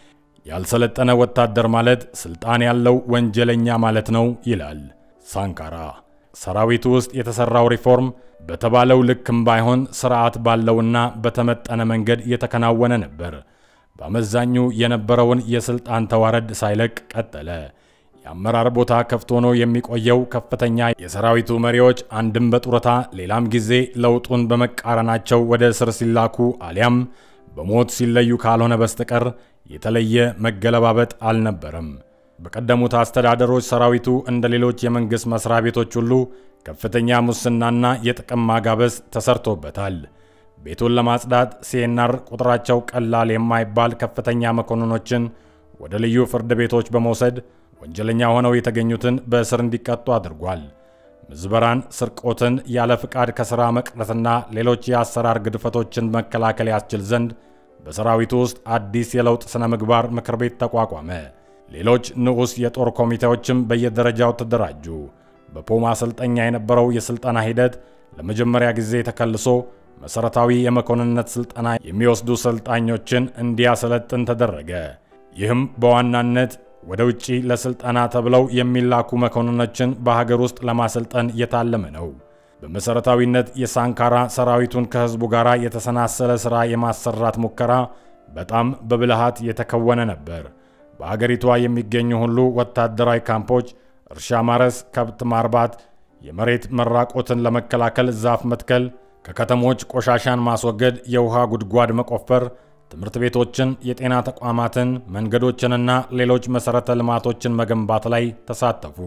ያልሰለጠነ ወታደር ማለት ስልጣን ያለው ወንጀለኛ ማለት ነው ይላል ሳንካራ። ሰራዊቱ ውስጥ የተሰራው ሪፎርም በተባለው ልክም ባይሆን ስርዓት ባለውና በተመጠነ መንገድ የተከናወነ ነበር። በአመዛኙ የነበረውን የስልጣን ተዋረድ ሳይለቅ ቀጠለ። የአመራር ቦታ ከፍቶ ነው የሚቆየው ከፍተኛ የሰራዊቱ መሪዎች አንድም በጡረታ ሌላም ጊዜ ለውጡን በመቃረናቸው ወደ እስር ሲላኩ አሊያም በሞት ሲለዩ ካልሆነ በስተቀር የተለየ መገለባበጥ አልነበረም። በቀደሙት አስተዳደሮች ሰራዊቱ እንደ ሌሎች የመንግስት መስሪያ ቤቶች ሁሉ ከፍተኛ ሙስናና የጥቅም ማጋበስ ተሰርቶበታል። ቤቱን ለማጽዳት ሲኤንአር ቁጥራቸው ቀላል የማይባል ከፍተኛ መኮንኖችን ወደ ልዩ ፍርድ ቤቶች በመውሰድ ወንጀለኛ ሆነው የተገኙትን በእስር እንዲቀጡ አድርጓል። ምዝበራን፣ ስርቆትን፣ ያለ ፍቃድ ከሥራ መቅረትና ሌሎች የአሰራር ግድፈቶችን መከላከል ያስችል ዘንድ በሰራዊቱ ውስጥ አዲስ የለውጥ ስነ ምግባር ምክር ቤት ተቋቋመ። ሌሎች ንዑስ የጦር ኮሚቴዎችም በየደረጃው ተደራጁ። በፖማ ማሰልጠኛ የነበረው የስልጠና ሂደት ለመጀመሪያ ጊዜ ተከልሶ መሰረታዊ የመኮንነት ስልጠና የሚወስዱ ሰልጣኞችን እንዲያሰለጥን ተደረገ። ይህም በዋናነት ወደ ውጪ ለስልጠና ተብለው የሚላኩ መኮንኖችን በሀገር ውስጥ ለማሰልጠን የታለመ ነው። በመሰረታዊነት የሳንካራ ሰራዊቱን ከህዝቡ ጋር የተሰናሰለ ሥራ የማሰራት ሙከራ በጣም በብልሃት የተከወነ ነበር። በአገሪቷ የሚገኙ ሁሉ ወታደራዊ ካምፖች እርሻ ማረስ፣ ከብት ማርባት፣ የመሬት መራቆትን ለመከላከል ዛፍ መትከል፣ ከከተሞች ቆሻሻን ማስወገድ፣ የውሃ ጉድጓድ መቆፈር፣ ትምህርት ቤቶችን፣ የጤና ተቋማትን፣ መንገዶችንና ሌሎች መሰረተ ልማቶችን መገንባት ላይ ተሳተፉ።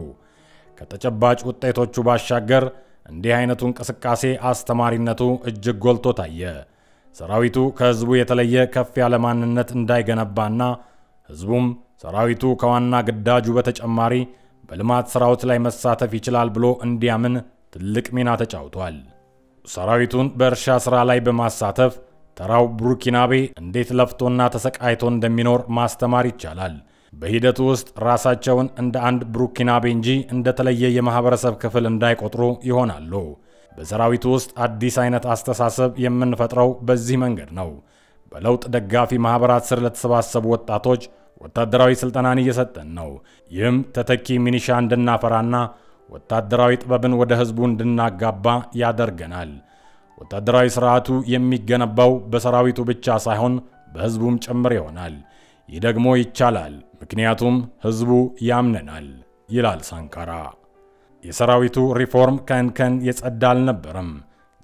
ከተጨባጭ ውጤቶቹ ባሻገር እንዲህ አይነቱ እንቅስቃሴ አስተማሪነቱ እጅግ ጎልቶ ታየ። ሰራዊቱ ከህዝቡ የተለየ ከፍ ያለ ማንነት እንዳይገነባና ህዝቡም ሰራዊቱ ከዋና ግዳጁ በተጨማሪ በልማት ስራዎች ላይ መሳተፍ ይችላል ብሎ እንዲያምን ትልቅ ሚና ተጫውቷል። ሰራዊቱን በእርሻ ስራ ላይ በማሳተፍ ተራው ብሩኪናቤ እንዴት ለፍቶና ተሰቃይቶ እንደሚኖር ማስተማር ይቻላል። በሂደቱ ውስጥ ራሳቸውን እንደ አንድ ብሩኪናቤ እንጂ እንደተለየ የማህበረሰብ ክፍል እንዳይቆጥሩ ይሆናሉ። በሰራዊቱ ውስጥ አዲስ አይነት አስተሳሰብ የምንፈጥረው በዚህ መንገድ ነው። በለውጥ ደጋፊ ማህበራት ስር ለተሰባሰቡ ወጣቶች ወታደራዊ ስልጠናን እየሰጠን ነው። ይህም ተተኪ ሚኒሻ እንድናፈራና ወታደራዊ ጥበብን ወደ ህዝቡ እንድናጋባ ያደርገናል። ወታደራዊ ስርዓቱ የሚገነባው በሰራዊቱ ብቻ ሳይሆን በህዝቡም ጭምር ይሆናል። ይህ ደግሞ ይቻላል፣ ምክንያቱም ህዝቡ ያምነናል ይላል ሳንካራ። የሰራዊቱ ሪፎርም ከእንከን የጸዳ አልነበረም።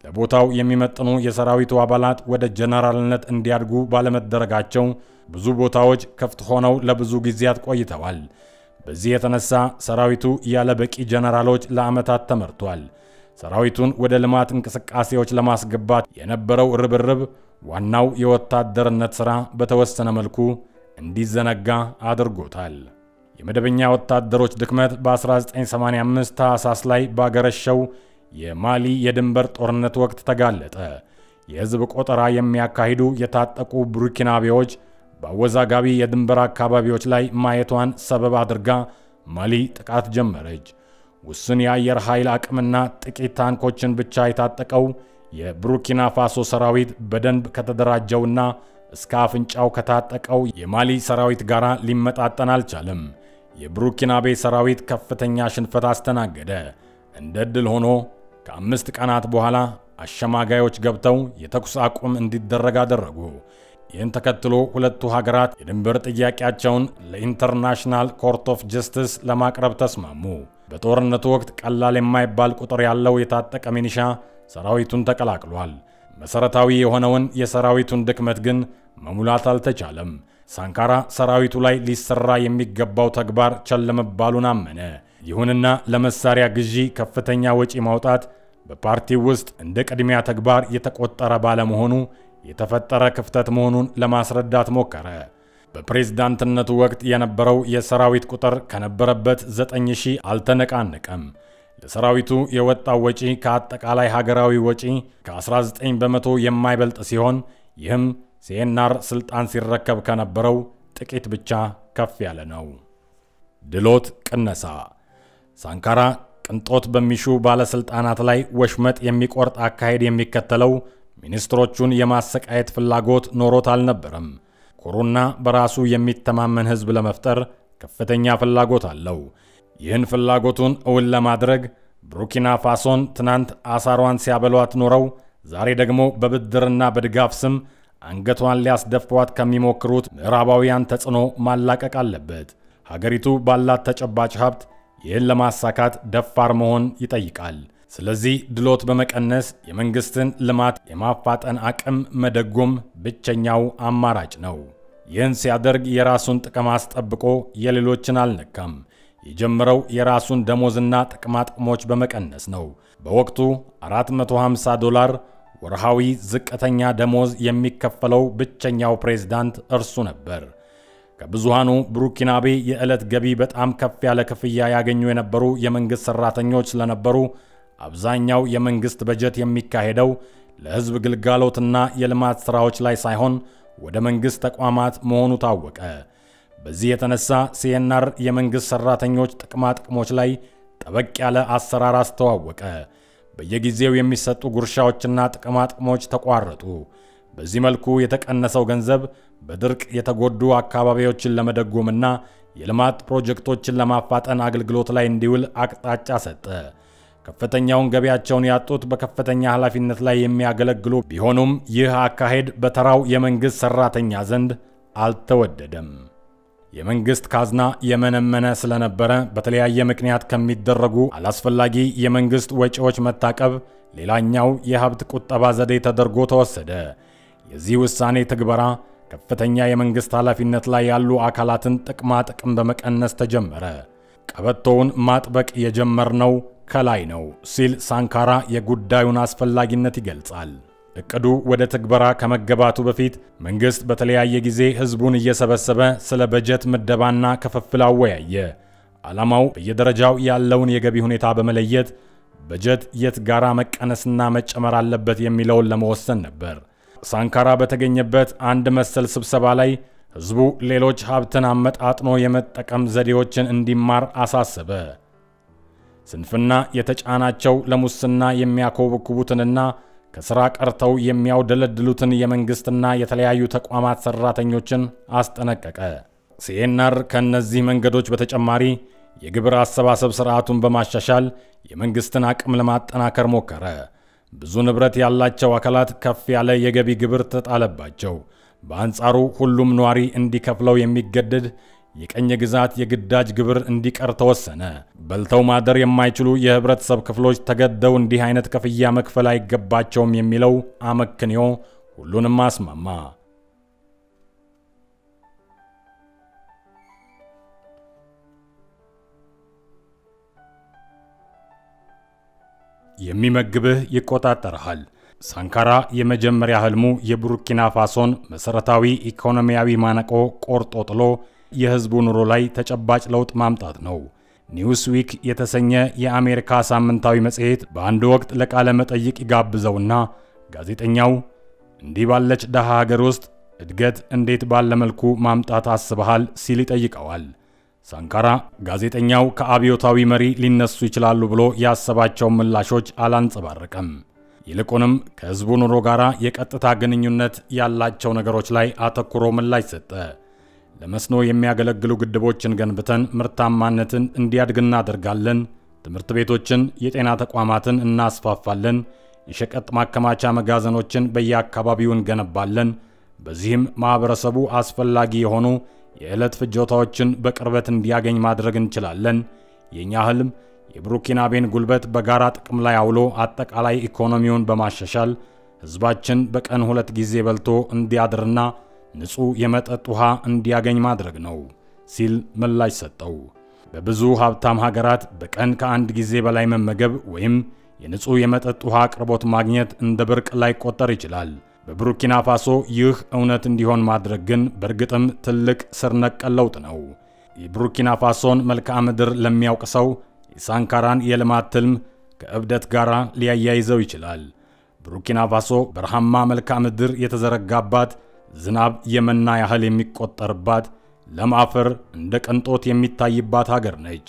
ለቦታው የሚመጥኑ የሰራዊቱ አባላት ወደ ጀነራልነት እንዲያድጉ ባለመደረጋቸው ብዙ ቦታዎች ክፍት ሆነው ለብዙ ጊዜያት ቆይተዋል። በዚህ የተነሳ ሰራዊቱ ያለ በቂ ጀነራሎች ለዓመታት ተመርቷል። ሰራዊቱን ወደ ልማት እንቅስቃሴዎች ለማስገባት የነበረው ርብርብ ዋናው የወታደርነት ሥራ በተወሰነ መልኩ እንዲዘነጋ አድርጎታል። የመደበኛ ወታደሮች ድክመት በ1985 ታህሳስ ላይ ባገረሸው የማሊ የድንበር ጦርነት ወቅት ተጋለጠ። የህዝብ ቆጠራ የሚያካሂዱ የታጠቁ ቡርኪናቤዎች በአወዛጋቢ የድንበር አካባቢዎች ላይ ማየቷን ሰበብ አድርጋ ማሊ ጥቃት ጀመረች። ውስን የአየር ኃይል አቅምና ጥቂት ታንኮችን ብቻ የታጠቀው የቡርኪና ፋሶ ሰራዊት በደንብ ከተደራጀውና እስከ አፍንጫው ከታጠቀው የማሊ ሰራዊት ጋር ሊመጣጠን አልቻለም። የቡርኪናቤ ሰራዊት ከፍተኛ ሽንፈት አስተናገደ። እንደ ዕድል ሆኖ ከ5 ቀናት በኋላ አሸማጋዮች ገብተው የተኩስ አቁም እንዲደረግ አደረጉ። ይህን ተከትሎ ሁለቱ ሀገራት የድንበር ጥያቄያቸውን ለኢንተርናሽናል ኮርት ኦፍ ጀስቲስ ለማቅረብ ተስማሙ። በጦርነቱ ወቅት ቀላል የማይባል ቁጥር ያለው የታጠቀ ሚኒሻ ሰራዊቱን ተቀላቅሏል። መሰረታዊ የሆነውን የሰራዊቱን ድክመት ግን መሙላት አልተቻለም። ሳንካራ ሰራዊቱ ላይ ሊሰራ የሚገባው ተግባር ቸል መባሉን አመነ። ይሁንና ለመሳሪያ ግዢ ከፍተኛ ወጪ ማውጣት በፓርቲው ውስጥ እንደ ቅድሚያ ተግባር የተቆጠረ ባለመሆኑ የተፈጠረ ክፍተት መሆኑን ለማስረዳት ሞከረ። በፕሬዝዳንትነቱ ወቅት የነበረው የሰራዊት ቁጥር ከነበረበት 9000 አልተነቃነቀም። ለሰራዊቱ የወጣው ወጪ ከአጠቃላይ ሀገራዊ ወጪ ከ19 በመቶ የማይበልጥ ሲሆን ይህም ሲኤንአር ስልጣን ሲረከብ ከነበረው ጥቂት ብቻ ከፍ ያለ ነው። ድሎት ቅነሳ። ሳንካራ ቅንጦት በሚሹ ባለስልጣናት ላይ ወሽመጥ የሚቆርጥ አካሄድ የሚከተለው ሚኒስትሮቹን የማሰቃየት ፍላጎት ኖሮት አልነበረም። ኩሩና በራሱ የሚተማመን ህዝብ ለመፍጠር ከፍተኛ ፍላጎት አለው። ይህን ፍላጎቱን እውን ለማድረግ ቡርኪና ፋሶን ትናንት አሳሯን ሲያበሏት ኖረው ዛሬ ደግሞ በብድርና በድጋፍ ስም አንገቷን ሊያስደፍሯት ከሚሞክሩት ምዕራባውያን ተጽዕኖ ማላቀቅ አለበት። ሀገሪቱ ባላት ተጨባጭ ሀብት ይህን ለማሳካት ደፋር መሆን ይጠይቃል። ስለዚህ ድሎት በመቀነስ የመንግስትን ልማት የማፋጠን አቅም መደጎም ብቸኛው አማራጭ ነው። ይህን ሲያደርግ የራሱን ጥቅም አስጠብቆ የሌሎችን አልነካም። የጀመረው የራሱን ደሞዝና ጥቅማጥቅሞች በመቀነስ ነው። በወቅቱ $450 ወርሃዊ ዝቅተኛ ደሞዝ የሚከፈለው ብቸኛው ፕሬዝዳንት እርሱ ነበር። ከብዙሃኑ ቡርኪናቤ የዕለት ገቢ በጣም ከፍ ያለ ክፍያ ያገኙ የነበሩ የመንግስት ሰራተኞች ስለነበሩ አብዛኛው የመንግስት በጀት የሚካሄደው ለህዝብ ግልጋሎትና የልማት ስራዎች ላይ ሳይሆን ወደ መንግስት ተቋማት መሆኑ ታወቀ። በዚህ የተነሳ ሲኤንአር የመንግስት ሰራተኞች ጥቅማጥቅሞች ላይ ጠበቅ ያለ አሰራር አስተዋወቀ። በየጊዜው የሚሰጡ ጉርሻዎችና ጥቅማጥቅሞች ተቋረጡ። በዚህ መልኩ የተቀነሰው ገንዘብ በድርቅ የተጎዱ አካባቢዎችን ለመደጎምና የልማት ፕሮጀክቶችን ለማፋጠን አገልግሎት ላይ እንዲውል አቅጣጫ ሰጠ። ከፍተኛውን ገቢያቸውን ያጡት በከፍተኛ ኃላፊነት ላይ የሚያገለግሉ ቢሆኑም ይህ አካሄድ በተራው የመንግስት ሰራተኛ ዘንድ አልተወደደም። የመንግስት ካዝና የመነመነ ስለነበረ በተለያየ ምክንያት ከሚደረጉ አላስፈላጊ የመንግስት ወጪዎች መታቀብ ሌላኛው የሀብት ቁጠባ ዘዴ ተደርጎ ተወሰደ። የዚህ ውሳኔ ትግበራ ከፍተኛ የመንግስት ኃላፊነት ላይ ያሉ አካላትን ጥቅም በመቀነስ ተጀመረ። ቀበቶውን ማጥበቅ የጀመርነው ከላይ ነው ሲል ሳንካራ የጉዳዩን አስፈላጊነት ይገልጻል። እቅዱ ወደ ትግበራ ከመገባቱ በፊት መንግስት በተለያየ ጊዜ ህዝቡን እየሰበሰበ ስለ በጀት ምደባና ክፍፍል አወያየ። ዓላማው በየደረጃው ያለውን የገቢ ሁኔታ በመለየት በጀት የት ጋራ መቀነስና መጨመር አለበት የሚለውን ለመወሰን ነበር። ሳንካራ በተገኘበት አንድ መሰል ስብሰባ ላይ ህዝቡ ሌሎች ሀብትን አመጣጥኖ የመጠቀም ዘዴዎችን እንዲማር አሳሰበ። ስንፍና የተጫናቸው ለሙስና የሚያኮበኩቡትንና ከሥራ ቀርተው የሚያውደለድሉትን የመንግስትና የተለያዩ ተቋማት ሰራተኞችን አስጠነቀቀ። ሲኤንአር ከነዚህ መንገዶች በተጨማሪ የግብር አሰባሰብ ስርዓቱን በማሻሻል የመንግስትን አቅም ለማጠናከር ሞከረ። ብዙ ንብረት ያላቸው አካላት ከፍ ያለ የገቢ ግብር ተጣለባቸው። በአንጻሩ ሁሉም ኗሪ እንዲከፍለው የሚገደድ የቀኝ ግዛት የግዳጅ ግብር እንዲቀር ተወሰነ። በልተው ማደር የማይችሉ የህብረተሰብ ክፍሎች ተገደው እንዲህ አይነት ክፍያ መክፈል አይገባቸውም የሚለው አመክንዮ ሁሉንም አስማማ። የሚመግብህ ይቆጣጠራል። ሳንካራ የመጀመሪያ ህልሙ የቡርኪና ፋሶን መሰረታዊ ኢኮኖሚያዊ ማነቆ ቆርጦ ጥሎ የህዝቡ ኑሮ ላይ ተጨባጭ ለውጥ ማምጣት ነው። ኒውስዊክ የተሰኘ የአሜሪካ ሳምንታዊ መጽሔት በአንድ ወቅት ለቃለ መጠይቅ ይጋብዘውና ጋዜጠኛው እንዲህ ባለች ደሃ ሀገር ውስጥ እድገት እንዴት ባለ መልኩ ማምጣት አስበሃል ሲል ይጠይቀዋል። ሳንካራ ጋዜጠኛው ከአብዮታዊ መሪ ሊነሱ ይችላሉ ብሎ ያሰባቸው ምላሾች አላንጸባረቀም። ይልቁንም ከህዝቡ ኑሮ ጋራ የቀጥታ ግንኙነት ያላቸው ነገሮች ላይ አተኩሮ ምላሽ ሰጠ። ለመስኖ የሚያገለግሉ ግድቦችን ገንብተን ምርታማነትን እንዲያድግ እናደርጋለን፣ ትምህርት ቤቶችን፣ የጤና ተቋማትን እናስፋፋለን፣ የሸቀጥ ማከማቻ መጋዘኖችን በየአካባቢው እንገነባለን፣ በዚህም ማህበረሰቡ አስፈላጊ የሆኑ የዕለት ፍጆታዎችን በቅርበት እንዲያገኝ ማድረግ እንችላለን። የኛ ህልም የቡርኪናቤን ጉልበት በጋራ ጥቅም ላይ አውሎ አጠቃላይ ኢኮኖሚውን በማሻሻል ህዝባችን በቀን 2 ጊዜ በልቶ እንዲያድርና ንጹህ የመጠጥ ውሃ እንዲያገኝ ማድረግ ነው ሲል ምላሽ ሰጠው። በብዙ ሀብታም ሀገራት በቀን ከአንድ ጊዜ በላይ መመገብ ወይም የንጹህ የመጠጥ ውሃ አቅርቦት ማግኘት እንደ ብርቅ ላይ ቆጠር ይችላል። በቡርኪና ፋሶ ይህ እውነት እንዲሆን ማድረግ ግን በእርግጥም ትልቅ ስር ነቀል ለውጥ ነው። የቡርኪና ፋሶን መልክዓ ምድር ለሚያውቅ ሰው የሳንካራን የልማት ትልም ከእብደት ጋር ሊያያይዘው ይችላል። ቡርኪና ፋሶ በረሃማ መልክዓ ምድር የተዘረጋባት፣ ዝናብ የመና ያህል የሚቆጠርባት፣ ለም አፈር እንደ ቅንጦት የሚታይባት ሀገር ነች።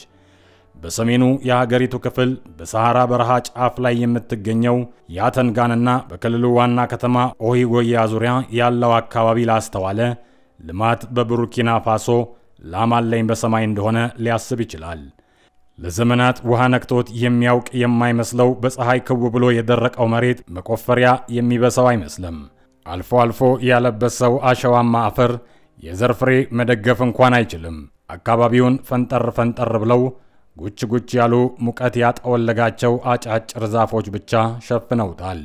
በሰሜኑ የሀገሪቱ ክፍል በሰሃራ በረሃ ጫፍ ላይ የምትገኘው ያተንጋንና በክልሉ ዋና ከተማ ኦሂጎያ ዙሪያ ያለው አካባቢ ላስተዋለ ልማት በቡርኪና ፋሶ ላማለኝ በሰማይ እንደሆነ ሊያስብ ይችላል። ለዘመናት ውሃ ነክቶት የሚያውቅ የማይመስለው በፀሐይ ክው ብሎ የደረቀው መሬት መቆፈሪያ የሚበሳው አይመስልም። አልፎ አልፎ ያለበሰው አሸዋማ አፈር የዘር ፍሬ መደገፍ እንኳን አይችልም። አካባቢውን ፈንጠር ብለው ጉች ጉች ያሉ ሙቀት ያጠወለጋቸው አጫጭር ዛፎች ብቻ ሸፍነውታል።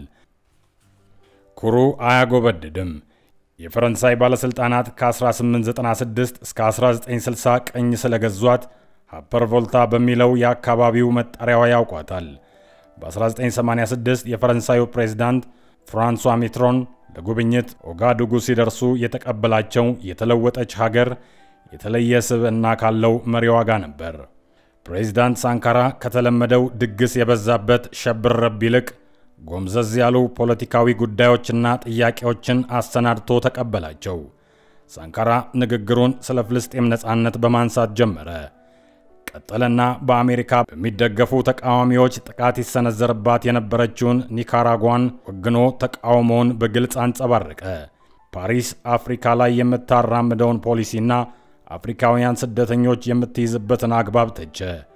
ኩሩ አያጎበድድም። የፈረንሳይ ባለስልጣናት ከ1896 እስከ 1960 ቀኝ ስለገዟት ሃፐር ቮልታ በሚለው የአካባቢው መጠሪያዋ ያውቋታል። በ1986 የፈረንሳዩ ፕሬዝዳንት ፍራንሷ ሚትሮን ለጉብኝት ኦጋዱጉ ሲደርሱ የተቀበላቸው የተለወጠች ሀገር የተለየ ስብዕና ካለው መሪዋ ጋር ነበር። ፕሬዝዳንት ሳንካራ ከተለመደው ድግስ የበዛበት ሸብረብ ይልቅ ጎምዘዝ ያሉ ፖለቲካዊ ጉዳዮችና ጥያቄዎችን አሰናድቶ ተቀበላቸው። ሳንካራ ንግግሩን ስለ ፍልስጤም ነጻነት በማንሳት ጀመረ። ቀጠለና በአሜሪካ በሚደገፉ ተቃዋሚዎች ጥቃት ይሰነዘርባት የነበረችውን ኒካራጓን ወግኖ ተቃውሞውን በግልጽ አንጸባረቀ። ፓሪስ አፍሪካ ላይ የምታራምደውን ፖሊሲና አፍሪካውያን ስደተኞች የምትይዝበትን አግባብ ተቸ።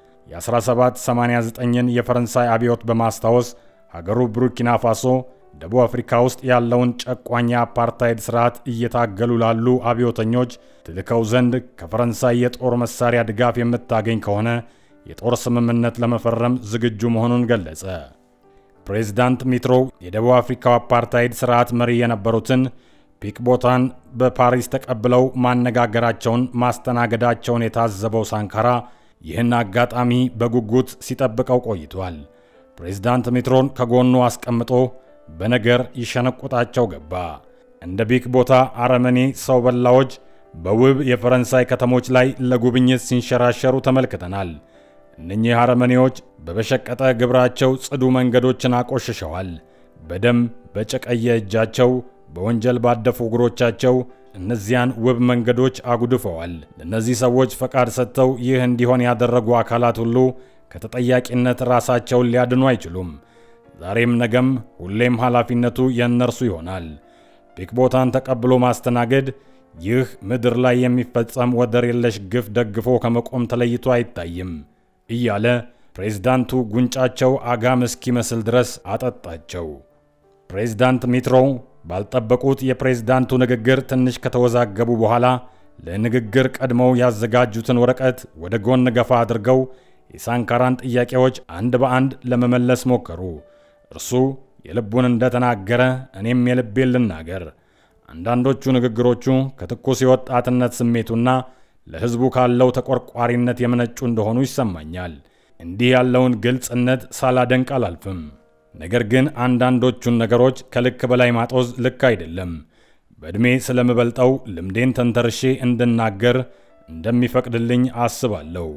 የ1789ን የፈረንሳይ አብዮት በማስታወስ ሀገሩ ቡርኪና ፋሶ ደቡብ አፍሪካ ውስጥ ያለውን ጨቋኝ አፓርታይድ ስርዓት እየታገሉ ላሉ አብዮተኞች ትልከው ዘንድ ከፈረንሳይ የጦር መሳሪያ ድጋፍ የምታገኝ ከሆነ የጦር ስምምነት ለመፈረም ዝግጁ መሆኑን ገለጸ። ፕሬዝዳንት ሚትሮ የደቡብ አፍሪካው አፓርታይድ ስርዓት መሪ የነበሩትን ፒክቦታን በፓሪስ ተቀብለው ማነጋገራቸውን ማስተናገዳቸውን የታዘበው ሳንካራ ይህን አጋጣሚ በጉጉት ሲጠብቀው ቆይቷል። ፕሬዝዳንት ሚትሮን ከጎኑ አስቀምጦ በነገር ይሸነቁጣቸው ገባ። እንደ ፒክቦታ አረመኔ ሰው በላዎች በውብ የፈረንሳይ ከተሞች ላይ ለጉብኝት ሲንሸራሸሩ ተመልክተናል። እነኚህ አረመኔዎች በበሸቀጠ ግብራቸው ጽዱ መንገዶችን አቆሽሸዋል። በደም በጨቀየ እጃቸው በወንጀል ባደፉ እግሮቻቸው እነዚያን ውብ መንገዶች አጉድፈዋል። ለነዚህ ሰዎች ፈቃድ ሰጥተው ይህ እንዲሆን ያደረጉ አካላት ሁሉ ከተጠያቂነት ራሳቸውን ሊያድኑ አይችሉም። ዛሬም ነገም ሁሌም ኃላፊነቱ የእነርሱ ይሆናል። ፒክቦታን ተቀብሎ ማስተናገድ ይህ ምድር ላይ የሚፈጸም ወደር የለሽ ግፍ ደግፎ ከመቆም ተለይቶ አይታይም እያለ ፕሬዝዳንቱ ጉንጫቸው አጋም እስኪመስል ድረስ አጠጣቸው። ፕሬዝዳንት ሚትሮ ባልጠበቁት የፕሬዝዳንቱ ንግግር ትንሽ ከተወዛገቡ በኋላ ለንግግር ቀድመው ያዘጋጁትን ወረቀት ወደ ጎን ገፋ አድርገው የሳንካራን ጥያቄዎች አንድ በአንድ ለመመለስ ሞከሩ። እርሱ የልቡን እንደተናገረ እኔም የልቤን ልናገር። አንዳንዶቹ ንግግሮቹ ከትኩስ የወጣትነት ስሜቱና ለሕዝቡ ካለው ተቆርቋሪነት የመነጩ እንደሆኑ ይሰማኛል። እንዲህ ያለውን ግልጽነት ሳላደንቅ አላልፍም። ነገር ግን አንዳንዶቹን ነገሮች ከልክ በላይ ማጦዝ ልክ አይደለም። በእድሜ ስለምበልጠው ልምዴን ተንተርሼ እንድናገር እንደሚፈቅድልኝ አስባለሁ።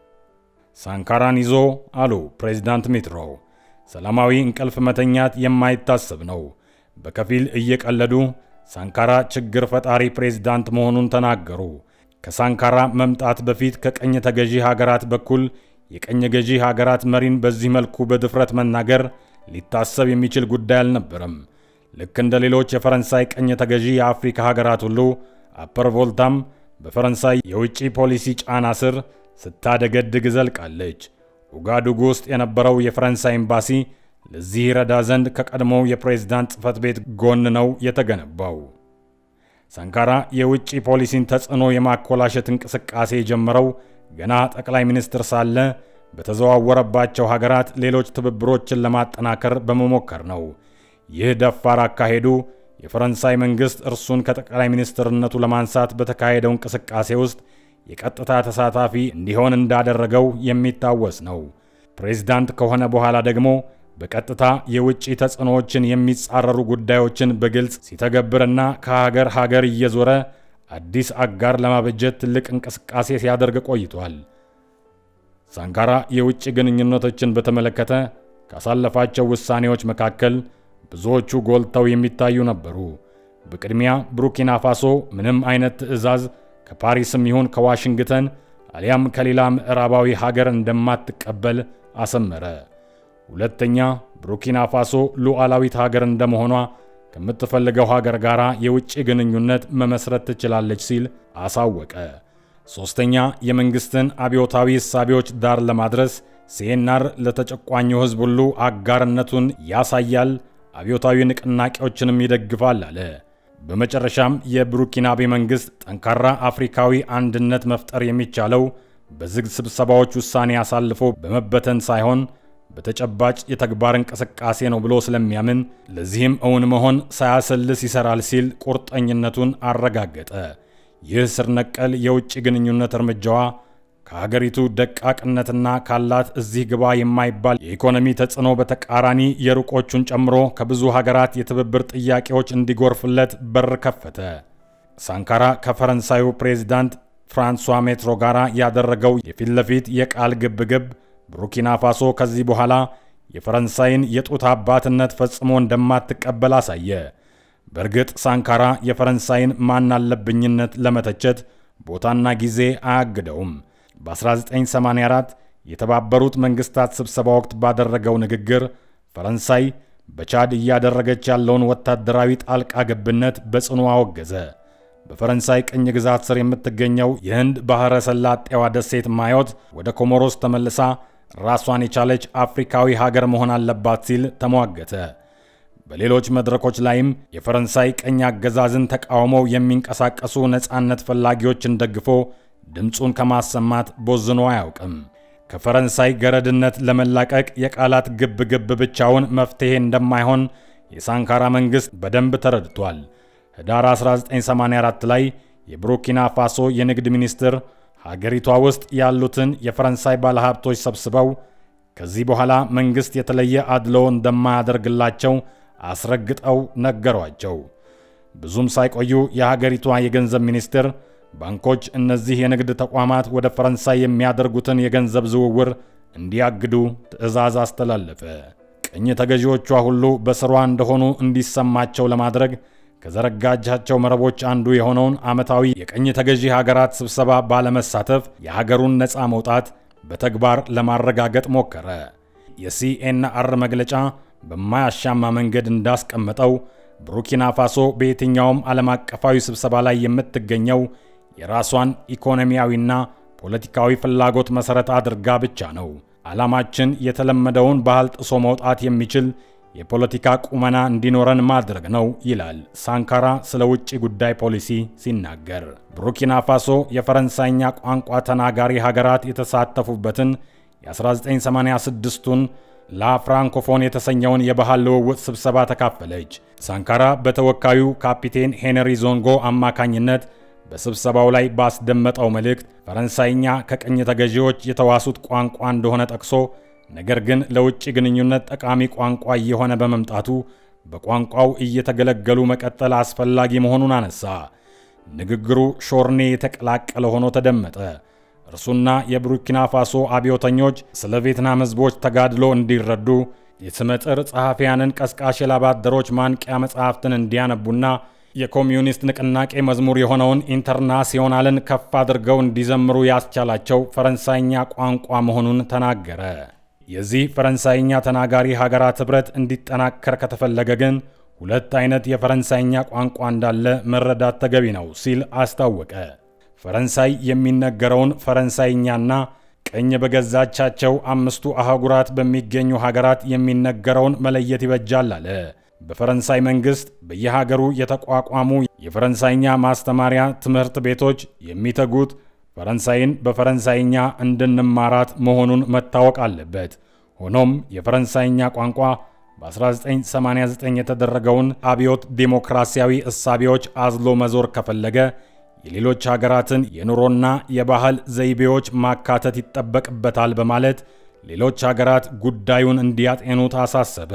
ሳንካራን ይዞ አሉ ፕሬዝዳንት ሚትሮ፣ ሰላማዊ እንቅልፍ መተኛት የማይታሰብ ነው። በከፊል እየቀለዱ ሳንካራ ችግር ፈጣሪ ፕሬዝዳንት መሆኑን ተናገሩ። ከሳንካራ መምጣት በፊት ከቀኝ ተገዢ ሀገራት በኩል የቀኝ ገዢ ሀገራት መሪን በዚህ መልኩ በድፍረት መናገር ሊታሰብ የሚችል ጉዳይ አልነበረም። ልክ እንደ ሌሎች የፈረንሳይ ቀኝ ተገዢ የአፍሪካ ሀገራት ሁሉ አፐር ቮልታም በፈረንሳይ የውጭ ፖሊሲ ጫና ስር ስታደገድግ ዘልቃለች። ኡጋዱጉ ውስጥ የነበረው የፈረንሳይ ኤምባሲ ለዚህ ረዳ ዘንድ ከቀድሞው የፕሬዝዳንት ጽፈት ቤት ጎን ነው የተገነባው። ሳንካራ የውጭ ፖሊሲን ተጽዕኖ የማኮላሸት እንቅስቃሴ የጀመረው ገና ጠቅላይ ሚኒስትር ሳለ በተዘዋወረባቸው ሀገራት ሌሎች ትብብሮችን ለማጠናከር በመሞከር ነው። ይህ ደፋር አካሄዱ የፈረንሳይ መንግስት እርሱን ከጠቅላይ ሚኒስትርነቱ ለማንሳት በተካሄደው እንቅስቃሴ ውስጥ የቀጥታ ተሳታፊ እንዲሆን እንዳደረገው የሚታወስ ነው። ፕሬዝዳንት ከሆነ በኋላ ደግሞ በቀጥታ የውጭ ተጽዕኖዎችን የሚጻረሩ ጉዳዮችን በግልጽ ሲተገብርና ከሀገር ሀገር እየዞረ አዲስ አጋር ለማበጀት ትልቅ እንቅስቃሴ ሲያደርግ ቆይቷል። ሳንካራ የውጭ ግንኙነቶችን በተመለከተ ካሳለፋቸው ውሳኔዎች መካከል ብዙዎቹ ጎልተው የሚታዩ ነበሩ። በቅድሚያ ቡርኪና ፋሶ ምንም አይነት ትዕዛዝ ከፓሪስም ይሁን ከዋሽንግተን አሊያም ከሌላ ምዕራባዊ ሀገር እንደማትቀበል አሰመረ። ሁለተኛ ቡርኪና ፋሶ ሉዓላዊት ሀገር እንደመሆኗ ከምትፈልገው ሀገር ጋር የውጭ ግንኙነት መመስረት ትችላለች ሲል አሳወቀ። ሶስተኛ የመንግስትን አብዮታዊ እሳቤዎች ዳር ለማድረስ ሲኤንአር ለተጨቋኙ ህዝብ ሁሉ አጋርነቱን ያሳያል፣ አብዮታዊ ንቅናቄዎችንም ይደግፋል አለ። በመጨረሻም የቡርኪናቤ መንግስት ጠንካራ አፍሪካዊ አንድነት መፍጠር የሚቻለው በዝግ ስብሰባዎች ውሳኔ አሳልፎ በመበተን ሳይሆን በተጨባጭ የተግባር እንቅስቃሴ ነው ብሎ ስለሚያምን ለዚህም እውን መሆን ሳያሰልስ ይሰራል ሲል ቁርጠኝነቱን አረጋገጠ። ይህ ስር ነቀል የውጭ ግንኙነት እርምጃዋ ከሀገሪቱ ደቃቅነትና ካላት እዚህ ግባ የማይባል የኢኮኖሚ ተጽዕኖ በተቃራኒ የሩቆቹን ጨምሮ ከብዙ ሀገራት የትብብር ጥያቄዎች እንዲጎርፍለት በር ከፈተ። ሳንካራ ከፈረንሳዩ ፕሬዝዳንት ፍራንሷ ሜትሮ ጋር ያደረገው የፊት ለፊት የቃል ግብግብ ቡርኪና ፋሶ ከዚህ በኋላ የፈረንሳይን የጡት አባትነት ፈጽሞ እንደማትቀበል አሳየ። በእርግጥ ሳንካራ የፈረንሳይን ማናለብኝነት ለመተቸት ቦታና ጊዜ አያግደውም። በ1984 የተባበሩት መንግስታት ስብሰባ ወቅት ባደረገው ንግግር ፈረንሳይ በቻድ እያደረገች ያለውን ወታደራዊ ጣልቃ ገብነት በጽኑ አወገዘ። በፈረንሳይ ቅኝ ግዛት ስር የምትገኘው የህንድ ባህረ ሰላጤዋ ደሴት ማዮት ወደ ኮሞሮስ ተመልሳ ራሷን የቻለች አፍሪካዊ ሀገር መሆን አለባት ሲል ተሟገተ። በሌሎች መድረኮች ላይም የፈረንሳይ ቅኝ አገዛዝን ተቃውመው የሚንቀሳቀሱ ነፃነት ፈላጊዎችን ደግፎ ድምጹን ከማሰማት ቦዝኖ አያውቅም። ከፈረንሳይ ገረድነት ለመላቀቅ የቃላት ግብ ብቻውን መፍትሄ እንደማይሆን የሳንካራ መንግስት በደንብ ተረድቷል። ህዳር 1984 ላይ የቡርኪና ፋሶ የንግድ ሚኒስትር ሀገሪቷ ውስጥ ያሉትን የፈረንሳይ ባለሀብቶች ሰብስበው ከዚህ በኋላ መንግስት የተለየ አድሎ እንደማያደርግላቸው አስረግጠው ነገሯቸው። ብዙም ሳይቆዩ የሀገሪቷ የገንዘብ ሚኒስትር ባንኮች እነዚህ የንግድ ተቋማት ወደ ፈረንሳይ የሚያደርጉትን የገንዘብ ዝውውር እንዲያግዱ ትዕዛዝ አስተላለፈ። ቅኝ ተገዢዎቿ ሁሉ በስሯ እንደሆኑ እንዲሰማቸው ለማድረግ ከዘረጋጃቸው መረቦች አንዱ የሆነውን ዓመታዊ የቅኝ ተገዢ ሀገራት ስብሰባ ባለመሳተፍ የሀገሩን ነፃ መውጣት በተግባር ለማረጋገጥ ሞከረ። የሲኤንአር መግለጫ በማያሻማ መንገድ እንዳስቀመጠው ቡርኪና ፋሶ በየትኛውም ዓለም አቀፋዊ ስብሰባ ላይ የምትገኘው የራሷን ኢኮኖሚያዊና ፖለቲካዊ ፍላጎት መሰረት አድርጋ ብቻ ነው። ዓላማችን የተለመደውን ባህል ጥሶ መውጣት የሚችል የፖለቲካ ቁመና እንዲኖረን ማድረግ ነው ይላል ሳንካራ ስለ ውጪ ጉዳይ ፖሊሲ ሲናገር። ቡርኪና ፋሶ የፈረንሳይኛ ቋንቋ ተናጋሪ ሀገራት የተሳተፉበትን የ1986ቱን ላ ፍራንኮፎን የተሰኘውን የባህል ልውውጥ ስብሰባ ተካፈለች። ሳንካራ በተወካዩ ካፒቴን ሄነሪ ዞንጎ አማካኝነት በስብሰባው ላይ ባስደመጠው መልእክት ፈረንሳይኛ ከቅኝ ተገዢዎች የተዋሱት ቋንቋ እንደሆነ ጠቅሶ ነገር ግን ለውጭ ግንኙነት ጠቃሚ ቋንቋ እየሆነ በመምጣቱ በቋንቋው እየተገለገሉ መቀጠል አስፈላጊ መሆኑን አነሳ። ንግግሩ ሾርኔ የተቀላቀለ ሆኖ ተደመጠ። እርሱና የቡርኪና ፋሶ አብዮተኞች ስለ ቪየትናም ህዝቦች ተጋድሎ እንዲረዱ የስመጥር ጸሐፊያንን ቀስቃሽ የላባደሮች ማንቂያ መጽሐፍትን እንዲያነቡና የኮሚዩኒስት ንቅናቄ መዝሙር የሆነውን ኢንተርናሲዮናልን ከፍ አድርገው እንዲዘምሩ ያስቻላቸው ፈረንሳይኛ ቋንቋ መሆኑን ተናገረ። የዚህ ፈረንሳይኛ ተናጋሪ ሀገራት ህብረት እንዲጠናከር ከተፈለገ ግን ሁለት አይነት የፈረንሳይኛ ቋንቋ እንዳለ መረዳት ተገቢ ነው ሲል አስታወቀ። ፈረንሳይ የሚነገረውን ፈረንሳይኛና ቀኝ በገዛቻቸው አምስቱ አህጉራት በሚገኙ ሀገራት የሚነገረውን መለየት ይበጃል አለ። በፈረንሳይ መንግስት በየሀገሩ የተቋቋሙ የፈረንሳይኛ ማስተማሪያ ትምህርት ቤቶች የሚተጉት ፈረንሳይን በፈረንሳይኛ እንድንማራት መሆኑን መታወቅ አለበት። ሆኖም የፈረንሳይኛ ቋንቋ በ1989 የተደረገውን አብዮት ዲሞክራሲያዊ እሳቤዎች አዝሎ መዞር ከፈለገ የሌሎች ሀገራትን የኑሮና የባህል ዘይቤዎች ማካተት ይጠበቅበታል በማለት ሌሎች ሀገራት ጉዳዩን እንዲያጤኑት አሳሰበ።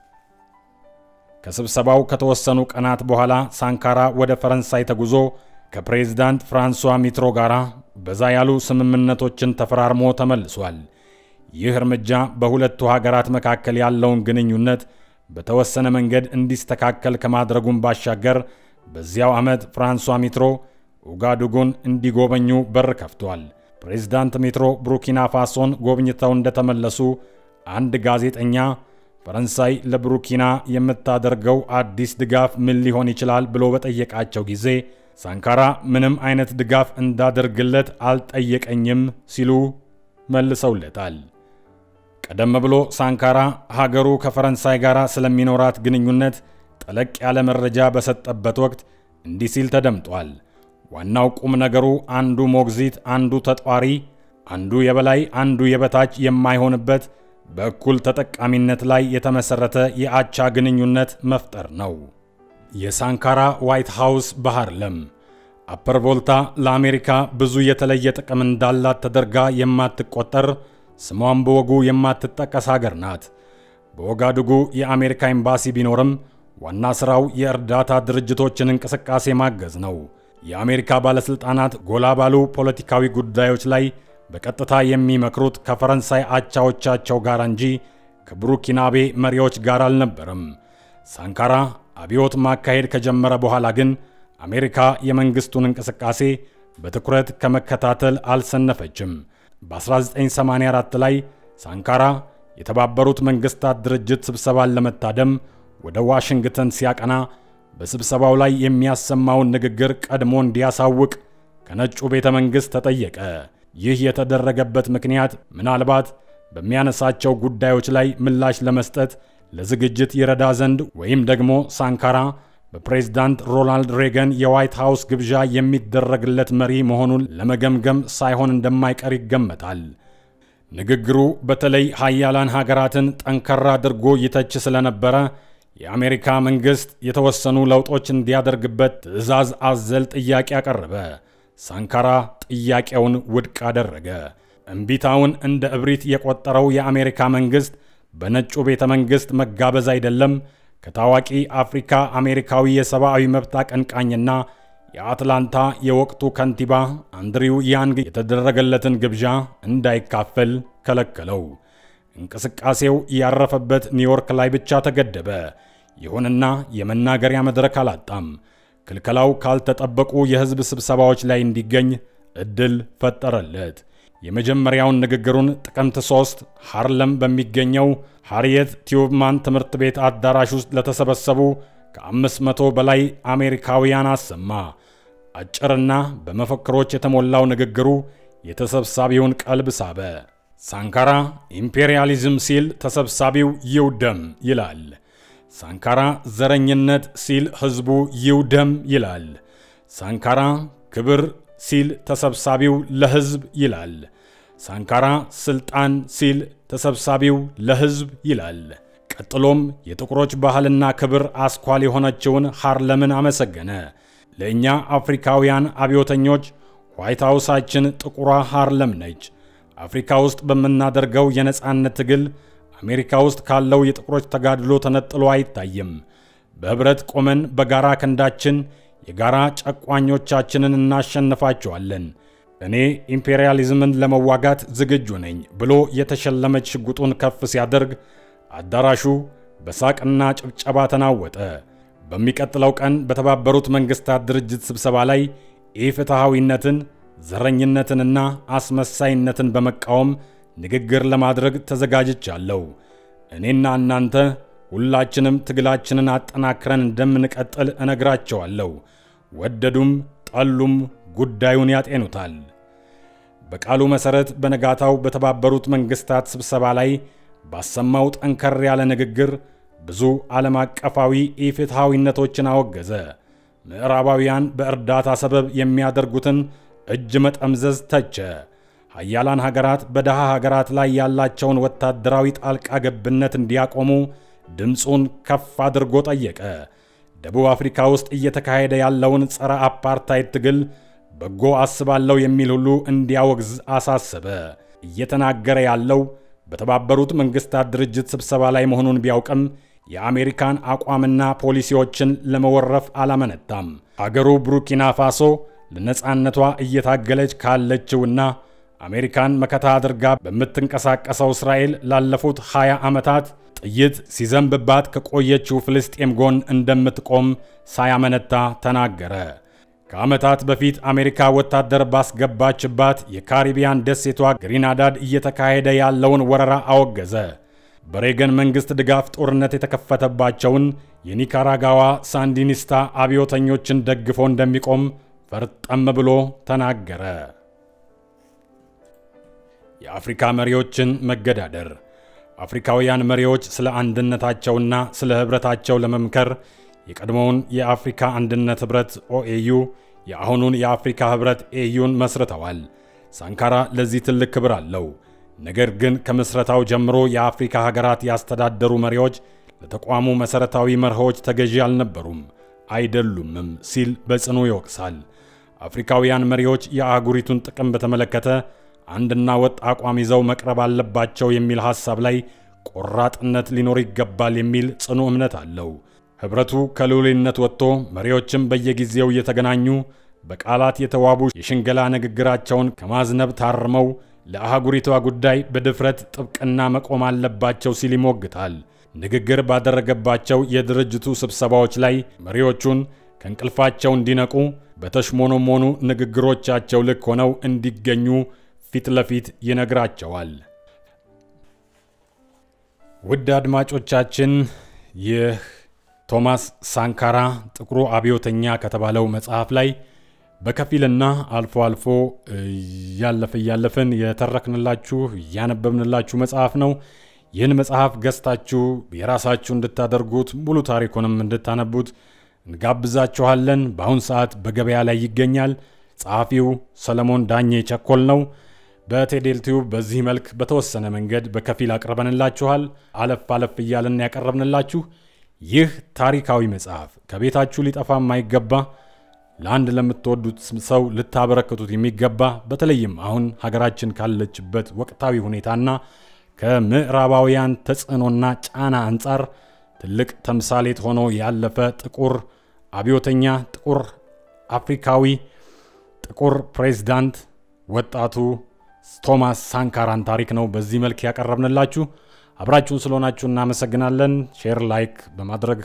ከስብሰባው ከተወሰኑ ቀናት በኋላ ሳንካራ ወደ ፈረንሳይ ተጉዞ ከፕሬዝዳንት ፍራንሷ ሚትሮ ጋራ በዛ ያሉ ስምምነቶችን ተፈራርሞ ተመልሷል። ይህ እርምጃ በሁለቱ ሀገራት መካከል ያለውን ግንኙነት በተወሰነ መንገድ እንዲስተካከል ከማድረጉም ባሻገር በዚያው ዓመት ፍራንሷ ሚትሮ ኡጋዱጉን እንዲጎበኙ በር ከፍቷል። ፕሬዝዳንት ሚትሮ ቡርኪና ፋሶን ጎብኝተው እንደተመለሱ አንድ ጋዜጠኛ ፈረንሳይ ለቡርኪና የምታደርገው አዲስ ድጋፍ ምን ሊሆን ይችላል ብሎ በጠየቃቸው ጊዜ ሳንካራ ምንም አይነት ድጋፍ እንዳደርግለት አልጠየቀኝም ሲሉ መልሰውለታል። ቀደም ብሎ ሳንካራ ሀገሩ ከፈረንሳይ ጋር ስለሚኖራት ግንኙነት ጠለቅ ያለ መረጃ በሰጠበት ወቅት እንዲህ ሲል ተደምጧል። ዋናው ቁም ነገሩ አንዱ ሞግዚት አንዱ ተጧሪ፣ አንዱ የበላይ አንዱ የበታች የማይሆንበት በእኩል ተጠቃሚነት ላይ የተመሰረተ የአቻ ግንኙነት መፍጠር ነው። የሳንካራ ዋይት ሃውስ በሃርለም አፐር ቮልታ ለአሜሪካ ብዙ የተለየ ጥቅም እንዳላት ተደርጋ የማትቆጠር ስሟን በወጉ የማትጠቀስ ሀገር ናት። በኦጋዱጉ የአሜሪካ ኤምባሲ ቢኖርም ዋና ስራው የእርዳታ ድርጅቶችን እንቅስቃሴ ማገዝ ነው። የአሜሪካ ባለስልጣናት ጎላ ባሉ ፖለቲካዊ ጉዳዮች ላይ በቀጥታ የሚመክሩት ከፈረንሳይ አቻዎቻቸው ጋር እንጂ ከቡርኪናቤ መሪዎች ጋር አልነበረም። ሳንካራ አብዮት ማካሄድ ከጀመረ በኋላ ግን አሜሪካ የመንግስቱን እንቅስቃሴ በትኩረት ከመከታተል አልሰነፈችም። በ1984 ላይ ሳንካራ የተባበሩት መንግስታት ድርጅት ስብሰባን ለመታደም ወደ ዋሽንግተን ሲያቀና በስብሰባው ላይ የሚያሰማውን ንግግር ቀድሞ እንዲያሳውቅ ከነጩ ቤተ መንግስት ተጠየቀ። ይህ የተደረገበት ምክንያት ምናልባት በሚያነሳቸው ጉዳዮች ላይ ምላሽ ለመስጠት ለዝግጅት ይረዳ ዘንድ ወይም ደግሞ ሳንካራ በፕሬዝዳንት ሮናልድ ሬገን የዋይት ሃውስ ግብዣ የሚደረግለት መሪ መሆኑን ለመገምገም ሳይሆን እንደማይቀር ይገመታል። ንግግሩ በተለይ ሀያላን ሀገራትን ጠንከራ አድርጎ ይተች ስለነበረ የአሜሪካ መንግስት የተወሰኑ ለውጦች እንዲያደርግበት ትዕዛዝ አዘል ጥያቄ አቀረበ። ሳንካራ ጥያቄውን ውድቅ አደረገ። እምቢታውን እንደ እብሪት የቆጠረው የአሜሪካ መንግስት በነጩ ቤተ መንግስት መጋበዝ አይደለም ከታዋቂ አፍሪካ አሜሪካዊ የሰብአዊ መብት አቀንቃኝና የአትላንታ የወቅቱ ከንቲባ አንድሪው ያንግ የተደረገለትን ግብዣ እንዳይካፈል ከለከለው። እንቅስቃሴው ያረፈበት ኒውዮርክ ላይ ብቻ ተገደበ። ይሁንና የመናገሪያ መድረክ አላጣም። ክልከላው ካልተጠበቁ የህዝብ ስብሰባዎች ላይ እንዲገኝ እድል ፈጠረለት። የመጀመሪያውን ንግግሩን ጥቅምት 3 ሃርለም በሚገኘው ሃሪየት ቲዩብማን ትምህርት ቤት አዳራሽ ውስጥ ለተሰበሰቡ ከ500 በላይ አሜሪካውያን አሰማ። አጭርና በመፈክሮች የተሞላው ንግግሩ የተሰብሳቢውን ቀልብ ሳበ። ሳንካራ ኢምፔሪያሊዝም ሲል ተሰብሳቢው ይውደም ይላል። ሳንካራ ዘረኝነት ሲል ህዝቡ ይውደም ይላል። ሳንካራ ክብር ሲል ተሰብሳቢው ለህዝብ ይላል። ሳንካራ ስልጣን ሲል ተሰብሳቢው ለህዝብ ይላል። ቀጥሎም የጥቁሮች ባህልና ክብር አስኳል የሆነችውን ሃርለምን አመሰገነ። ለእኛ አፍሪካውያን አብዮተኞች ዋይት ሃውሳችን ጥቁሯ ሃርለም ነች። አፍሪካ ውስጥ በመናደርገው የነጻነት ትግል አሜሪካ ውስጥ ካለው የጥቁሮች ተጋድሎ ተነጥሎ አይታይም። በህብረት ቆመን በጋራ ክንዳችን የጋራ ጨቋኞቻችንን እናሸንፋቸዋለን። እኔ ኢምፔሪያሊዝምን ለመዋጋት ዝግጁ ነኝ ብሎ የተሸለመች ሽጉጡን ከፍ ሲያደርግ አዳራሹ በሳቅና ጭብጨባ ተናወጠ። በሚቀጥለው ቀን በተባበሩት መንግስታት ድርጅት ስብሰባ ላይ ኢፍትሃዊነትን፣ ዘረኝነትንና አስመሳይነትን በመቃወም ንግግር ለማድረግ ተዘጋጅቻለሁ። እኔና እናንተ ሁላችንም ትግላችንን አጠናክረን እንደምንቀጥል እነግራቸዋለሁ። ወደዱም ጠሉም ጉዳዩን ያጤኑታል። በቃሉ መሰረት በነጋታው በተባበሩት መንግስታት ስብሰባ ላይ ባሰማው ጠንከር ያለ ንግግር ብዙ ዓለም አቀፋዊ ኢፍትሃዊነቶችን አወገዘ። ምዕራባውያን በእርዳታ ሰበብ የሚያደርጉትን እጅ መጠምዘዝ ተቸ። ሀያላን ሀገራት በደሃ ሀገራት ላይ ያላቸውን ወታደራዊ ጣልቃ ገብነት እንዲያቆሙ ድምፁን ከፍ አድርጎ ጠየቀ። ደቡብ አፍሪካ ውስጥ እየተካሄደ ያለውን ጸረ አፓርታይድ ትግል በጎ አስባለው የሚል ሁሉ እንዲያወግዝ አሳሰበ። እየተናገረ ያለው በተባበሩት መንግስታት ድርጅት ስብሰባ ላይ መሆኑን ቢያውቅም የአሜሪካን አቋምና ፖሊሲዎችን ለመወረፍ አላመነታም። አገሩ ቡርኪና ፋሶ ለነጻነቷ እየታገለች ካለችውና አሜሪካን መከታ አድርጋ በምትንቀሳቀሰው እስራኤል ላለፉት 20 ዓመታት ጥይት ሲዘንብባት ከቆየችው ፍልስጤም ጎን እንደምትቆም ሳያመነታ ተናገረ። ከዓመታት በፊት አሜሪካ ወታደር ባስገባችባት የካሪቢያን ደሴቷ ግሪናዳድ እየተካሄደ ያለውን ወረራ አወገዘ። በሬገን መንግስት ድጋፍ ጦርነት የተከፈተባቸውን የኒካራጋዋ ሳንዲኒስታ አብዮተኞችን ደግፎ እንደሚቆም ፈርጠም ብሎ ተናገረ። የአፍሪካ መሪዎችን መገዳደር። አፍሪካውያን መሪዎች ስለ አንድነታቸውና ስለ ህብረታቸው ለመምከር የቀድሞውን የአፍሪካ አንድነት ህብረት OAU የአሁኑን የአፍሪካ ህብረት AUን መስርተዋል። ሳንካራ ለዚህ ትልቅ ክብር አለው። ነገር ግን ከምስረታው ጀምሮ የአፍሪካ ሀገራት ያስተዳደሩ መሪዎች ለተቋሙ መሰረታዊ መርሆች ተገዢ አልነበሩም፣ አይደሉምም ሲል በጽኑ ይወቅሳል። አፍሪካውያን መሪዎች የአህጉሪቱን ጥቅም በተመለከተ አንድና ወጥ አቋም ይዘው መቅረብ አለባቸው የሚል ሐሳብ ላይ ቆራጥነት ሊኖር ይገባል የሚል ጽኑ እምነት አለው። ህብረቱ ከልዑልነት ወጥቶ መሪዎችም በየጊዜው እየተገናኙ በቃላት የተዋቡ የሽንገላ ንግግራቸውን ከማዝነብ ታርመው ለአህጉሪቷ ጉዳይ በድፍረት ጥብቅና መቆም አለባቸው ሲል ይሞግታል። ንግግር ባደረገባቸው የድርጅቱ ስብሰባዎች ላይ መሪዎቹን ከእንቅልፋቸው እንዲነቁ በተሽሞኖሞኑ ንግግሮቻቸው ልክ ሆነው እንዲገኙ ፊት ለፊት ይነግራቸዋል። ውድ አድማጮቻችን ይህ ቶማስ ሳንካራ ጥቁሩ አብዮተኛ ከተባለው መጽሐፍ ላይ በከፊልና አልፎ አልፎ ያለፈን የተረክንላችሁ ያነበብንላችሁ መጽሐፍ ነው። ይህን መጽሐፍ ገዝታችሁ የራሳችሁ እንድታደርጉት ሙሉ ታሪኩንም እንድታነቡት እንጋብዛችኋለን። በአሁን ሰዓት በገበያ ላይ ይገኛል። ጸሐፊው ሰለሞን ዳኜ ቸኮል ነው። በቴዴል ቲዩብ በዚህ መልክ በተወሰነ መንገድ በከፊል አቅርበንላችኋል። አለፍ እያልን ያቀርብንላችሁ ይህ ታሪካዊ መጽሐፍ ከቤታችሁ ሊጠፋ የማይገባ ለአንድ ለምትወዱት ሰው ልታበረክቱት የሚገባ በተለይም አሁን ሀገራችን ካለችበት ወቅታዊ ሁኔታና ከምዕራባውያን ተጽዕኖና ጫና አንጻር ትልቅ ተምሳሌት ሆኖ ያለፈ ጥቁር አብዮተኛ፣ ጥቁር አፍሪካዊ፣ ጥቁር ፕሬዝዳንት ወጣቱ ቶማስ ሳንካራን ታሪክ ነው በዚህ መልክ ያቀርብንላችሁ። አብራችሁን ስለሆናችሁ እናመሰግናለን። ሼር፣ ላይክ በማድረግ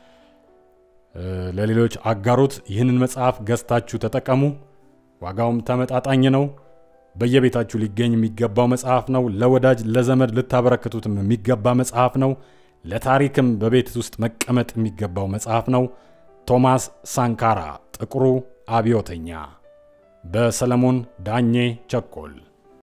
ለሌሎች አጋሩት። ይህንን መጽሐፍ ገዝታችሁ ተጠቀሙ። ዋጋውም ተመጣጣኝ ነው። በየቤታችሁ ሊገኝ የሚገባው መጽሐፍ ነው። ለወዳጅ ለዘመድ ልታበረክቱት የሚገባ መጽሐፍ ነው። ለታሪክም በቤት ውስጥ መቀመጥ የሚገባው መጽሐፍ ነው። ቶማስ ሳንካራ ጥቁሩ አብዮተኛ በሰለሞን ዳኜ ቸኮል